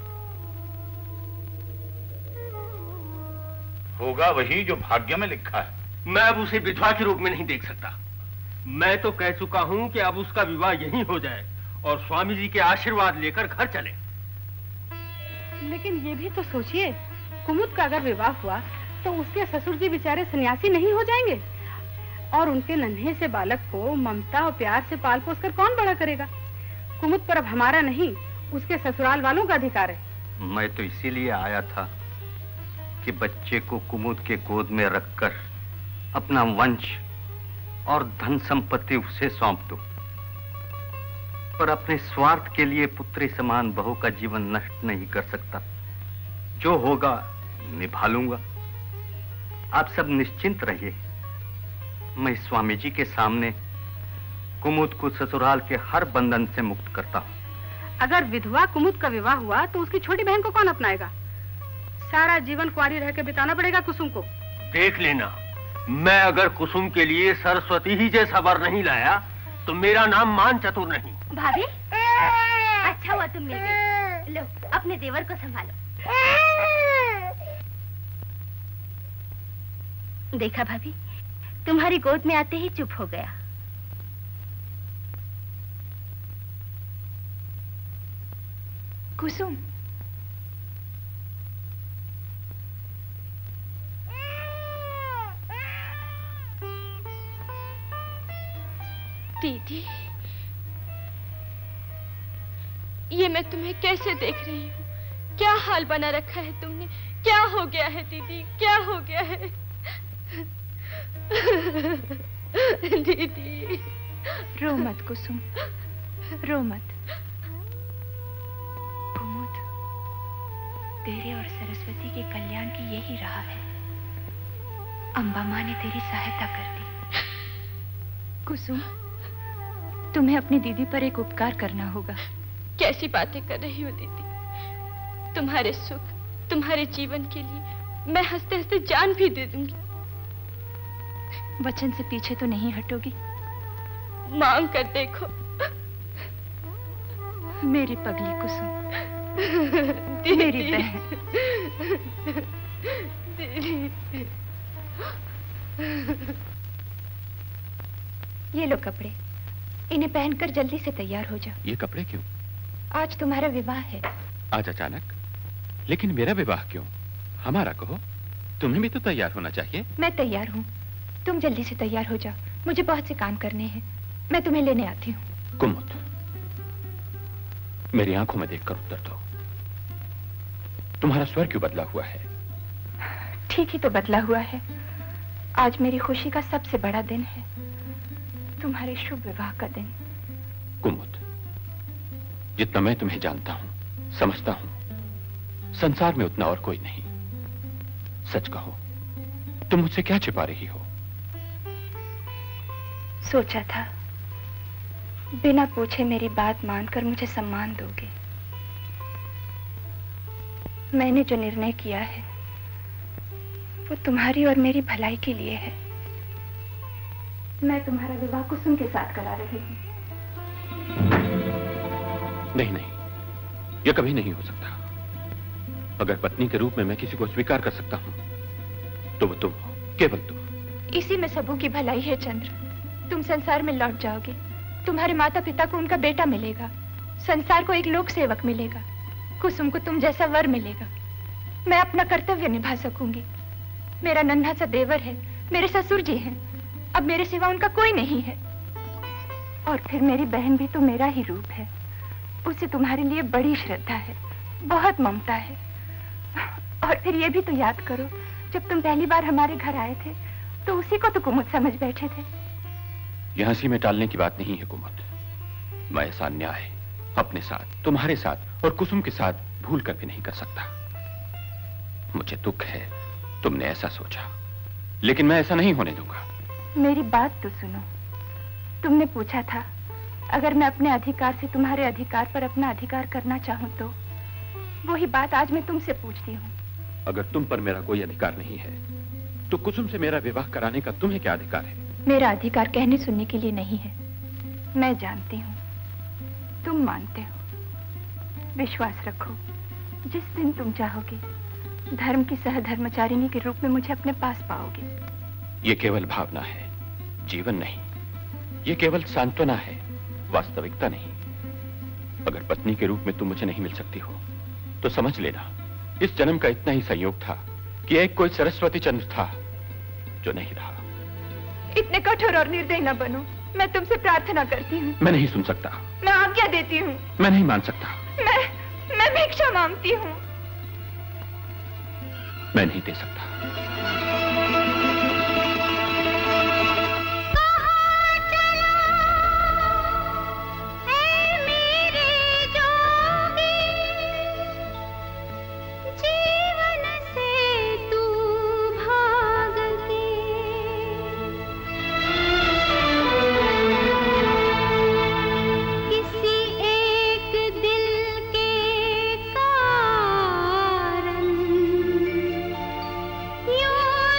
W: होगा वही जो भाग्य में लिखा है।
L: मैं अब उसे विधवा के रूप में नहीं देख सकता। मैं तो कह चुका हूं कि अब उसका विवाह यहीं हो जाए और स्वामी जी के आशीर्वाद लेकर घर चले।
E: लेकिन ये भी तो सोचिए, कुमुद का अगर विवाह हुआ तो उसके ससुर जी बेचारे सन्यासी नहीं हो जाएंगे, और उनके नन्हे से बालक को ममता और प्यार से पाल पोस कर कौन बड़ा करेगा? कुमुद पर अब हमारा नहीं, उसके ससुराल वालों का अधिकार है।
R: मैं तो इसीलिए आया था कि बच्चे को कुमुद के गोद में रखकर अपना वंश और धन संपत्ति उसे सौंप दूं, पर अपने स्वार्थ के लिए पुत्री समान बहू का जीवन नष्ट नहीं कर सकता। जो होगा निभा लूंगा। आप सब निश्चिंत रहिए। मैं स्वामी जी के सामने कुमुद को ससुराल के हर बंधन से मुक्त करता हूँ।
E: अगर विधवा कुमुद का विवाह हुआ तो उसकी छोटी बहन को कौन अपनाएगा? सारा जीवन कुंवारी रह के बिताना पड़ेगा कुसुम को।
L: देख लेना, मैं अगर कुसुम के लिए सरस्वती ही जैसा वर नहीं लाया तो मेरा नाम मान चतुर नहीं।
K: भाभी, अच्छा हुआ तुम मिल गए। लो, अपने देवर को संभालो। देखा भाभी, तुम्हारी गोद में आते ही चुप हो गया।
H: कुसुम,
G: दीदी, ये मैं तुम्हें कैसे देख रही हूँ? क्या हाल बना रखा है तुमने? क्या हो गया है दीदी? क्या हो गया है? दीदी,
H: रो मत कुसुम, रो मत। कुमुद, तेरे और सरस्वती के कल्याण की यही राह है। अम्बा माँ ने तेरी सहायता कर दी। कुसुम, तुम्हें अपनी दीदी पर एक उपकार करना होगा।
G: कैसी बातें कर रही हो दीदी? तुम्हारे सुख, तुम्हारे जीवन के लिए मैं हंसते हंसते जान भी दे दूंगी।
H: वचन से पीछे तो नहीं हटोगी?
G: मांग कर देखो।
H: मेरी पगली कुसुम, मेरी बहन।
G: दीदी।
H: ये लो कपड़े, इन्हें पहनकर जल्दी से तैयार हो जाओ।
F: ये कपड़े क्यों?
H: आज तुम्हारा विवाह है।
F: आज अचानक? लेकिन मेरा विवाह क्यों? हमारा कहो। तुम्हें भी तो तैयार होना चाहिए।
H: मैं तैयार हूँ, तुम जल्दी से तैयार हो जाओ, मुझे बहुत से काम करने हैं। मैं तुम्हें लेने आती हूँ।
F: कुमुद, मेरी आंखों में देखकर उत्तर दो। तुम्हारा स्वर क्यों बदला हुआ है?
H: ठीक ही तो बदला हुआ है। आज मेरी खुशी का सबसे बड़ा दिन है, तुम्हारे शुभ विवाह का दिन।
F: कुमुद, जितना मैं तुम्हें जानता हूं, समझता हूं, संसार में उतना और कोई नहीं। सच कहो, तुम मुझसे क्या छिपा रही हो?
H: सोचा था बिना पूछे मेरी बात मानकर मुझे सम्मान दोगे। मैंने जो निर्णय किया है वो तुम्हारी और मेरी भलाई के लिए है। मैं तुम्हारा विवाह कुसुम के साथ करा रही हूँ।
F: नहीं नहीं, यह कभी नहीं हो सकता। अगर पत्नी के रूप में मैं किसी को स्वीकार कर सकता हूं तो वो तुम हो, केवल तुम।
H: इसी में सबों की भलाई है चंद्र। तुम संसार में लौट जाओगे, तुम्हारे माता पिता को उनका बेटा मिलेगा, संसार को एक लोक सेवक मिलेगा, कुसुम को तुम जैसा वर मिलेगा। मैं अपना कर्तव्य निभा सकूंगी। मेरा नन्हा सा देवर है, मेरे ससुर जी हैं, अब मेरे सिवा उनका कोई नहीं है। और फिर मेरी बहन भी तो मेरा ही रूप है, उसे तुम्हारे लिए बड़ी श्रद्धा है, बहुत ममता है। और फिर ये भी तो याद करो, जब तुम पहली बार हमारे घर आए थे तो उसी को तो कुमुद समझ बैठे थे।
F: यह हंसी में टालने की बात नहीं है कुमुद। मैं ऐसा अन्याय अपने साथ, तुम्हारे साथ और कुसुम के साथ भूल कर भी नहीं कर सकता। मुझे दुख है तुमने ऐसा सोचा, लेकिन मैं ऐसा नहीं होने दूंगा।
H: मेरी बात तो सुनो। तुमने पूछा था अगर मैं अपने अधिकार से तुम्हारे अधिकार पर अपना अधिकार करना चाहूं तो, वही बात आज मैं तुमसे पूछती हूँ।
F: अगर तुम पर मेरा कोई अधिकार नहीं है तो कुसुम से मेरा विवाह कराने का तुम्हें क्या अधिकार है?
H: मेरा अधिकार कहने सुनने के लिए नहीं है, मैं जानती हूँ, तुम मानते हो। विश्वास रखो, जिस दिन तुम चाहोगे धर्म की सहधर्मचारिणी के रूप में मुझे अपने पास पाओगे।
F: ये केवल भावना है, जीवन नहीं। ये केवल सांत्वना है, वास्तविकता नहीं। अगर पत्नी के रूप में तुम मुझे नहीं मिल सकती हो तो समझ लेना इस जन्म का इतना ही संयोग था कि एक कोई सरस्वती चंद्र था जो नहीं रहा।
H: इतने कठोर और निर्दयी न बनो, मैं तुमसे प्रार्थना करती हूँ।
F: मैं नहीं सुन सकता।
H: मैं आज्ञा देती हूँ।
F: मैं नहीं मान सकता।
H: मैं भिक्षा मांगती हूँ।
F: मैं नहीं दे सकता।
J: You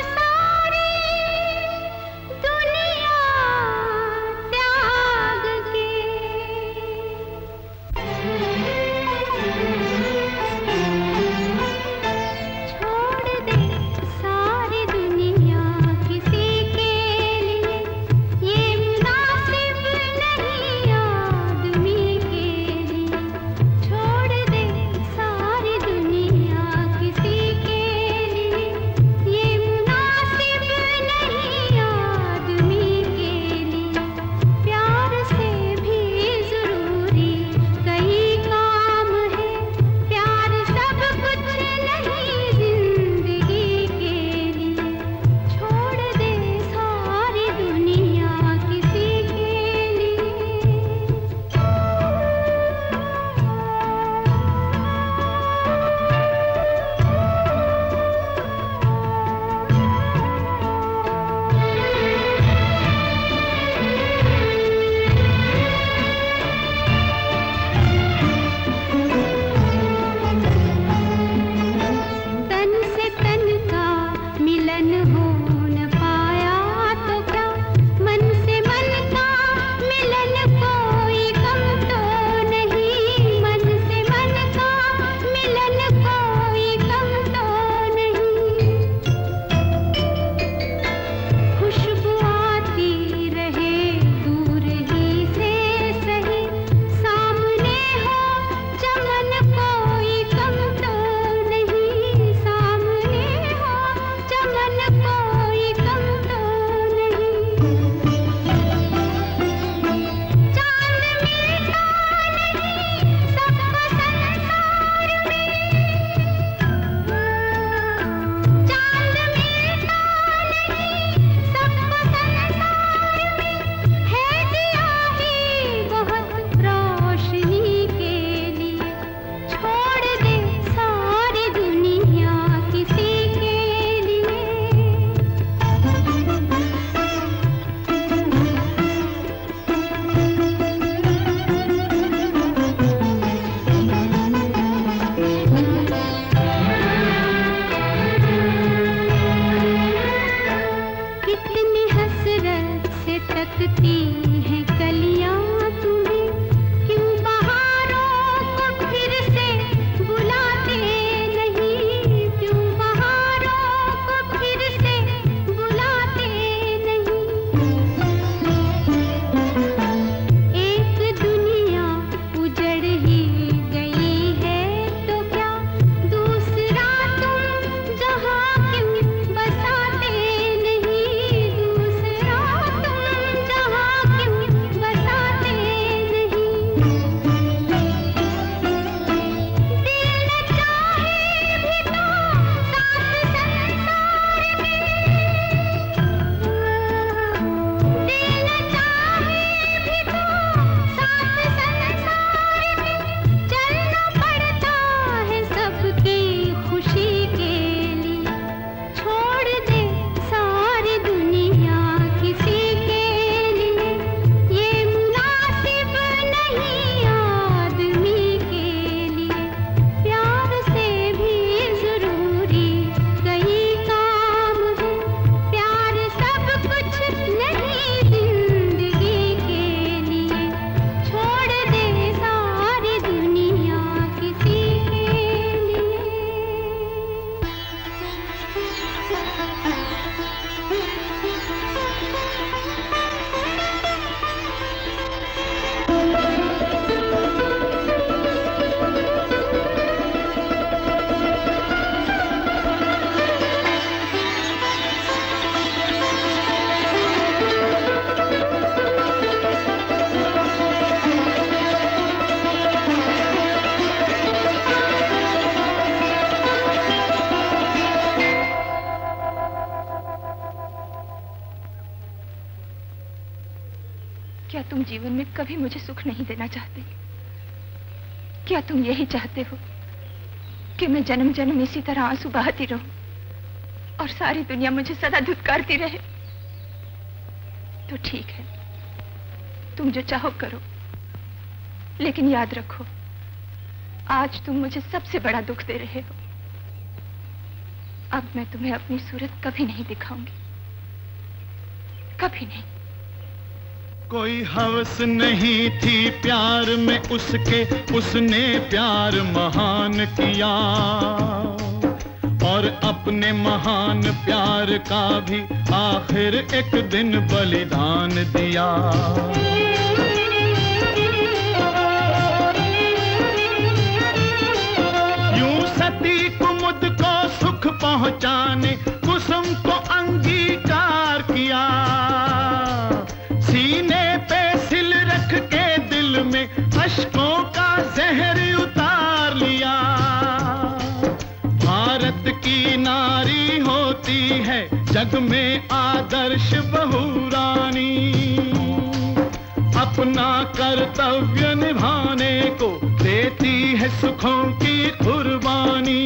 H: क्या तुम जीवन में कभी मुझे सुख नहीं देना चाहते? क्या तुम यही चाहते हो कि मैं जन्म जन्म इसी तरह आंसू बहाती रहूं और सारी दुनिया मुझे सदा धुतकारती रहे? तो ठीक है, तुम जो चाहो करो, लेकिन याद रखो, आज तुम मुझे सबसे बड़ा दुख दे रहे हो। अब मैं तुम्हें अपनी सूरत कभी नहीं दिखाऊंगी, कभी नहीं।
A: कोई हवस नहीं थी प्यार में उसके, उसने प्यार महान किया और अपने महान प्यार का भी आखिर एक दिन बलिदान दिया। यूं सती कुमुद को सुख पहुंचाने कुसुम को अंगीकार किया, सीने पे सिल रख के दिल में अश्कों का जहर उतार लिया। भारत की नारी होती है जग में आदर्श बहुरानी, अपना कर्तव्य निभाने को देती है सुखों की कुर्बानी।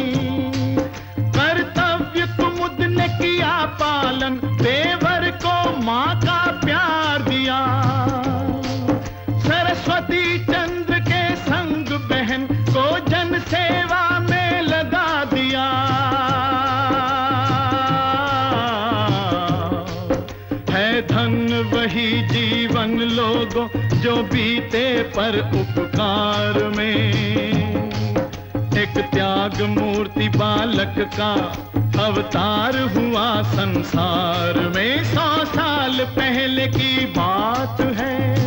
A: कर्तव्य कुमुद ने किया पालन, देवर को माँ का प्यार दिया। सरस्वती चंद्र के संग बहन को जन सेवा में लगा दिया। है धन वही जीवन लोगों जो बीते पर उपकार में, एक त्याग मूर्ति बालक का अवतार हुआ संसार में। 100 साल पहले की बात है,